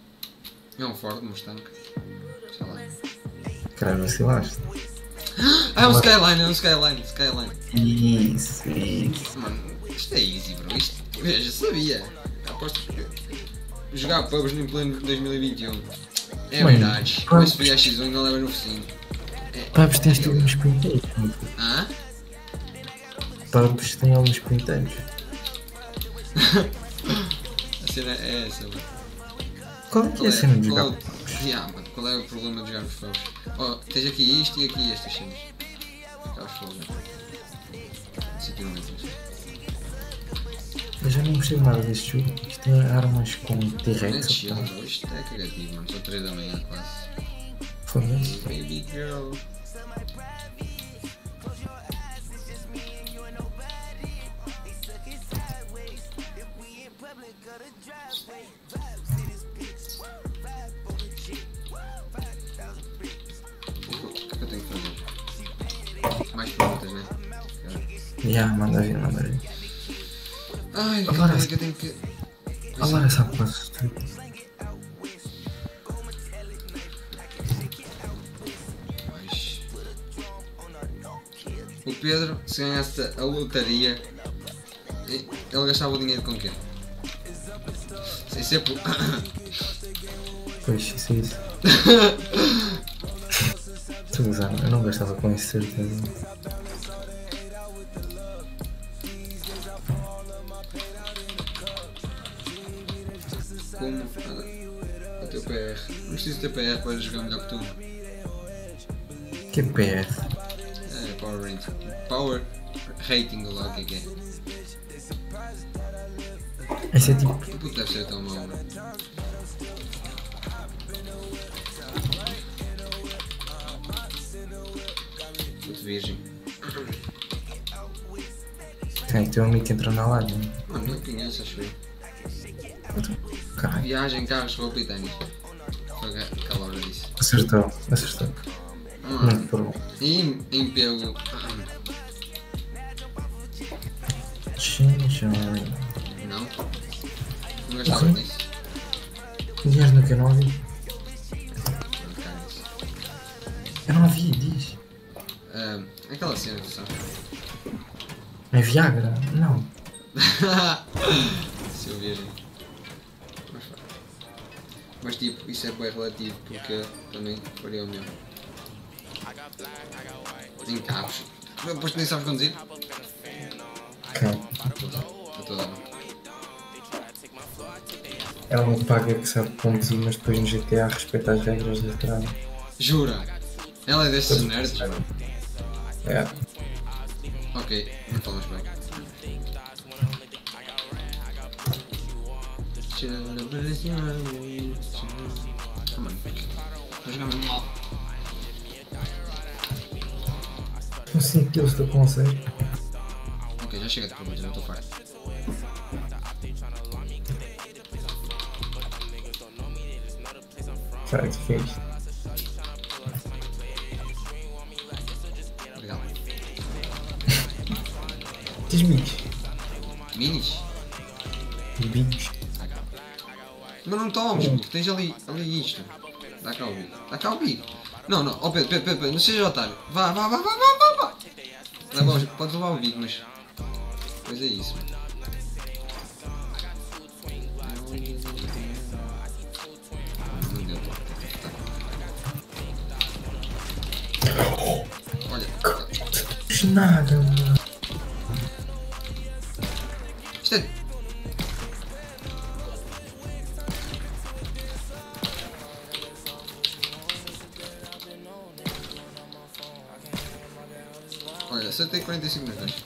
A: É um Ford Mustang. Sei lá.
C: Caralho, vacilaste.
A: Ah, é um Skyline.
C: Isso.
A: Mano, isto é easy, bro. Isto, eu já sabia. Aposto que jogar pubs no pleno 2021 é
C: Mano,
A: verdade. Mas se vier X1 não leva no focinho.
C: Pubs tens alguns pinteiros.
A: Ah?
C: Pubs têm alguns pinteiros.
A: A cena é essa, mano.
C: Qual é que é a cena de
A: qual
C: jogar?
A: mano, qual é o problema de jogar os pubs? Oh, tens aqui isto e aqui estas cenas. Jogar os pubs, né? Sítio não é isso.
C: Eu já não gostei nada deste jogo. Isto tem armas com
A: Não é
C: T-Rex.
A: chill, bro. Isto é cagativo, mano. São 3 da manhã quase.
C: Foda-se.
A: Baby girl. O que é que eu tenho que fazer? Mais perguntas, né?
C: Já, manda vir.
A: Ai,
C: Agora
A: calma aí que eu tenho que.
C: Agora essa coisa.
A: Mais. O Pedro, se ganhasse a lotaria, ele gastava o dinheiro com quê? Sem ser por.
C: Pois, isso é isso. Estou a usar, eu não gastava com isso, certeza.
A: Como? O teu PR. Não preciso ter PR para jogar melhor que tu.
C: Que é PR?
A: É, Power Rating. Power Rating, lá o que é.
C: Esse é tipo.
A: O puto deve ser tão mau, né? Puto virgem.
C: Tem teu amigo que entrou na live. Né?
A: Mano, não conheço, acho eu.
C: Caralho,
A: Viagem, carros, roupa e ténis. Foi aquela hora disso.
C: acertou. Muito
A: Mano,
C: bom.
A: e em pego. Não? Não gastava
C: Ok.
A: disso?
C: Dinheiro no que eu não ouvi?
A: Não quero isso.
C: Eu não ouvi, diz.
A: Aquela cena que sabe.
C: É Viagra? Não.
A: Seu virgem. Mas tipo, isso é bem relativo porque também faria o mesmo. Em carros. Depois tu nem sabes conduzir?
C: Ok.
A: A toda hora.
C: É uma paga que sabe conduzir, mas depois no GTA respeita as regras da estrada.
A: Jura? Ela é desses nerds?
C: É.
A: Ok, não falas bem. Ah, mano, estou a jogar mesmo mal.
C: Não sei que eu estou com você.
A: Ok, já chega de perguntas, não estou farto.
C: Cara, que fez?
A: Obrigado.
C: Diz bichos.
A: Minis?
C: Bichos.
A: Mas não tomes, puto, tens ali isto. Dá cá o bico. Dá cá o bico. Não, oh Pedro, não seja otário. Vá. Podes levar o bico, mas. Pois é isso, mano. Não deu. Olha.
C: Nada, mano.
A: Isto é. Olha, acertei 45 nos dois.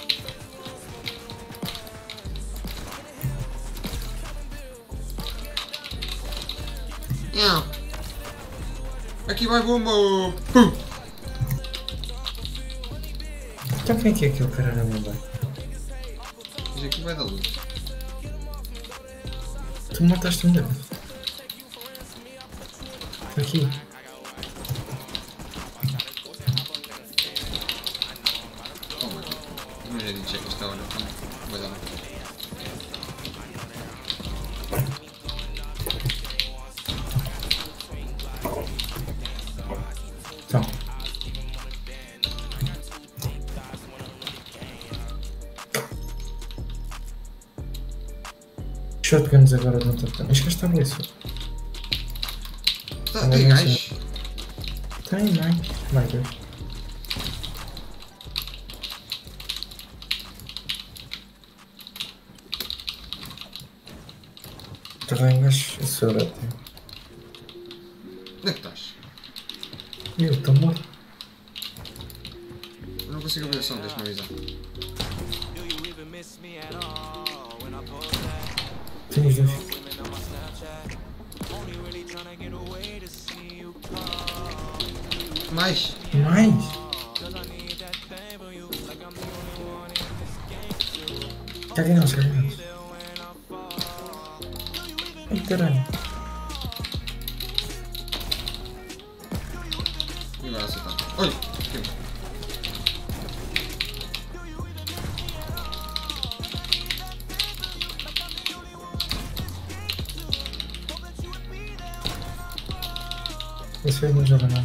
A: Nham. Aqui vai bomba! Pum!
C: Então quem é que é aquele cara na minha mãe?
A: Mas aqui vai dar luz.
C: Tu mataste um deles. Aqui.
A: Toma, eu já disse que esta hora vai dar.
C: Então. Shotguns agora não estão. Acho que está bem só.
A: Tem gajos?
C: Tem mais. Mais dois. Também acho isso é ótimo.
A: Onde é que estás?
C: Eu estou morto.
A: Eu não consigo ver o som, deixa-me avisar.
C: Tem os dois.
A: Mais?
C: Mais? Cadê nós? Cadê nós? Ai caralho.
A: E agora acertar. Olha! Aqui.
C: Esse aí não joga nada.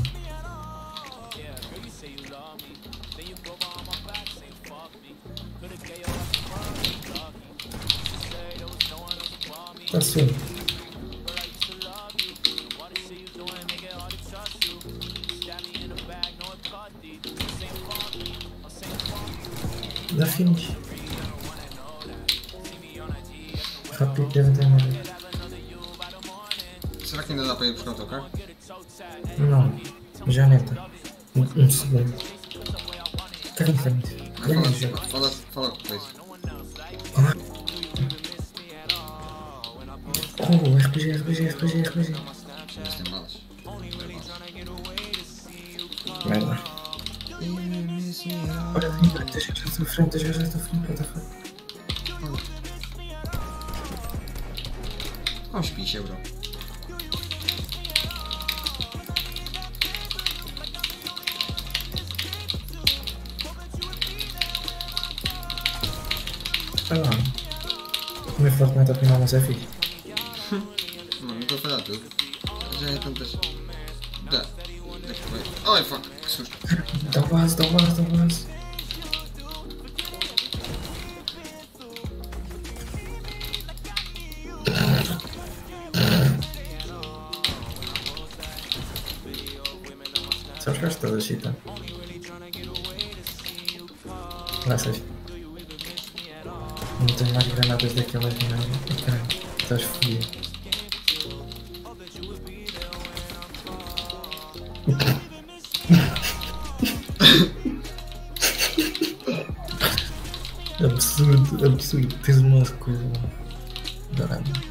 C: Tá sim. Dá finish. Rápido, deve ter mais.
A: Será que ainda dá para ir buscar o teu carro?
C: Não, já neta. Um segundo. Cadê em frente? Cadê o jogo?
A: Fala com o Place.
C: Oh, RPG.
A: Mas tem balas.
C: Merda. Olha, vem, deixa à tua frente, what the fuck?
A: Olha uns picha, bro.
C: Vai lá. O meu Fortnite a final não é fixe.
A: Mano, não estou a falhar tudo. Já é tantas. Dá. Ai, fuck, que susto.
C: Dá base. Sabes que estás a cheatar? Graças. Não tenho mais granadas daquelas merda. Caralho, estás fodido. Absurdo. Tens uma coisa lá. Caralho.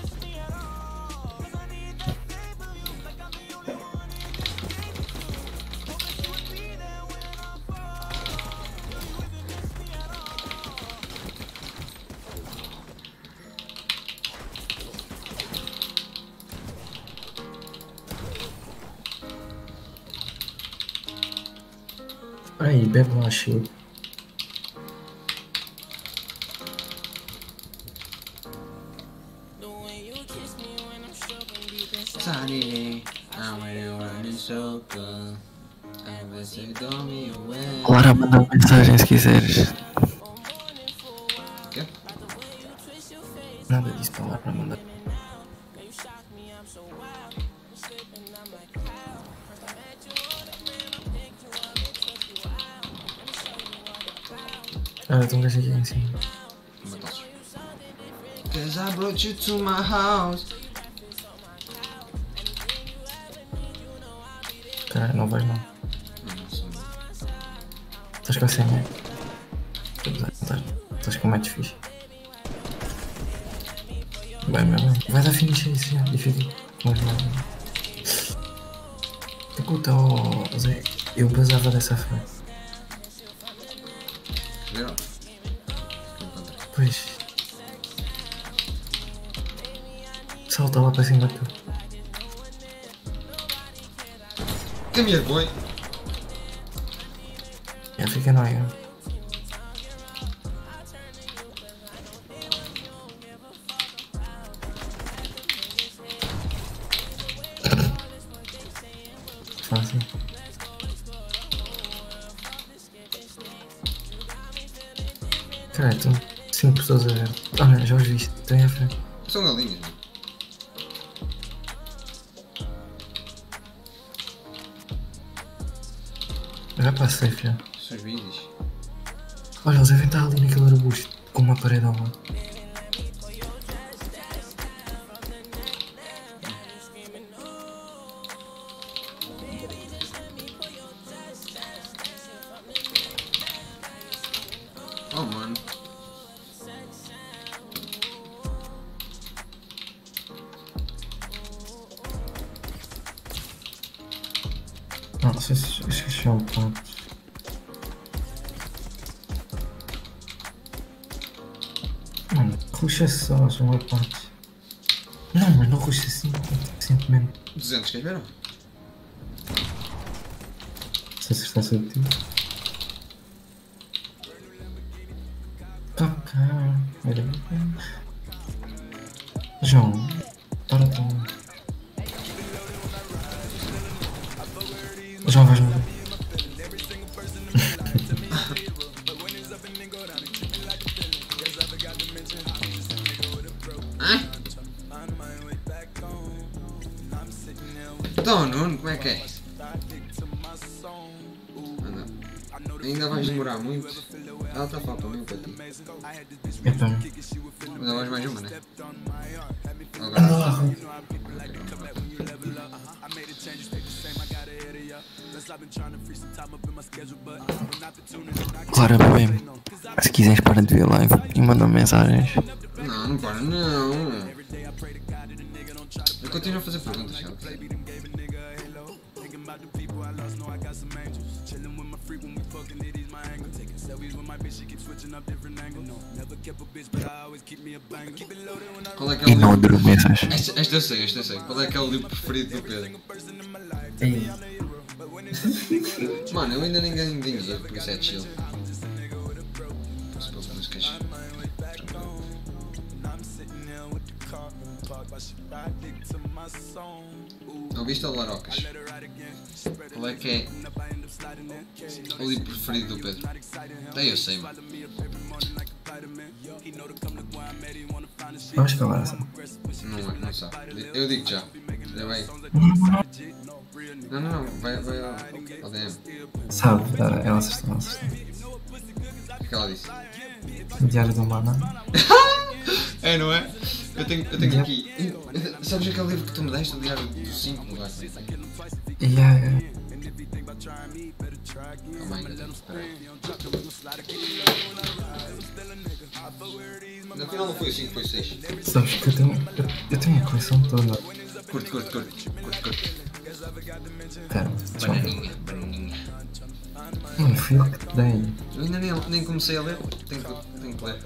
C: Aí, bebe lá, shield.
A: Sunny, I'm really running so good. I wish you got me away.
B: Lara, manda uma mensagem se quiseres.
A: O quê?
C: Nada disso para lá para mandar. Ah, tem um gajo aqui em cima.
A: Mataste. Cause I brought you to my house.
C: Caralho, não vais não.
A: Não sei.
C: Estás com a senha? Estás com mais fixe. Vai mesmo. Vai dar finish a isso já. E fica com as mãos. Puta, oh Zé. Eu basava dessa forma.
A: Viram?
C: Pois. Salta lá para cima de tu.
A: Come here, boy.
C: Já fica no ar. Fácil. Caralho, estão 5 pessoas a ver. Olha, já os viste. Estão aí à frente.
A: São galinhas, não?
C: Já passei, filho.
A: São os vídeos.
C: Olha, eles devem estar ali naquele arbusto com uma parede ao lado.
A: Oh, mano.
C: Não sei se esses são pontos. Mano, ruxa só, são apontes. Não, mas não ruxa assim, simplesmente.
A: 200, queres ver? Não?
C: Se acertar sobre ti. Tá cá. João, para tu. João, vais morrer.
A: Então, Nuno, como é que é? Anda. Ainda vais demorar muito? Ela está faltando muito para ti.
C: Então,
A: Ainda vais mais uma, né?
C: anda lá, Rui.
B: Clara, bebê, se quiseres para de ver live e mandar mensagens.
A: Não, não para, não. Eu continuo a fazer perguntas, sabe? Qual é que é
B: E
A: o
B: não
A: livro?
B: adormeças.
A: Esta eu sei. Qual é que é o livro preferido do Pedro?
C: Ei,
A: Mano, eu ainda nem ganho dinheiro, por isso é chill. Posso pôr músicas. Ouviste a Larocas? Qual é que é o livro preferido do Pedro? Até eu sei, mano.
C: vamos falar assim.
A: Não sabe. Eu digo já. Já vai. Não. Vai ao DM.
C: Sabe, ela assustou.
A: O que ela disse?
C: Diário do Mana.
A: É, não é? Eu tenho aqui. Sabes aquele livro que tu me deste, o Diário do 5? Não vai ser.
C: Yeah.
A: Oh my god, espera aí. Na final não foi o 5, foi o 6.
C: Sabes que eu tenho uma coleção toda.
A: Curto.
C: Pera, deixa eu ver.
A: Bananinha.
C: Mano, fui eu que te dei.
A: Eu ainda nem comecei a ler. Tenho que ler.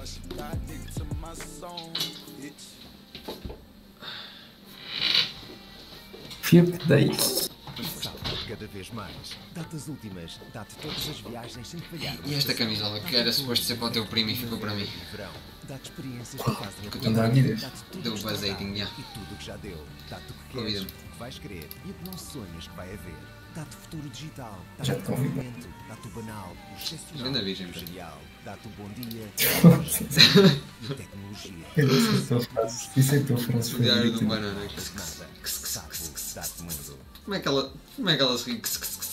C: Fui eu que te dei.
E: Cada vez mais. Dá-te as últimas, dá-te todas as viagens sem falhar.
A: E esta camisola que era suposto ser para o teu primo e ficou para mim.
E: Verão. Dá-te experiências que fazem
A: Que
E: a
A: tu
C: Não dá vidas.
A: deu buzzing, já.
E: e tudo o que já deu. Dá-te o que
A: Convida-me.
E: queres, o que vais querer e o que não sonhas que vai haver. Dá-te futuro digital,
C: Já
E: dá-te
C: te
E: o
C: convido.
E: movimento, dá-te o banal, o excepcional,
A: Grande virgem,
E: o
A: pá.
E: genial, dá-te o bom dia e a tecnologia.
C: Eu não sei a tua frase. Isso é a tua frase
A: O Diário de um
C: favorita.
A: Banana.
E: Nada, dá-te mundo.
A: Como é que ela se ri?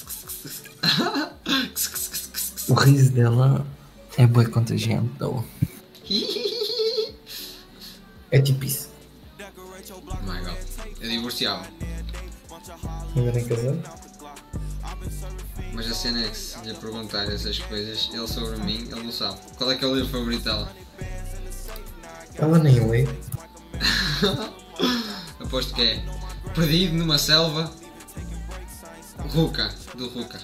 C: O riso dela é bué contagiante, though. É tipo isso.
A: Oh my god. Eu divorciava.
C: Ainda nem casado?
A: Mas a cena é que se lhe perguntar essas coisas, ele sobre mim, ele não sabe. Qual é que é o livro favorito dela?
C: Ela nem lê.
A: Aposto que é Perdido numa Selva Ruka, do Ruka.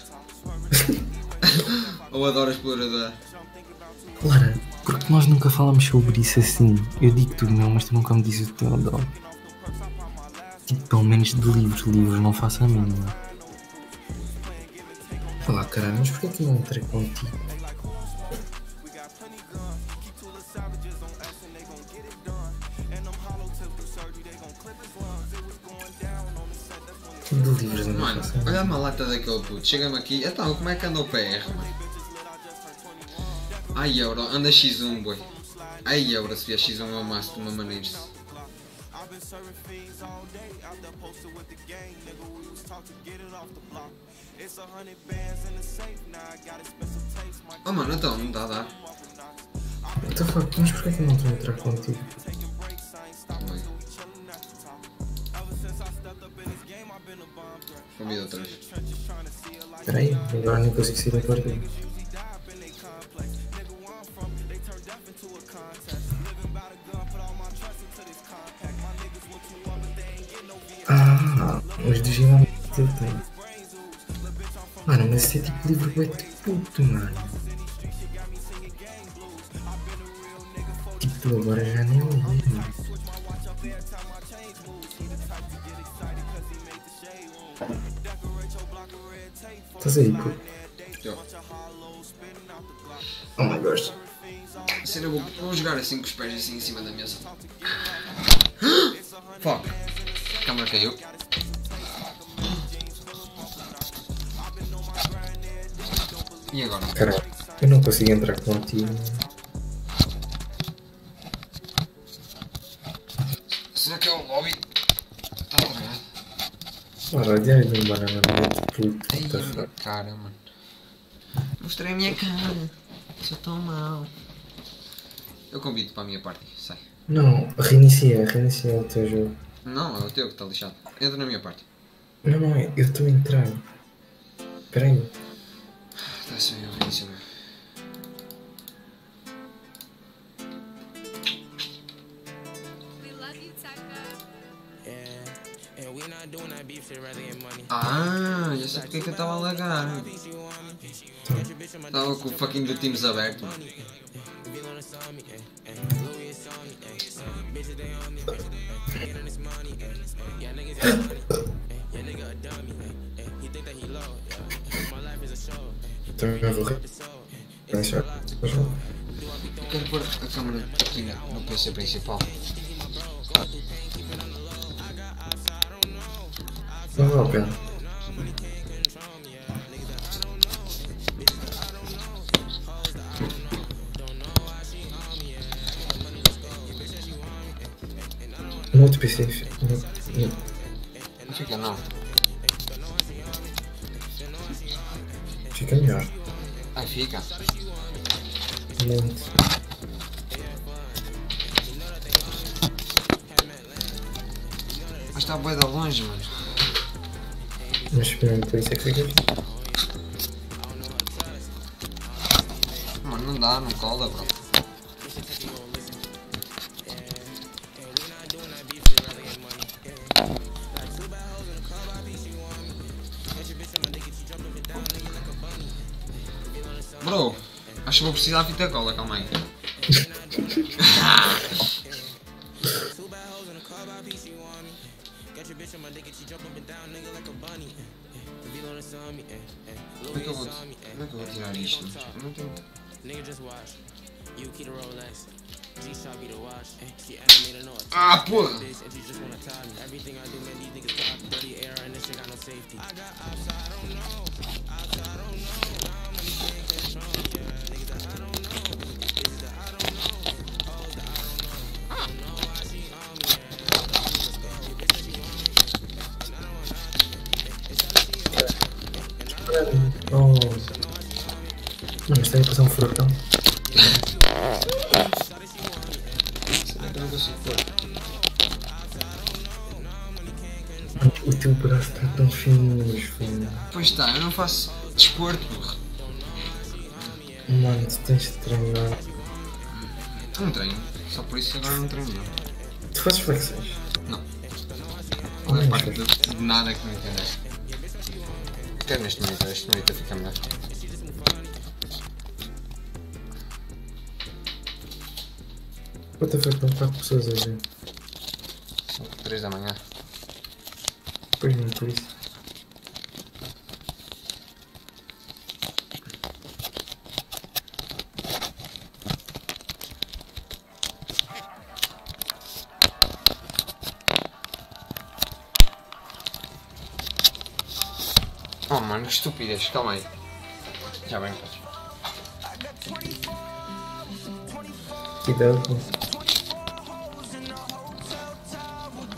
A: Ou Adora Exploradora.
C: Clara, porque nós nunca falamos sobre isso assim. Eu digo tudo não, mas tu nunca me dizes o teu adoro. Tipo, pelo menos de livros não faço a mínima. Olá, caralho, mas porquê que eu não entrei contigo? De livros não
A: Mano,
C: faço a mínima.
A: olha uma lata daquele puto. Chega-me aqui. Então, como é que anda o PR, mano? Ai, Euro, anda X1, boi. Ai, Euro, se vier X1 eu amasso de uma maneira. Oh mano, então, não dá a dar.
C: What the fuck? Mas porquê que eu não estou a entrar contigo?
A: Oi. Convida outra vez.
C: Espera aí, agora nem consigo sair da partida. Ah, os do ginásio eu tenho. Mano, mas esse é tipo livro bué de puto, mano. Tipo, agora já nem o lembro. Estás aí, pô?
A: Eu.
C: Oh my gosh.
A: Sério, vou jogar assim com os pés assim em cima da mesa. Fuck. A câmera caiu. E agora?
C: Caralho, eu não consigo entrar contigo.
A: Será que é o lobby? Tá travado.
C: Ora, olha aí de banana muito puto.
A: Ai,
C: What the
A: a minha
C: fuck?
A: cara, mano. Mostrei a minha cara. Sou tão mau. Eu convido para a minha parte. Sai.
C: Não, reinicia o teu jogo.
A: Não, é o teu que está lixado. Entra na minha parte.
C: Não, não, eu estou a entrar. Espera aí.
A: Está-se bem, eu reinicio. Ah, já sei porque é que eu estava a lagar. Estava com o fucking do Teams aberto. Mano.
C: Então eu vou reiniciar o jogo.
A: Eu quero pôr a câmera aqui no PC principal.
C: Não vale a pena. No outro PC.
A: Não fica não.
C: Fica melhor.
A: Ai, fica.
C: Muito.
A: Mas está bué de longe, mano.
C: Mas esperando, por isso é que fica aqui.
A: Mano, não dá, não cola, bro. Bro, acho que vou precisar de fita cola, calma aí. Como é que eu vou tirar isto? Eu não tenho. Ah, porra!
C: Oh. Mano, isto aí é passar um furacão.
A: Será que eu não consigo pôr?
C: O teu braço está tão fininho, filho.
A: Pois está, eu não faço desporto, porra.
C: Mano, tu tens de treinar.
A: Não treino, só por isso agora não treino não.
C: Tu fazes flexões?
A: Não.
C: Não
A: Não é
C: é
A: parte
C: mesmo?
A: de nada que não entendeste. Quero neste monitor, este monitor fica melhor.
C: What the fuck, estão 4 pessoas a ver.
A: São 3 da manhã.
C: Pois não, por isso.
A: Oh mano, que estupidez, calma aí. Já bem.
C: Cuidado.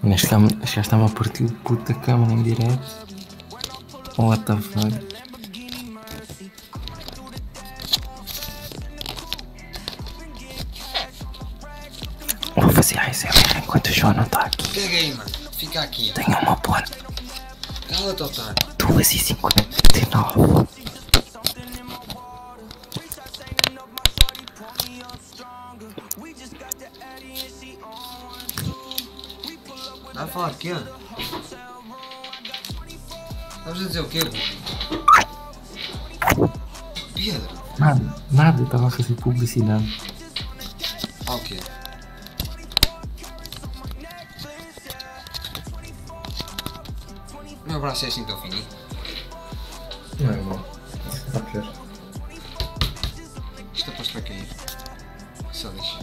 C: Neste caso está-me a partir de puta câmera em direto. What the fuck? Vou fazer ASMR enquanto o João não está aqui.
A: Caguei, mano. Fica aqui.
C: Tenho uma boa.
A: Cala-te, otário.
C: 2h59.
A: Dá a falar de quê? Estavas a dizer o quê, Pedro?
C: Nada, eu estava a fazer publicidade.
A: Ah, o quê? O meu braço é assim tão fininho.
C: Não é mal. Está pior.
A: Isto é posto para cair. Só deixa.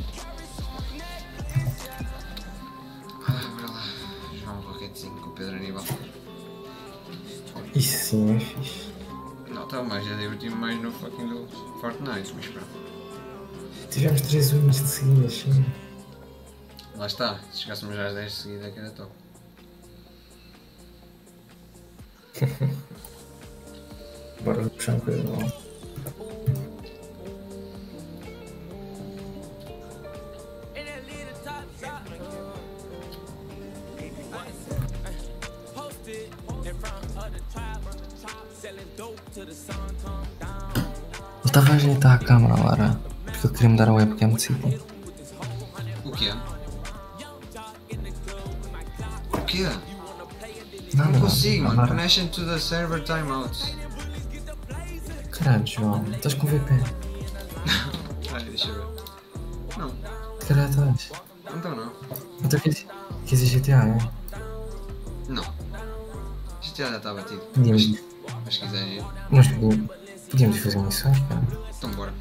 A: Bora lá. Jogar um roquetezinho com o Pedro Aníbal.
C: Isso sim é fixe.
A: Não, estava mais, já diverti-me mais no fucking do Fortnite, mas pronto.
C: Tivemos 3 wins de seguida, sim.
A: Lá está, se chegássemos já às 10 de seguida é que era top.
C: Bora puxar uma coisa nova. Eu estava a ajeitar a câmera, Lara, porque eu queria mudar a webcam de sítio.
A: O quê? O quê?
C: Nada,
A: Não consigo, mano.
C: Lara.
A: Connection to the server timeout.
C: Caralho, João, estás com VPN?
A: Ai, deixa eu ver. Não,
C: Caralho, estás?
A: então não.
C: Então queres ir GTA, é?
A: Não. Isto já está batido.
C: Podíamos,
A: Mas se quiser ir,
C: nós podíamos fazer missões, cara.
A: então bora.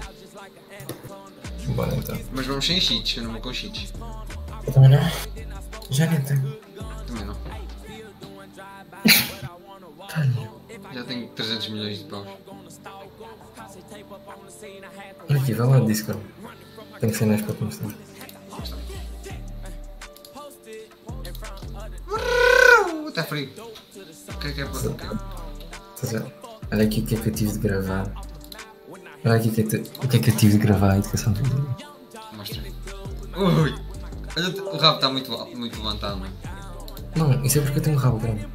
C: Bora então.
A: Mas vamos sem cheats, que eu não vou com cheats.
C: Eu também não. Já nem tenho.
A: Também não.
C: Caralho.
A: Já tenho 300 milhões de paus.
C: Olha aqui, vai lá no Discord. Tenho cenas para te mostrar.
A: Está frio. O que é para...
C: Estás a ver? Olha aqui o que é que eu tive de gravar. Olha aqui o que é que eu tive de gravar a educação física.
A: Mostra. Ui! Olha, o rabo está muito levantado, mano.
C: Não, isso é porque eu tenho um rabo grande.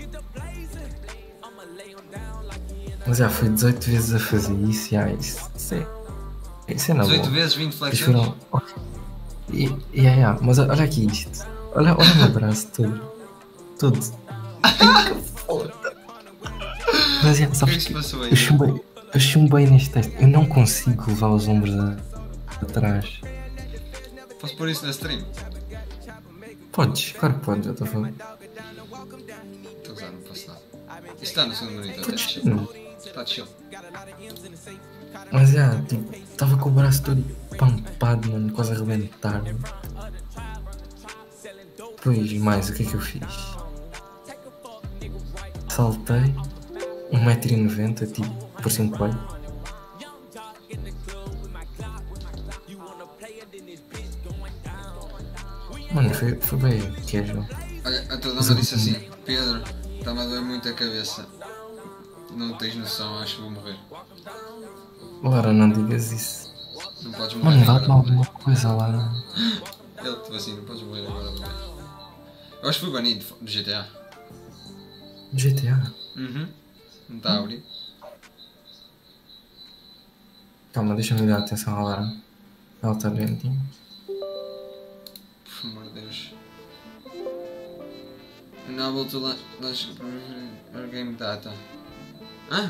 C: Mas já fui 18 vezes a fazer isso, já, isso é na boa.
A: 18 vezes 20
C: Eles
A: flexões.
C: foram... Mas olha aqui isto. Olha o meu braço todo. Todo. Ai, que foda. Mas
A: O que é
C: é,
A: que
C: sabes
A: se
C: que
A: passou aí?
C: eu chumbei neste teste. Eu não consigo levar os ombros atrás.
A: Posso pôr isso na stream?
C: Podes, claro que podes, eu estou a falar.
A: Estou a usar, não posso dar. Isto está no segundo monitor,
C: Podes,
A: está chill. Está chill.
C: Mas já, tipo, estava com o braço todo pampado, mano, quase a arrebentar. Depois, mais, o que é que eu fiz? Saltei 1,90m, tipo, parecia um coelho. Mano, foi bem casual.
A: Olha, a tua dama disse assim: Pedro, está-me a doer muito a cabeça. Não tens noção, acho que vou morrer.
C: Lara, não digas isso.
A: Não podes morrer
C: Mano, dá-te
A: agora.
C: alguma coisa, Lara.
A: Ele te assim, não podes morrer agora. Bebê. Eu acho que fui banido do GTA.
C: GTA.
A: Uhum. Não está a abrir.
C: Calma, deixa-me dar atenção à Lara. Ela está doentinha.
A: Por amor de Deus. Enable to launch game data. Hã?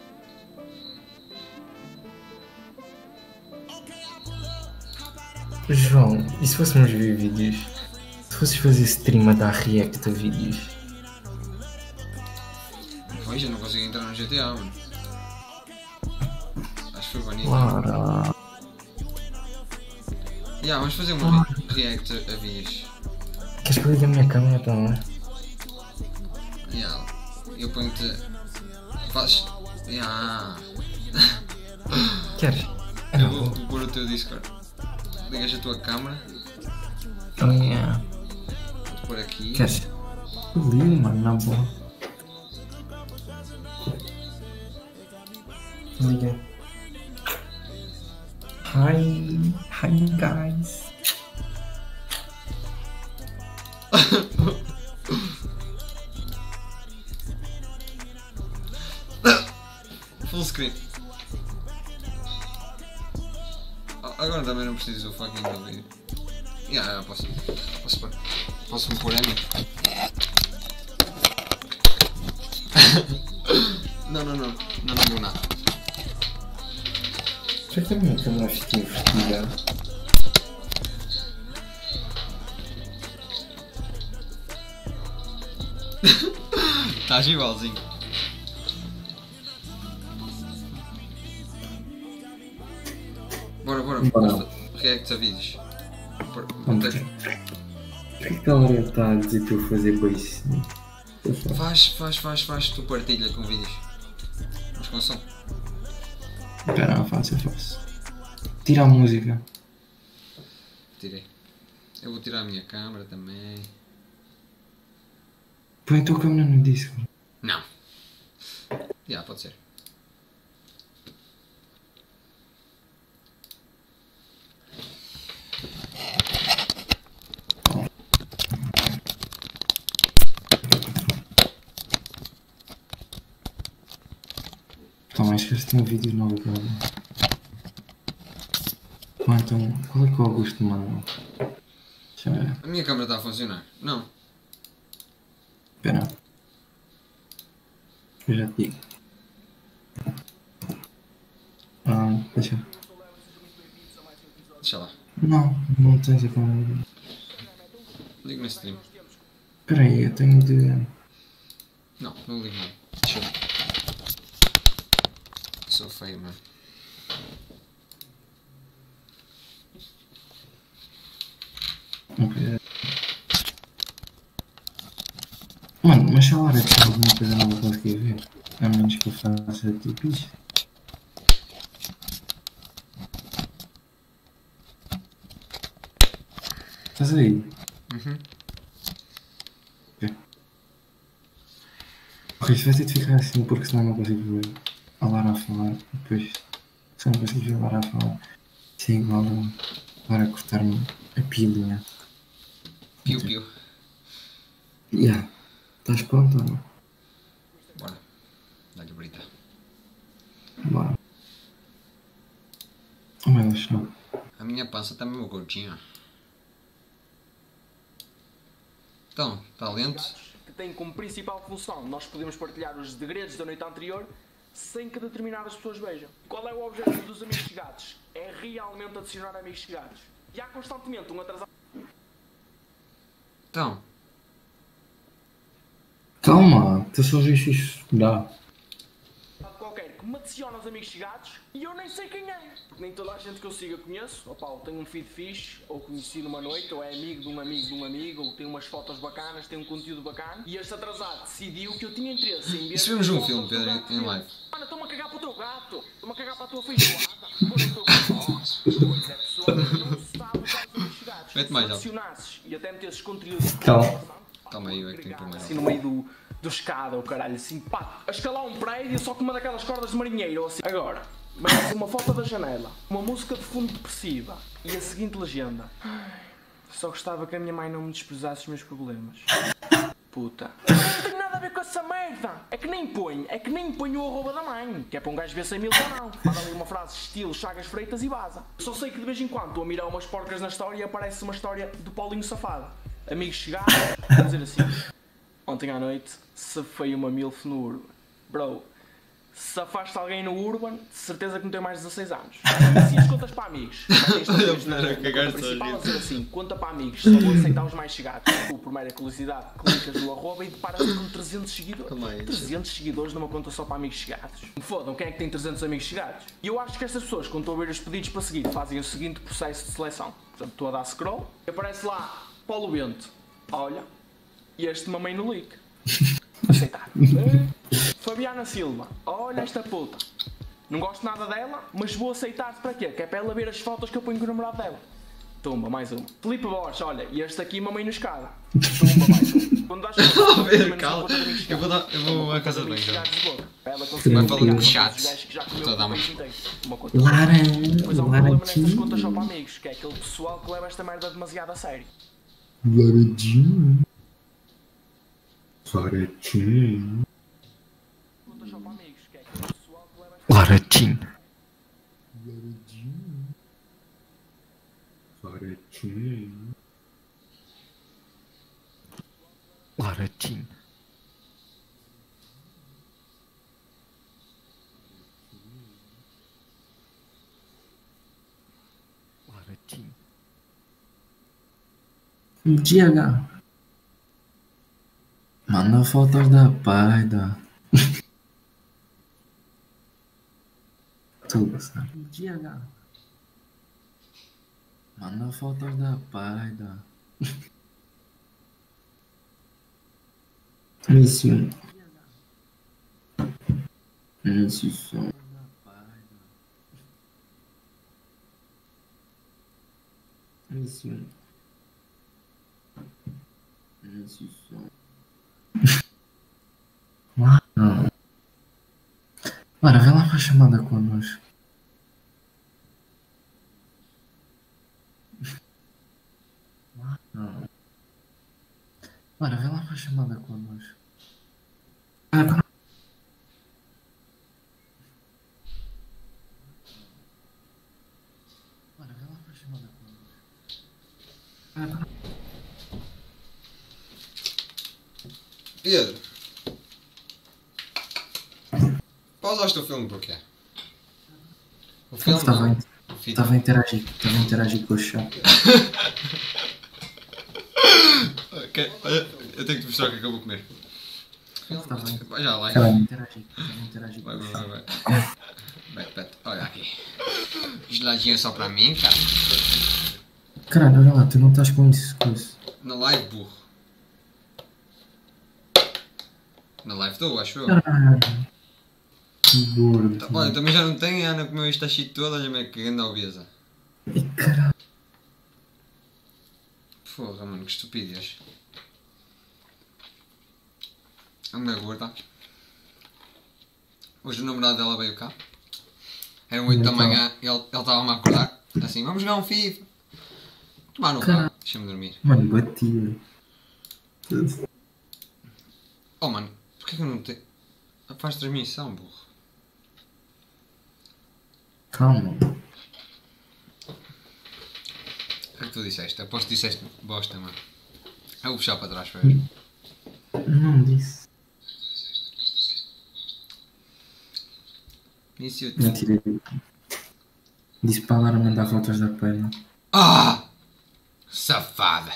C: João, e se fôssemos ver vídeos? Se fosses fazer stream a dar react a vídeos?
A: Pois, eu não consigo entrar no GTA, mano. Acho que foi banido.
C: Lara.
A: Vamos fazer uma react a vídeos.
C: Queres que eu ligue a minha câmera também?
A: Eu ponho-te. Fazes.
C: Queres?
A: Eu vou pôr o teu Discord. Ligas a tua câmera.
C: Yeah.
A: Por aqui.
C: Queres? Lindo, mano, na boa. Liga. Hi guys.
A: Full screen. Agora também não preciso do fucking do vídeo. Posso pôr. Posso-me pôr a mim? Não deu nada.
C: Já que a minha câmera fica investida.
A: Estás igualzinho. Bora. React a vídeos.
C: Porquê que a Laura está a dizer para eu fazer isso?
A: Faz, tu partilha com vídeos. Mas com som.
C: Espera, eu faço. Tira a música.
A: Tirei. Eu vou tirar a minha câmera também.
C: Põe a tua câmera no disco.
A: Não. Pode ser.
C: Então, acho que este tem um vídeo novo agora. Então, qual é que o Augusto mandou? Deixa eu ver.
A: A minha câmera está a funcionar. Não.
C: Espera. Eu já te digo. Deixa.
A: Deixa lá.
C: Não tens a câmera.
A: Ligo na stream.
C: Espera aí, eu tenho de...
A: Não ligo nada. Deixa eu ver. Sou feio, mano.
C: Ok. Mano, mas se a Laura tiver alguma coisa não vou conseguir ver. A menos que eu faça tipo isso. Estás aí?
A: Uhum.
C: Ok, isso vai ter de ficar assim porque senão não consigo ver a Lara a falar. Depois, se eu não consigo ver a Lara a falar, isso é igual a Lara cortar-me a pilinha.
A: Piu.
C: Estás pronto ou não?
A: Bora. Dá-lhe brita.
C: Bora. Oh meu Deus, não.
A: A minha pança está mesmo gordinha. Então, está lento?
H: Que tem como principal função nós podemos partilhar os segredos da noite anterior sem que determinadas pessoas vejam. Qual é o objetivo dos amigos chegados? É realmente adicionar amigos chegados. E há constantemente um atrasado.
A: Então.
C: Calma, tu só viste isso. Dá.
H: Qualquer que me adiciona aos amigos chegados e eu nem sei quem é. Porque nem toda a gente que eu siga conheço. Opa, ou tenho um feed fixe, ou conheci numa noite, ou é amigo de um amigo de um amigo, ou tem umas fotos bacanas, tem um conteúdo bacana. E este atrasado decidiu que eu tinha interesse em ver.
A: E se vemos um filme, Pedro, em live?
H: Mano, estou-me a cagar para o teu gato, estou-me a cagar para a tua feijoada. Pois é, pessoa que não sabe os amigos chegados.
A: Mete mais,
H: se adicionasses e até metesses conteúdos.
A: Calma aí, eu é que tenho que pôr mais
H: assim no meio do escada, o caralho, assim, pá, a escalar um prédio só com uma daquelas cordas de marinheiro, assim. Agora, mas uma foto da janela, uma música de fundo depressiva e a seguinte legenda: só gostava que a minha mãe não me desprezasse os meus problemas. Puta. Não tem nada a ver com essa merda. É que nem põe o arroba da mãe, que é para um gajo ver 100 mil ou não. Manda ali uma frase estilo Chagas Freitas e vaza. Só sei que de vez em quando estou a mirar umas porcas na história e aparece uma história do Paulinho Safado. Amigos chegados, a dizer assim: ontem à noite safei uma milf no Urban. Bro, se safaste alguém no Urban, de certeza que não tem mais de 16 anos. E assim as contas para amigos. Na principal a dizer assim: conta para amigos, só vou aceitar os mais chegados. Tu, por mera curiosidade, clicas no arroba e deparas-te com 300 seguidores. 300 seguidores numa conta só para amigos chegados. Me fodam, quem é que tem 300 amigos chegados? E eu acho que estas pessoas, quando estão a ver os pedidos para seguir, fazem o seguinte processo de seleção. Portanto, estou a dar scroll e aparece lá Paulo Bento. Olha, e este mamei no leak. Aceitar. Fabiana Silva. Olha esta puta. Não gosto nada dela, mas vou aceitar-te para quê? Que é para ela ver as fotos que eu ponho com o namorado dela. Tumba, mais um. Filipe Borges, olha, e este aqui mamãe no escada. Tumba, mais um. Quando dás
A: Calma, eu vou à casa de banho já. Vai para
C: Tranquilo.
A: o chat. Estou a dar uma.
H: Depois há um problema nestas
C: Laranjinha.
H: contas só para amigos, que é aquele pessoal que leva esta merda demasiado a sério.
C: Laranjinha. Laranjinha.
H: Contas só para amigos, que é aquele pessoal que leva esta
B: Laratim. Laratim. Laratim.
C: Diego. Manda fotos da paida. Tu, sabe? Diego. Manda fotos da paida. Isso. Isso. Isso. Isso. Mano. Bora, vê lá pra chamada connosco. Mano. Bora, vê lá pra chamada connosco. Bora, vê lá pra chamada connosco.
A: Pedro. Pausaste o filme porquê? O filme
C: Estava
A: não.
C: a
A: O fita.
C: interagir com o chat.
A: Ok, olha, eu tenho que te mostrar o que é que eu vou comer.
C: Tá bem.
A: Vai já lá.
C: Estava a interagir com
A: Vai,
C: o
A: vai,
C: chat.
A: vai. Bete. Olha aqui. Geladinha só para mim, cara.
C: Caralho, olha lá, tu não estás com isso, coisa.
A: Na live, burro. Na live estou, acho eu.
C: Caralho. Que gordo.
A: Olha, também já não tenho, a Ana comeu esta shit toda, olha-me é que anda obesa.
C: Ai, caralho.
A: Porra, mano, que estupidez. A mulher gorda. Hoje o namorado dela veio cá. Eram 8 da manhã e ele estava-me a acordar. Assim, vamos jogar um FIFA. Tomar no carro, deixa-me dormir.
C: Mano, batia.
A: Oh mano, porquê que eu não tenho... Faz transmissão, burro.
C: Calma.
A: O que é que tu disseste? Aposto que disseste bosta, mano. Eu vou puxar para trás para ver.
C: Não disse.
A: Isso eu...
C: Mentira. Disse para a Lara mandar fotos da perna.
A: Ah! Safada!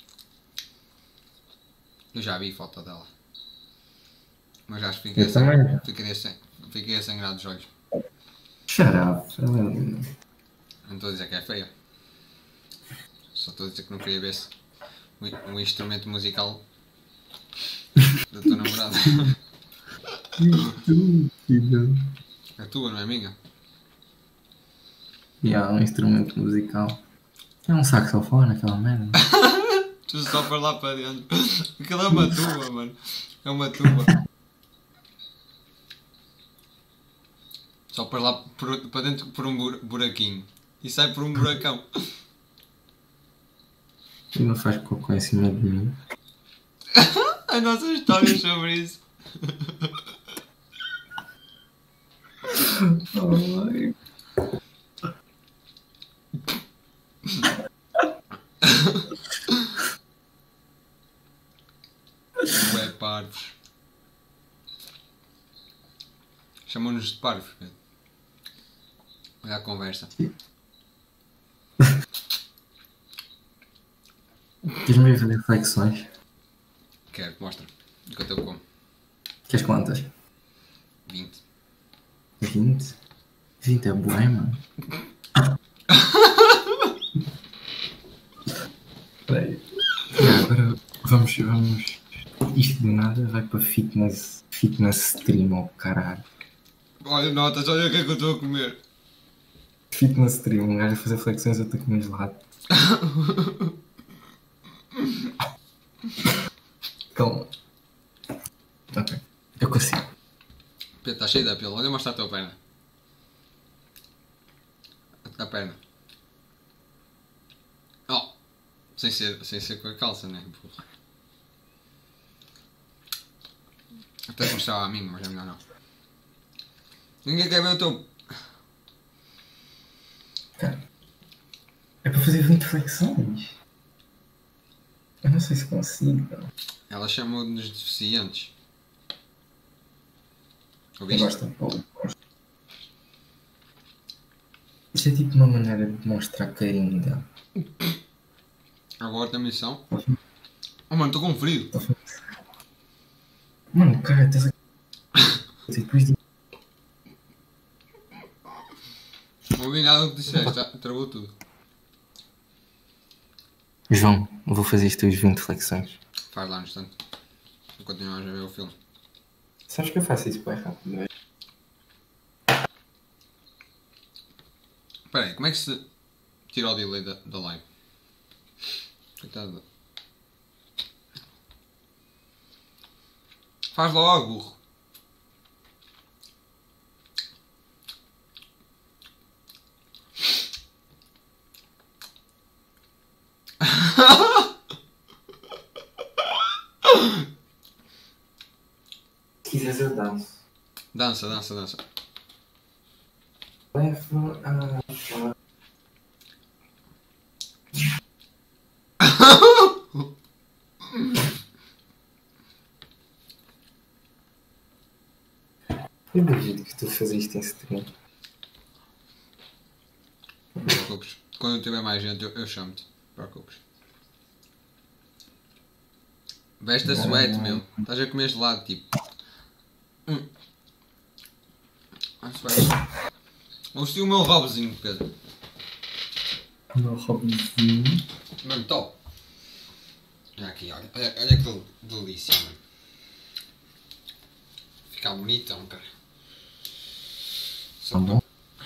A: Eu já vi foto dela. Mas acho que
C: Eu também.
A: fiquei a sangrar dos olhos.
C: Shut up. Ela é linda.
A: Não estou a dizer que é feia. Só estou a dizer que não queria ver se um instrumento musical da tua namorada.
C: Estúpido.
A: É tua, não é minha?
C: E há um instrumento musical. É um saxofone, aquela merda.
A: Tu só para lá para dentro. Aquilo é uma tuba, mano. É uma tuba. Só para lá para dentro por um buraquinho. E sai por um buracão.
C: E não faz cocô em cima de mim.
A: As nossas histórias sobre isso.
C: Ai.
A: Ué, parvos. Chamam-nos de parvos, Pedro. Olha a conversa.
C: Queres-me ir fazer flexões?
A: Quero, mostra. Enquanto eu como.
C: Queres quantas?
A: 20.
C: 20? 20 é bué, mano. Peraí. E agora vamos. Isto de nada vai para fitness stream, oh caralho.
A: Olha, notas, olha o que é que eu estou a comer.
C: Fitness stream, um gajo a fazer flexões, eu estou a comer gelado. Calma. Ok. Eu consigo.
A: Pedro, está cheio de apelo. Olha mostrar a tua perna. A perna. Oh! Sem ser com a calça, né? Porra. Até mostrava a mim, mas é melhor não. Ninguém quer ver o teu...
C: Cara, é para fazer 20 flexões. Eu não sei se consigo. Não.
A: Ela chamou-nos deficientes.
C: Eu
A: Ouviste?
C: gosto um pouco. Isto é tipo uma maneira de demonstrar carinho dela.
A: Agora tem missão. Oh mano, estou com frio.
C: Mano, cara, estás a... Depois de...
A: Não ouvi nada do que disseste, travou tudo.
C: João, vou fazer isto as 20 flexões.
A: Faz lá no instante. Continuamos a ver o filme.
C: Sabes que eu faço isso bem rápido, não é?
A: Espera aí, como é que se tira o delay da live? Coitado. Faz logo, burro.
C: Se quiseres eu danço.
A: Dança, dança, dança.
C: Levo a... Eu duvido que tu fazes isto em stream.
A: Não te preocupes. Quando tiver mais gente eu chamo-te. Não te preocupes. Veste a suete, meu. Estás a comer gelado, tipo. Ah, suete. Ouvi o meu robzinho, Pedro.
C: O meu hobbyzinho.
A: Mano, top. Olha aqui, olha que delícia, mano. Ficar bonitão, cara.
C: Tá bom?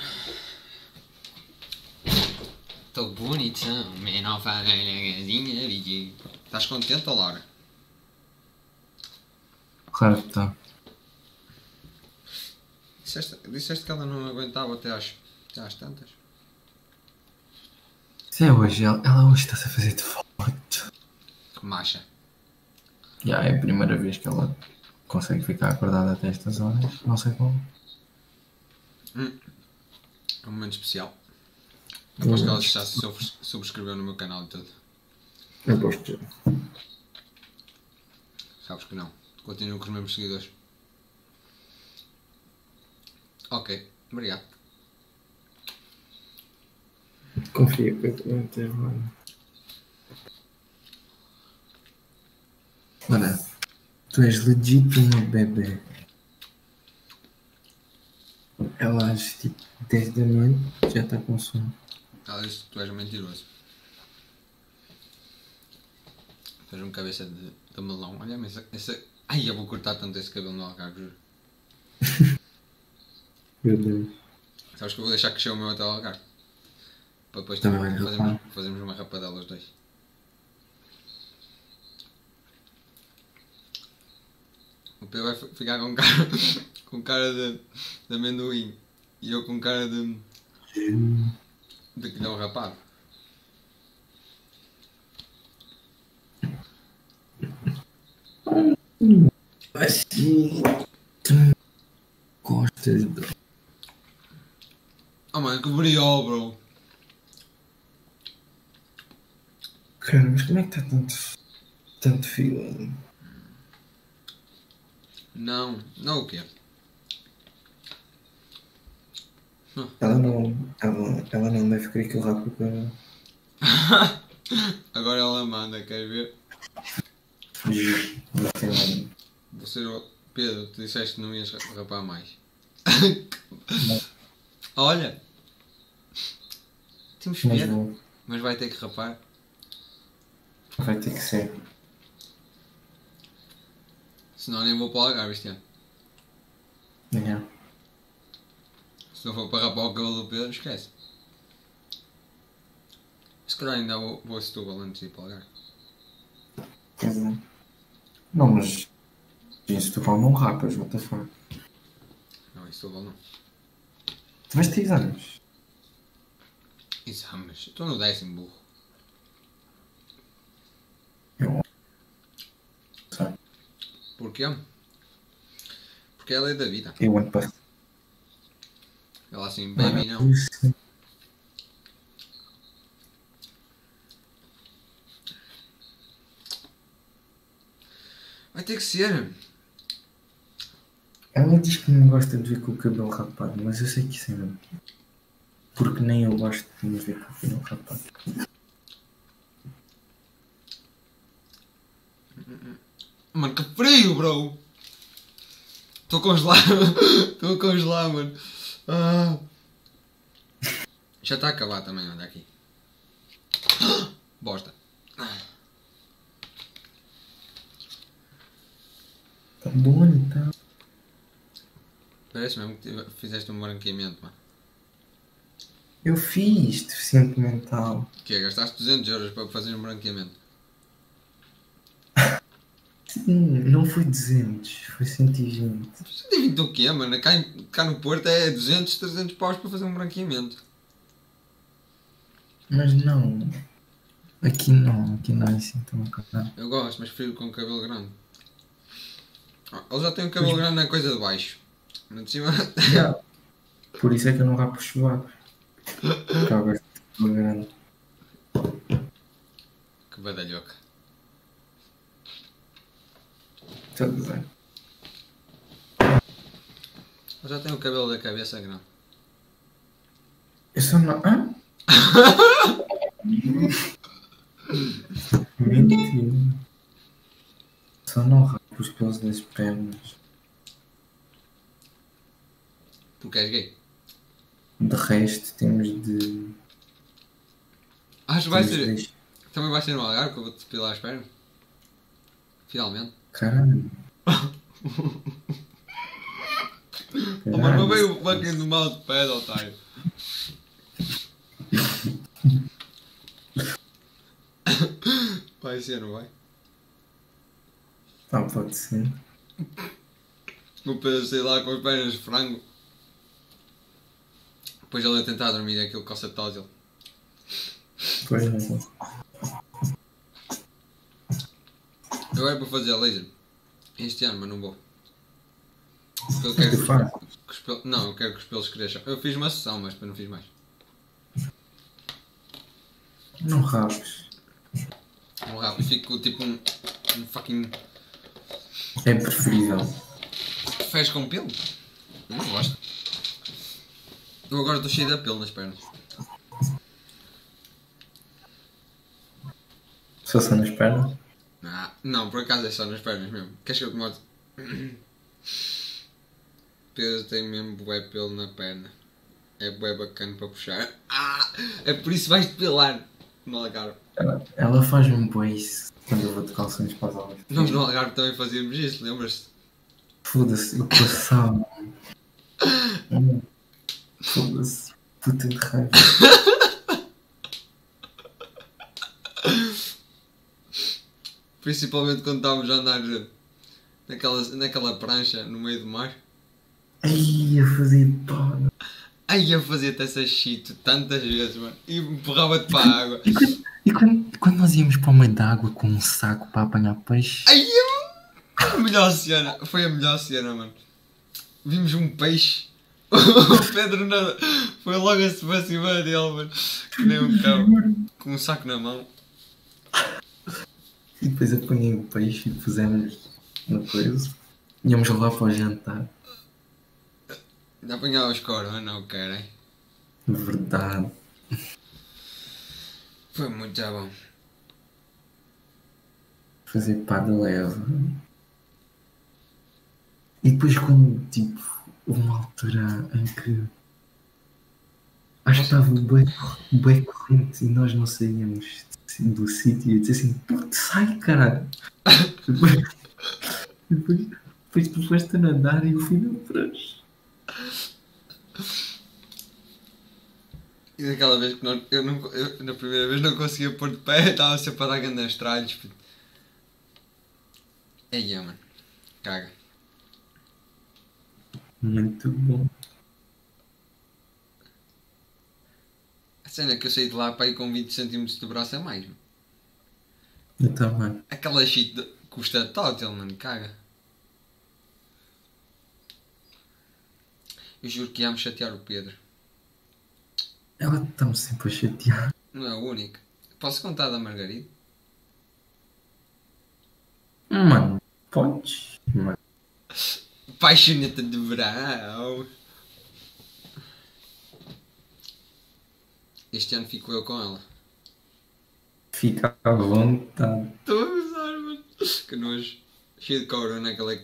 A: Tô bonitão, menor farinha, vídeo. Estás contente, ou Laura?
C: Claro que tá.
A: Disseste que ela não aguentava até às tantas.
C: Se é hoje, ela hoje está-se a fazer de forte.
A: Que macha.
C: Já é a primeira vez que ela consegue ficar acordada até estas horas. Não sei como.
A: É um momento especial. Aposto que ela já se subscreveu no meu canal e tudo.
C: Eu gosto.
A: Sabes que não. Continuo com os mesmos seguidores. Ok, obrigado.
C: Confia que eu também tenho, mano. Olha, tu és legítimo bebê. Ela às tipo 10 da noite já está com sono.
A: Ela disse que tu és um mentiroso. Tu és um cabeça de melão. Olha, mas essa... Ai, eu vou cortar tanto esse cabelo no Algarve, juro.
C: Meu Deus.
A: Sabes que eu vou deixar crescer o meu até o Algarve. Para depois
C: Também,
A: também fazermos uma rapadela os dois. O Pedro vai ficar com cara, com cara de amendoim. E eu com cara de que não rapado.
C: Mas tu não gostas de...
A: Oh mano, que brilhou, bro.
C: Cara, mas como é que está tanto fio?
A: Não o quê?
C: Ela não deve querer que eu rape o cara.
A: Agora ela manda, quer ver?
C: Você
A: Você, Pedro, tu disseste que não ias rapar mais. Olha! Temos
C: mas
A: pena,
C: não
A: mas vai ter que rapar.
C: vai ter que ser.
A: Senão nem vou para o Algarve este ano.
C: Não.
A: Se não for para rapar o cabelo do Pedro, esquece. calhar ainda vou a Setúbal antes de ir para o Algarve.
C: Quer dizer. Não, mas. Em Setúbal não rapas, what the fuck.
A: Não, em Setúbal não.
C: Tu vais ter exames.
A: Exames. Estou no 10º, burro.
C: Eu. Sabe?
A: Porquê? Porque é a lei da vida.
C: Eu ano passado.
A: Ela assim, baby, não. Vai ter que ser.
C: Ela diz que não gosta de ver com o cabelo rapado, mas eu sei que isso é mentira. Porque nem eu gosto de me ver com o cabelo rapado.
A: Mano, que frio, bro! Estou a congelar. Estou a congelar, mano. Ah. Já está a acabar também, olha aqui. Bosta.
C: Tá bom, então.
A: Parece mesmo que fizeste um branqueamento, mano.
C: Eu fiz deficiente mental.
A: Que é, gastaste 200 euros para fazer um branqueamento.
C: Sim, não foi 200, foi 120.
A: 120 o quê, mano? Cá no Porto é 200, 300 paus para fazer um branqueamento.
C: Mas não. Aqui não é assim tão caro.
A: Eu gosto, mas prefiro com cabelo grande. Ele já tem o cabelo grande na coisa de baixo. Mas de cima...
C: Yeah. Por isso é que eu não rapo os chubacos. Porque eu gosto de cabelo grande.
A: Que badalhoca.
C: Tudo bem.
A: Ele já tem o cabelo da cabeça grande.
C: Eu só não. Hã? Mentira. Só não rapo os pelos das pernas.
A: Tu és gay?
C: De resto temos de.
A: Acho que vai
C: temos
A: ser...
C: de-
A: Também vai ser no Algarve que eu vou-te depilar as pernas. Finalmente.
C: Caralho.
A: Oh, mano, não veio o fucking do mousepad, otário. Vai ser, não vai?
C: Ah, pode ser.
A: O Pedro sei lá com as pernas de frango. Depois ele a tentar dormir aquilo coça tósil.
C: Pois não.
A: Eu era para fazer laser este ano, mas não vou. Porque eu
C: O que
A: quero
C: faz?
A: que os pelos... Não, eu quero que os pelos cresçam. Eu fiz uma sessão, mas depois não fiz mais.
C: Não rapes.
A: Um rápido, fico tipo um fucking...
C: É preferível.
A: Fez com pelo? Eu não gosto. Eu agora estou cheio de pelo nas pernas.
C: Só são nas pernas?
A: Não, por acaso é só nas pernas mesmo. Queres que eu te mostre? Pedro tem mesmo bué pelo na perna. É bué bacana para puxar. É por isso vais depilar no Algarve.
C: Ela faz-me bué isso quando eu vou de calções para as aulas.
A: Nós no Algarve também fazíamos isso, lembras-te?
C: Foda-se, eu passava. Foda-se, puta de raiva.
A: Principalmente quando estávamos a andar naquela prancha no meio do mar.
C: Ai, a fazer pá.
A: Ai, eu fazia-te essa shit tantas vezes, mano. E empurrava-te para a água.
C: E quando nós íamos para o meio da água com um saco para apanhar peixe?
A: Ai, a melhor cena. Foi a melhor cena, mano. Vimos um peixe. O Pedro foi logo para cima dele, mano. Que nem um cão. Com um saco na mão.
C: E depois apanhei o peixe e pusemos na coisa. Íamos lá para o jantar.
A: Ainda apanhava os corona, não querem.
C: Verdade.
A: Foi muito já bom.
C: Fazer pá de leva. E depois quando, tipo, houve uma altura em que acho que estava bem corrente e nós não saíamos do sítio e eu disse assim, puto, sai, caralho. depois tu foste a nadar e eu fui na prancha.
A: E E daquela vez que eu na primeira vez não conseguia pôr de pé, estava sempre a dar grandes tralhos. Aí, mano. Caga.
C: Muito bom.
A: A cena é que eu saí de lá para ir com 20 cm de braço a mais, mano.
C: Eu também.
A: Aquela shit custa total, mano. Caga. Eu juro que ia-me chatear o Pedro.
C: Ela está-me sempre a chatear.
A: Não é o único. Posso contar da Margarida?
C: Mano, podes? Mano.
A: Paixoneta de verão. Este ano fico eu com ela.
C: Fica à vontade.
A: Estou a gozar, mano. Que nojo. Cheio de corona aquela.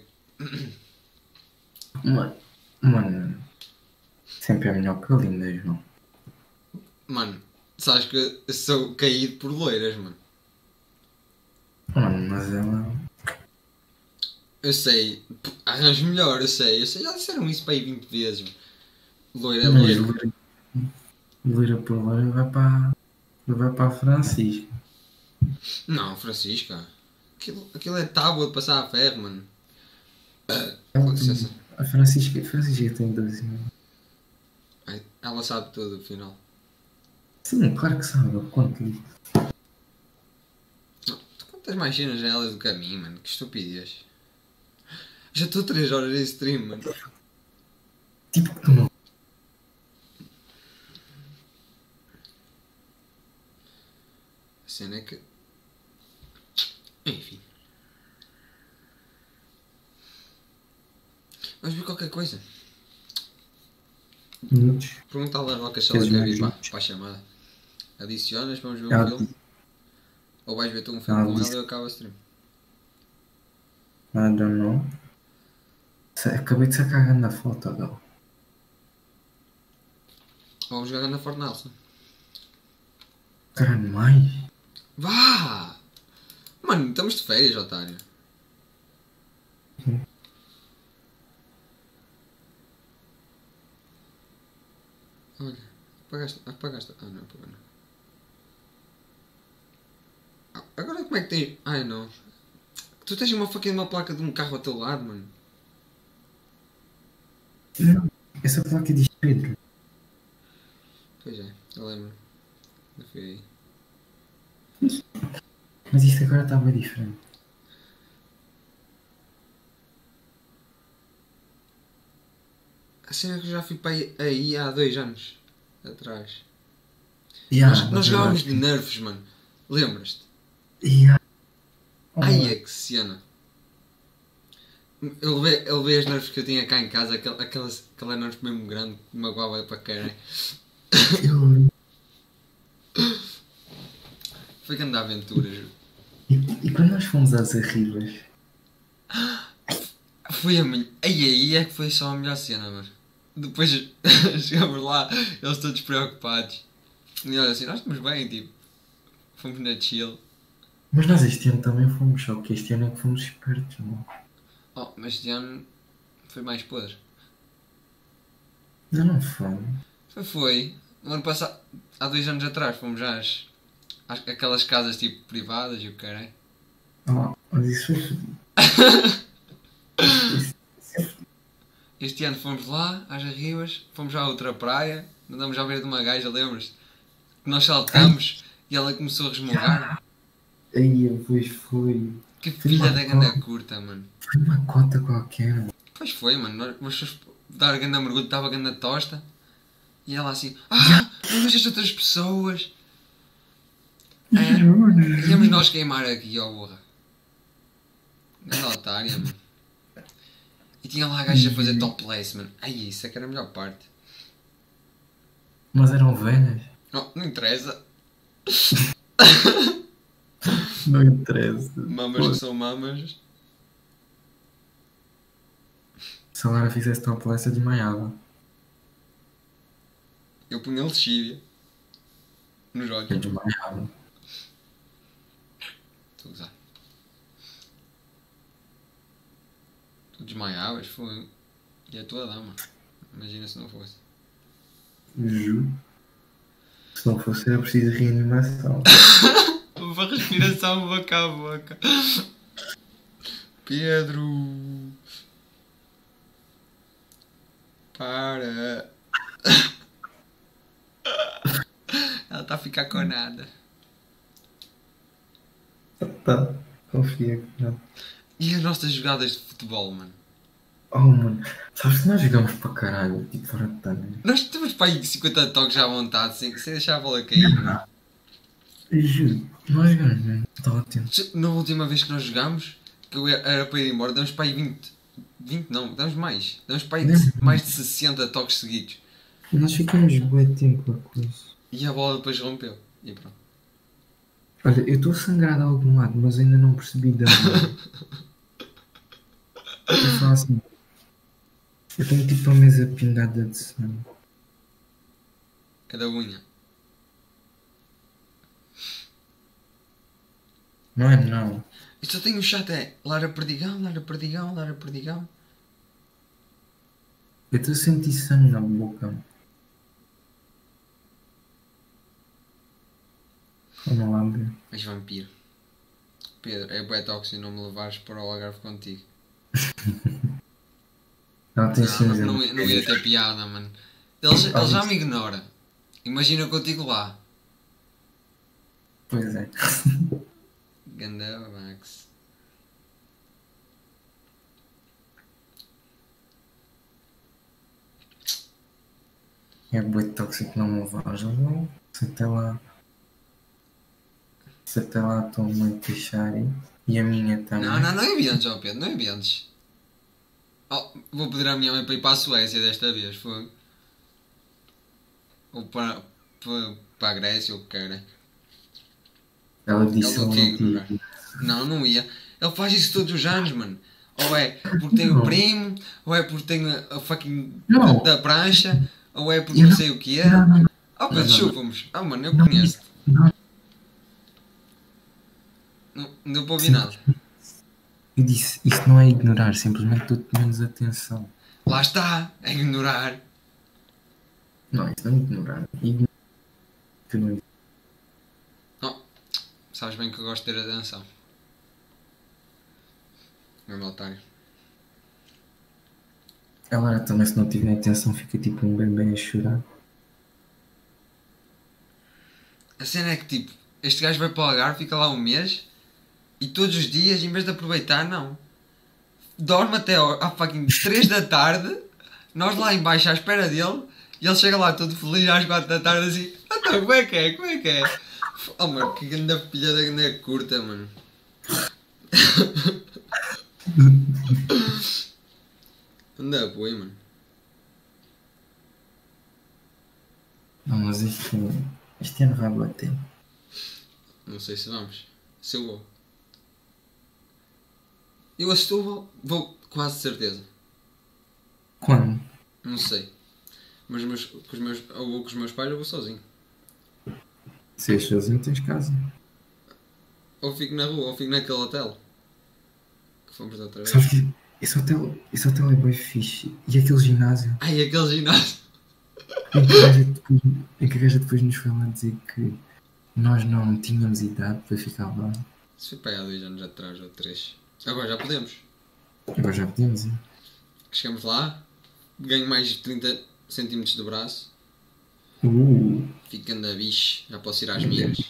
C: Mano. Sempre é melhor que a linda, João.
A: Mano, sabes que eu sou caído por loiras, mano.
C: Mano, mas ela.
A: Eu sei. Arranjo melhor, eu sei. Já disseram isso para aí 20 vezes, mano. Loira é
C: Mas
A: loira.
C: loira por loira vai para a Francisca.
A: Não, Francisca. Aquilo é tábua de passar a ferro, mano.
C: Ela
A: Com licença.
C: A Francisca tem 12 anos.
A: Ai, ela sabe tudo, afinal.
C: Sim, claro que sabe, eu conto-lhe.
A: Não, tu contas mais cenas a ela do que a mim, mano. Que estupidez. Já estou 3 horas em stream, mano.
C: Tipo que tu não.
A: A cena é que. Enfim. Vamos ver qualquer coisa.
C: Minutos.
A: Pergunta à Larroca se ela
C: Queres
A: quer
C: mais
A: vir para
C: minutos?
A: a chamada. Adicionas, vamos ver um
C: Ela-
A: filme. Ou vais ver tu um filme
C: ela
A: com ela
C: disse-
A: e eu acabo a stream.
C: I don't know. Acabei de sacar a grande foto dela.
A: Vamos jogar na Fortnite.
C: Caralho, mais?
A: Vá! Mano, estamos de férias, otário. Olha, apagaste. Ah, não, apagou não. Agora como é que tens. Ai não. Tu tens uma faquinha de uma placa de um carro ao teu lado, mano.
C: Não, essa placa diz Pedro.
A: Pois é, eu lembro. Eu fui aí.
C: Mas isto agora está bem diferente.
A: A cena é que eu já fui para aí há 2 anos atrás. Nós jogávamos de nerfs, mano. Lembras-te? Ai, é que cena. Eu levei as nerfs que eu tinha cá em casa, aquela nerf mesmo grande que me magoava para caralho. Foi grande aventura, juro.
C: E quando nós fomos às Arribas?
A: Foi a minha. Aí é que foi só a melhor cena, mano. Depois chegamos lá, eles todos preocupados. E olha assim, nós estamos bem, tipo. Fomos na chill.
C: Mas nós este ano também fomos, só que este ano é que fomos espertos, não?
A: Oh, mas este ano foi mais podre.
C: Não fomos.
A: Foi. O ano passado, há 2 anos atrás, fomos já aquelas casas tipo privadas e o caralho.
C: Oh, mas isso foi fodido.
A: Este ano fomos lá, às Arribas, fomos à outra praia, andamos à beira de uma gaja, lembras-te? Que nós saltamos e ela começou a resmungar.
C: Aí, pois foi.
A: Que filha da ganda curta, mano.
C: Foi uma cota qualquer.
A: Pois foi, mano. Nós fomos dar a ganda mergulho, estava a ganda tosta. E ela assim, não vejo as outras pessoas. Íamos nós queimar aqui, ó burra. Ganda otária, mano. E tinha lá a gaja a fazer topless, mano. Ai, isso é que era a melhor parte.
C: Mas eram velhas?
A: Não interessa.
C: Não interessa.
A: Mamas que são mamas.
C: Se a Lara fizesse topless, eu desmaiava.
A: Eu punha lexívia nos olhos.
C: Eu desmaiava.
A: Estou a usar. Tu desmaiavas? Foi. E a tua dama. Imagina se não fosse.
C: Juro. Se não fosse, era preciso reanimação.
A: Uma respiração boca a boca. Pedro. Para. Ela está a ficar com nada.
C: Tá, confia que não.
A: E as nossas jogadas de futebol, mano?
C: Oh, mano, sabes que nós jogamos para caralho, tipo, fora de tanto.
A: Nós temos para aí 50 toques à vontade, sem deixar a bola cair, mano.
C: Juro, nós jogamos mesmo, estava atento.
A: Na última vez que nós jogámos, que eu era para ir embora, damos para aí 20 não, damos mais. Damos para aí mais de 60 toques seguidos.
C: Nós ficamos bué tempo a coisa.
A: E a bola depois rompeu. E pronto.
C: Olha, eu estou a sangrar de algum lado, mas ainda não percebi da onde. Eu falo assim. Eu tenho tipo a mesa pingada de sangue.
A: É da unha.
C: Não é não.
A: Eu só tenho o chat é Lara Perdigão, Lara Perdigão, Lara Perdigão.
C: Eu estou a sentir sangue na boca. Vamos lá ver.
A: Mas vampiro. Pedro, é bué tóxico não me levares para o Algarve contigo.
C: Não, tem
A: Não ia ter piada, mano. Ele já me ignora. Imagina contigo lá.
C: Pois é.
A: Ganda Max.
C: É bué tóxico não me levares. Não. Se até lá estou-me a queixar e a minha também.
A: Não é antes, ó Pedro, não é antes. Oh, vou pedir à minha mãe para ir para a Suécia desta vez, foi. Ou para a Grécia, ou o que quer.
C: Ela disse
A: Ele não quer ignorar. Não ia. Ele faz isso todos os anos, mano. Ou é porque tem o primo, ou é porque tem a fucking da prancha, ou é porque não sei o que é. Oh Pedro, chupa-me. Ah mano, eu conheço-te. Não deu para ouvir nada.
C: Eu disse, isso não é ignorar, simplesmente dou-te menos atenção.
A: Lá está, é ignorar.
C: Não, isso não é ignorar. Ignorar. Tu não...
A: Oh, sabes bem que eu gosto de ter atenção. Meu otário.
C: Ela também, se não tiver atenção, fica tipo um bebê a chorar.
A: A cena é que tipo, este gajo vai para o Algarve, fica lá um mês e todos os dias, em vez de aproveitar, não. Dorme até à fucking 3 da tarde, nós lá em baixo à espera dele e ele chega lá todo feliz às 4 da tarde assim, então como é que é? Como é que é? Oh mano, que grande pilha da grande curta, mano. Anda apoio, mano.
C: Não, mas este ano vai bater.
A: Não sei se vamos. Se eu vou. Eu a Setúbal vou quase certeza.
C: Quando?
A: Não sei. Mas eu vou com os meus pais ou vou sozinho.
C: Se és sozinho, tens casa.
A: Ou fico na rua, ou fico naquele hotel. Que fomos da outra vez.
C: Sabes que esse hotel é bem fixe. E aquele ginásio.
A: Ai, aquele ginásio.
C: Em que a gaja depois nos foi lá dizer que nós não tínhamos idade para ficar lá.
A: Isso foi para aí há 2 anos atrás, ou 3. Agora já podemos.
C: Agora já podemos ir.
A: Chegamos lá, ganho mais de 30 centímetros de braço. Fico anda bicho, já posso ir às minhas.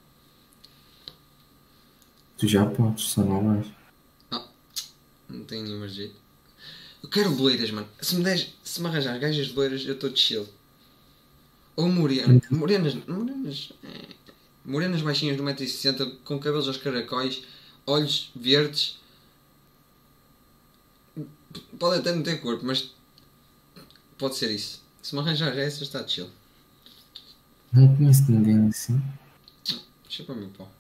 C: Tu já podes, só não vais.
A: Não tenho nenhuma jeito. Eu quero loiras, mano. Se me arranjar gajas loiras, eu estou de chill. Ou morenas baixinhas de 1,60 m, com cabelos aos caracóis, olhos verdes. Pode até não ter corpo, mas pode ser isso. Se me arranjar essas, está de chill.
C: Não conheço ninguém assim.
A: Deixa para o meu pau.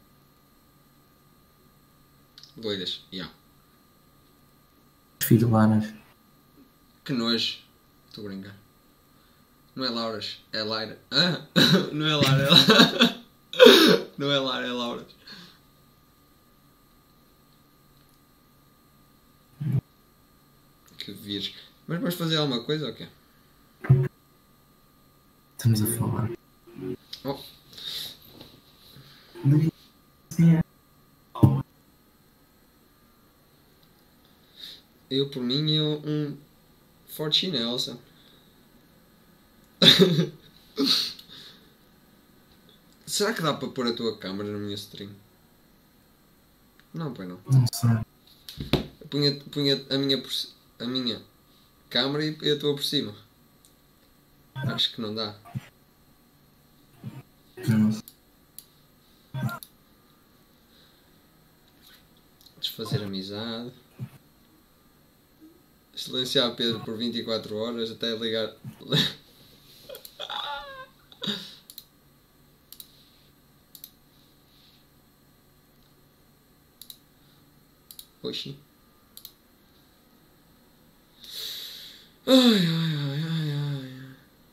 A: Loiras, já.
C: Prefiro Laras.
A: Que nojo. Estou a brincar. Não é Lauras, é Laira. Ah! Não é Lara, é Lara. Não é Lara, é Lauras. Que vires. Mas vais fazer alguma coisa ou quê?
C: Estamos a falar.
A: Oh, eu por mim eu um forte chinelo, sabe? Será que dá para pôr a tua câmera na minha stream? Não, pois não.
C: Não sei.
A: Eu punha a minha câmera e a tua por cima. Acho que não dá.
C: Não sei.
A: Desfazer amizade. Silenciar Pedro por 24 horas até ligar. Oxi. Ai, ai, ai, ai, ai.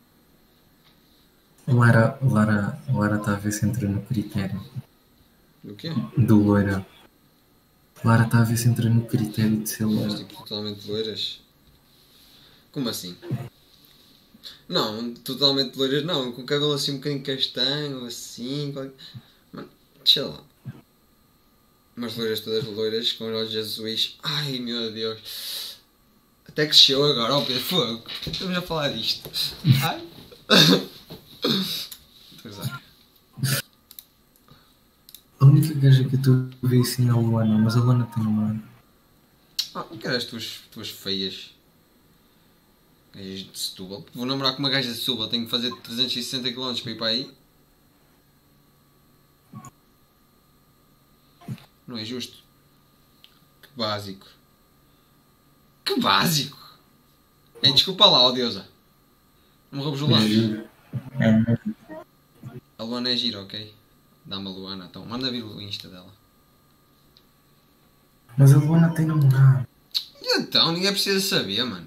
C: Lara está a ver se entra no critério
A: Do quê?
C: do loira. Lara está a ver se entra no critério de ser
A: Mas
C: loira.
A: tipo totalmente loiras? Como assim? Não, totalmente loiras não, com o cabelo assim um bocadinho castanho, assim. Mano, deixa lá. Umas loiras todas loiras com os olhos azuis. Ai meu Deus. Até que chegou agora, ó Pedro, fogo. Estamos a falar disto. Ai. Pois é.
C: A única gaja que eu estou a ver assim é a Luana, mas a Luana tem namorado.
A: Ah, não quero as tuas feias. Gajas de Setúbal. Vou namorar com uma gaja de Setúbal, tenho que fazer 360 km para ir para aí. Não é justo. Que básico. Que básico! É, desculpa lá, ó deusa. Não me roubes o lanche. A Luana é gira, ok? Dá-me a Luana, então. Manda vir o Insta dela.
C: Mas a Luana tem namorado.
A: E então? Ninguém precisa saber, mano.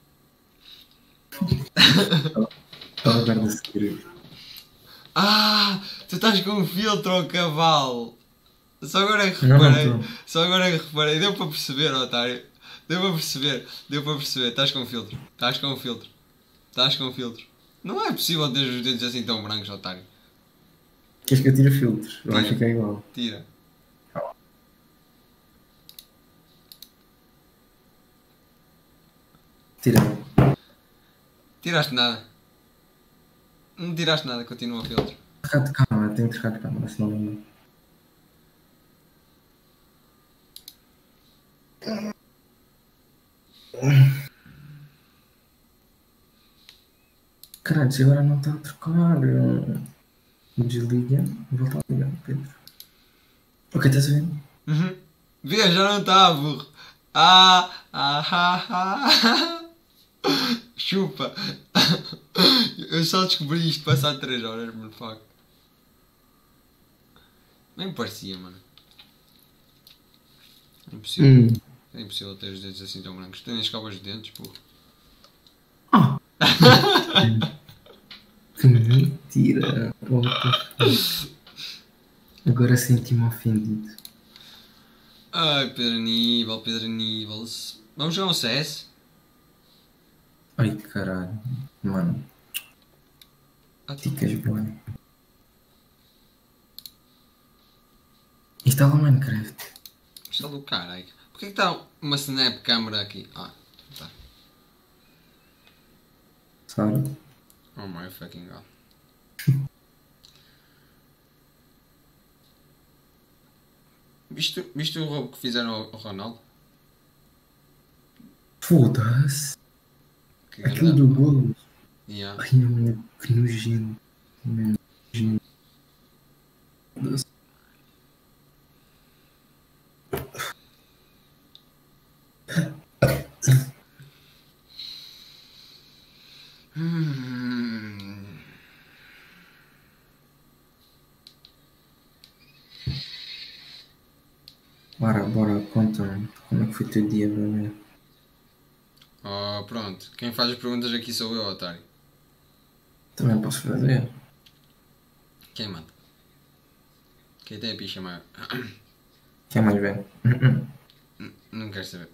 C: Ela guarda segredo.
A: Ah! Tu estás com um filtro ao cavalo! Só agora é que
C: Não,
A: reparei.
C: não tô.
A: Só agora é que reparei. Deu para perceber, otário. Deu para perceber. Estás com um filtro. Estás com um filtro. Não é possível ter os dedos assim tão brancos, otário.
C: Queres que eu tire filtros? Vai
A: Tira.
C: ficar igual.
A: Tira.
C: Tira.
A: Tiraste nada. Não tiraste nada, continua o filtro.
C: Trocar de câmera, tenho que trocar de câmera, senão não. Caralho, se agora não está a trocar. Desliga, volta a ligar, Pedro. Ok, estás a ver?
A: Uhum. Vê, já não está, burro. Chupa. Eu só descobri isto passado 3 horas, mano. Fuck. Nem parecia, mano. É impossível. É impossível ter os dedos assim tão brancos. Tem as escovas de dentes, porra.
C: Que mentira. Agora senti-me ofendido.
A: Ai, Pedro Aníbal. Vamos jogar um CS?
C: Ai caralho. Mano, ficas bom. Instala Minecraft.
A: Está do caralho. Porquê que está uma snap câmera aqui? Ah, tá.
C: Sabe?
A: Oh my fucking god. Viste o roubo que fizeram ao Ronaldo?
C: Foda-se.
A: Que
C: Aquilo
A: grande-
C: do golo.
A: Yeah.
C: Ai, mano, que nojento. Mano, nojento. Foda-se. Bora, conta-me. Como é que foi o teu dia, meu?
A: Oh, pronto. Quem faz as perguntas aqui sou eu, otário.
C: Também posso fazer.
A: Quem manda? Quem tem a picha maior?
C: Quem é mais velho?
A: Não quero saber.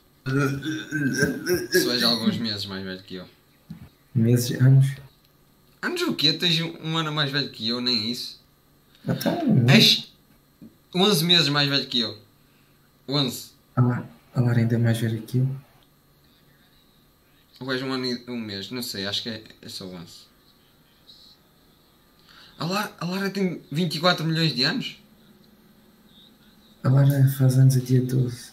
A: Se és alguns meses mais velho que eu.
C: Meses, anos?
A: Anos o quê? Tens um ano mais velho que eu, nem isso.
C: Então,
A: És 11 meses mais velho que eu. 11.
C: a Lara ainda é mais velha que eu.
A: Ou és um ano e um mês, não sei, acho que é só 11. A Lara tem 24 milhões de anos?
C: A Lara faz anos a dia 12.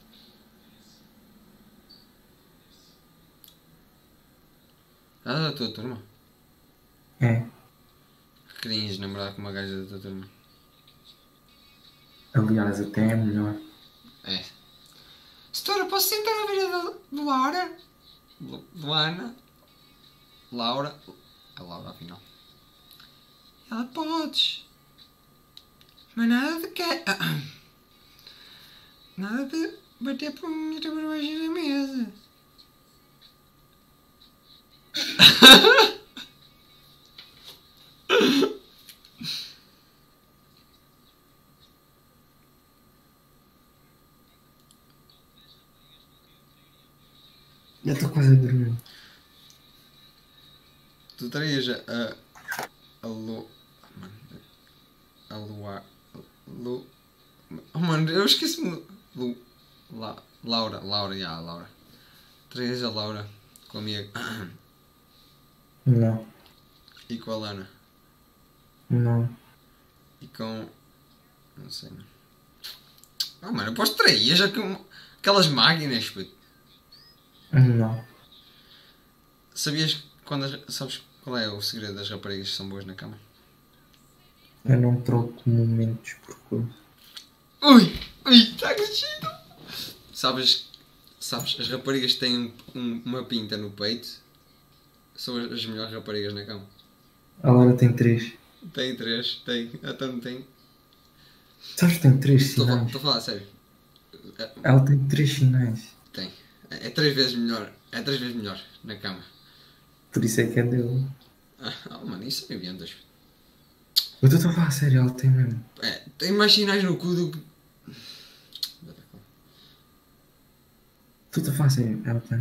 A: Ela é da tua turma?
C: É.
A: Cringe namorar com uma gaja da tua turma.
C: Aliás, até é melhor.
A: É. Setora, posso sentar à beira do Lara? Luana? Laura? A Laura, afinal. Ela podes. Mas nada de que... Nada de bater punheta por baixo da mesa.
C: Eu estou quase a dormir.
A: Tu trarias a Lu... Mano, a Luar... Lu... Oh, mano, eu esqueci-me... Laura, já, Laura. Trarias a Laura comigo
C: Não.
A: e com a Lana
C: Não.
A: e com... Não sei, mano. Oh, mano, eu posso trair já com aquelas máquinas, puto.
C: Não.
A: Sabias sabes qual é o segredo das raparigas que são boas na cama?
C: Eu não troco momentos por coisa.
A: Ui, está crescido. Sabes, as raparigas que têm uma pinta no peito são as melhores raparigas na cama.
C: A Lara tem 3.
A: Tem 3, tem, até não tem.
C: Sabes que tem 3
A: Estou
C: sinais?
A: a falar a sério.
C: Ela tem 3 sinais.
A: Tem. É 3 vezes melhor. É 3 vezes melhor na cama.
C: Por isso é que é dele.
A: Mano, isso é inventas.
C: Eu estou a falar a sério, ela tem mesmo.
A: Tem mais sinais no cu do que.
C: Estou a falar a sério, ela tem.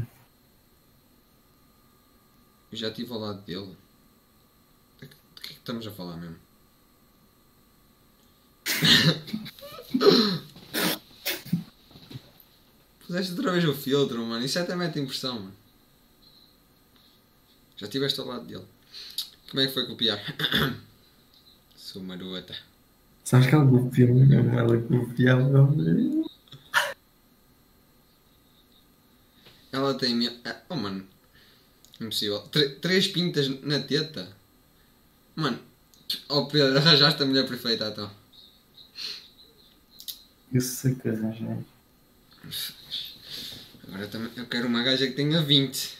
A: Eu já estive ao lado dele. Do que é que estamos a falar mesmo? Puseste outra vez o filtro, mano. Isso até mete impressão, mano. Já estiveste ao lado dele. Como é que foi copiar? Sou marota.
C: Sabes que ela copiou-me mesmo? Ela copiava-me.
A: Ela tem... Oh, mano. Impossível. 3 pintas na teta. Mano. Oh, Pedro, arranjaste a mulher perfeita, então.
C: Eu sei que arranjei.
A: Agora também eu quero uma gaja que tenha 20.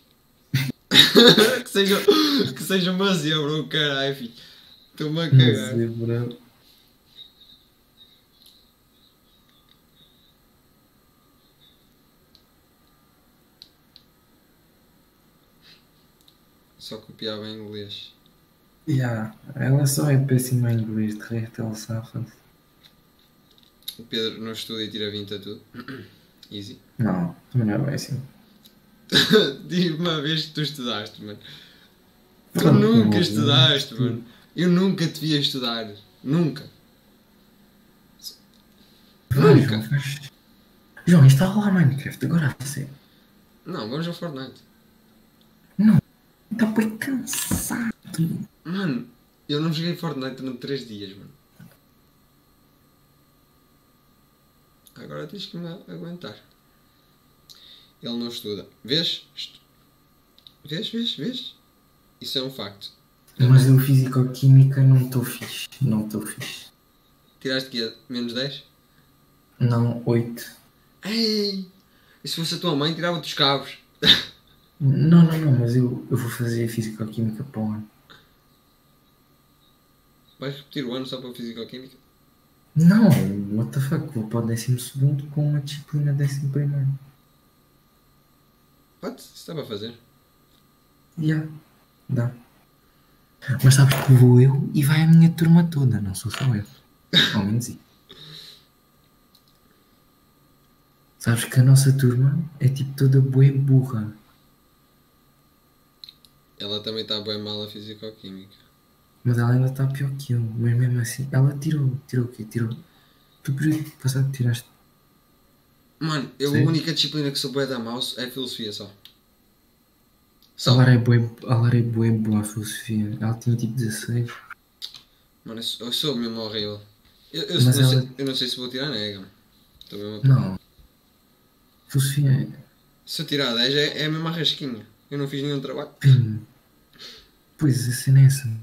A: que seja uma zebra, o caralho, filho. Estou-me a cagar.
C: Zebra.
A: Só copiava em inglês.
C: Ela só é péssima em inglês, de resto ela safa-se.
A: O Pedro não estuda e tira 20 a tudo. Easy.
C: Não, também não é assim.
A: Diz-me uma vez que tu estudaste, mano. Tu
C: Pronto,
A: nunca
C: não,
A: estudaste,
C: não.
A: mano. Eu nunca te via estudar. Nunca.
C: Vai,
A: Nunca.
C: João, faz... João, instala lá Minecraft, agora a sério.
A: Não, vamos ao Fortnite.
C: Está bem cansado.
A: Mano, eu não joguei Fortnite durante 3 dias, mano. Agora tens que me aguentar. Ele não estuda. Vês? Vês? Isso é um facto.
C: Mas eu físico-química não estou fixe. Não estou fixe.
A: Tiraste quê? Menos 10?
C: Não, 8.
A: Ei! E se fosse a tua mãe, tirava-te os cabos.
C: Não, mas eu vou fazer físico-química para o ano.
A: Vais repetir o ano só para Físico-Química?
C: Não, what the fuck, vou para o 12º com uma disciplina 11º.
A: What? Isso dá para fazer?
C: Dá. Mas sabes que vou eu e vai a minha turma toda, não sou só eu. Ao menos isso. Sabes que a nossa turma é tipo toda bué burra.
A: Ela também está bem mal a fisicoquímica.
C: Mas ela ainda está pior que eu. Mas mesmo assim, ela tirou o quê? Tirou. Tu período passado tiraste.
A: Mano, eu
C: Sim.
A: a única disciplina que sou bué da mouse é filosofia só. Só.
C: A Lara é bué boa a filosofia. Ela tinha tipo 16.
A: Mano, eu sou mesmo horrível. Eu
C: Mas
A: não
C: ela-
A: sei, eu não sei se vou tirar nega, mano. Estou mesmo a...
C: Não. Filosofia é.
A: Se eu tirar 10 é a mesma rasquinha. Eu não fiz nenhum trabalho.
C: Pois, a cena é essa.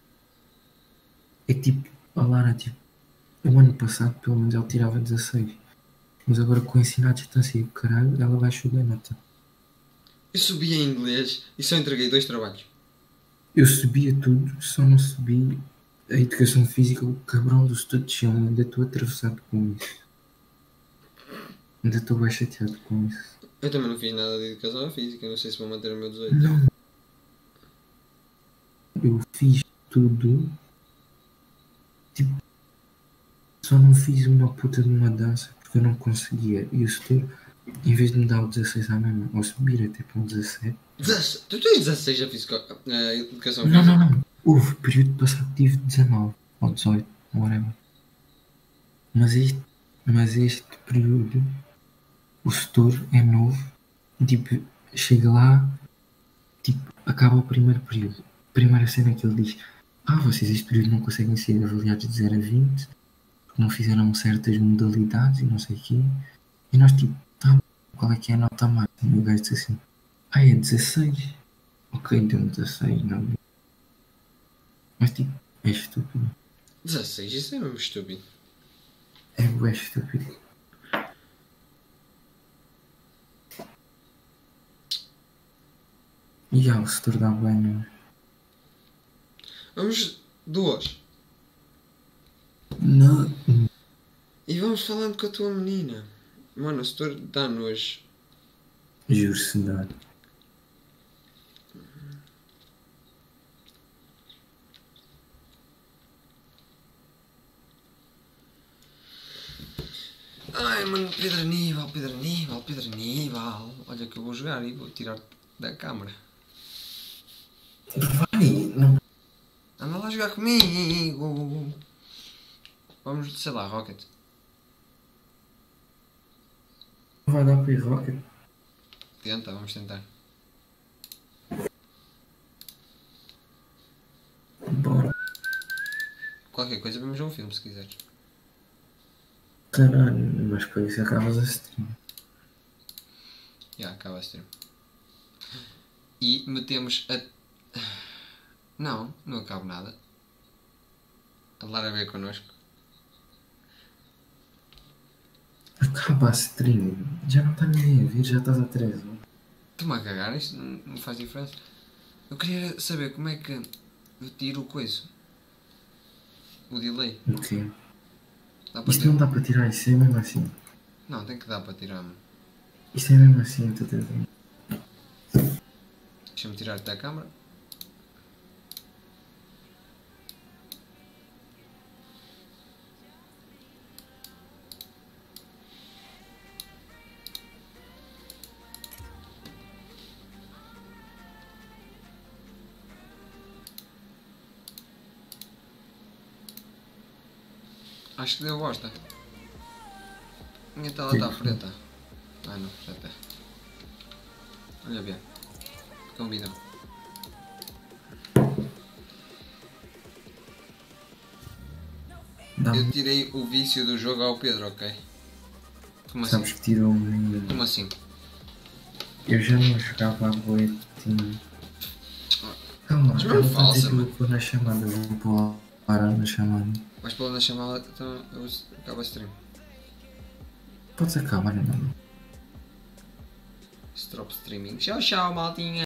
C: É que tipo, a Lara, tipo, o ano passado pelo menos ela tirava 16. Mas agora com o ensino à distância e o caralho, ela vai subir a nota.
A: Eu subi em inglês e só entreguei 2 trabalhos.
C: Eu subia tudo, só não subi a educação física, o cabrão do estudo de chão. Ainda estou atravessado com isso. Ainda estou bem chateado com isso.
A: Eu também não fiz nada de educação física, não sei se vou manter o meu 18.
C: Não. Eu fiz tudo. Tipo, só não fiz uma puta de uma dança porque eu não conseguia. E o setor, em vez de me dar o 16 à mesma, ou subir até para um 17.
A: Tu tens 16 a educação
C: Não,
A: física?
C: não. Houve período passado que tive 19 ou 18, whatever. Mas este período, o setor é novo. Tipo, chega lá, tipo, acaba o primeiro período. Primeira cena que ele diz: vocês este período não conseguem ser avaliados de 0 a 20 porque não fizeram certas modalidades e não sei o quê. E nós tipo, qual é que é a nota máxima? E o gajo disse assim: é 16. Ok, deu-me 16, não. Mas tipo, é estúpido.
A: 16, isso é mesmo estúpido.
C: É bué estúpido. E já o setor dá bem, não?
A: Vamos 2.
C: Não.
A: E vamos falando com a tua menina. Mano, o setor dá nojo.
C: Juro-se dá.
A: Ai, mano, Pedro Aníbal. Olha que eu vou jogar e vou tirar da câmara.
C: Vai, não.
A: Anda lá jogar comigo. Vamos, sei lá, Rocket.
C: Vai dar para ir Rocket.
A: Vamos tentar.
C: Bora.
A: Qualquer coisa, vamos ver um filme se quiseres.
C: Caralho, mas para isso acabas a stream.
A: Já, acaba a stream. E metemos a... Não acabo nada. A Lara veio connosco.
C: Acaba a stream. Já não está ninguém a ver, já estás a 13.
A: Estou-me a cagar, isto não faz diferença. Eu queria saber como é que eu tiro o coisa. O delay.
C: O quê?
A: Dá para
C: Isto
A: tirar?
C: não dá para tirar, isso é mesmo assim.
A: Não, tem que dar para tirar, mano.
C: Isto é mesmo assim, estou a dizer.
A: Deixa-me tirar-te da câmara. Acho que deu bosta. Minha tela está preta. Ah não, já está. Olha bem. Combina. Eu tirei o vício do jogo ao Pedro, ok? Como assim?
C: Sabes que tirou um.
A: Como assim?
C: Eu já não jogava a boletim. Calma,
A: Mas mesmo falsa,
C: eu
A: mano.
C: vou pôr na chamada, vou pôr na chamada.
A: Vais pôr na chamada, então eu acabo a stream.
C: Podes acabar, não?
A: Stop streaming. Tchau, tchau, maltinha.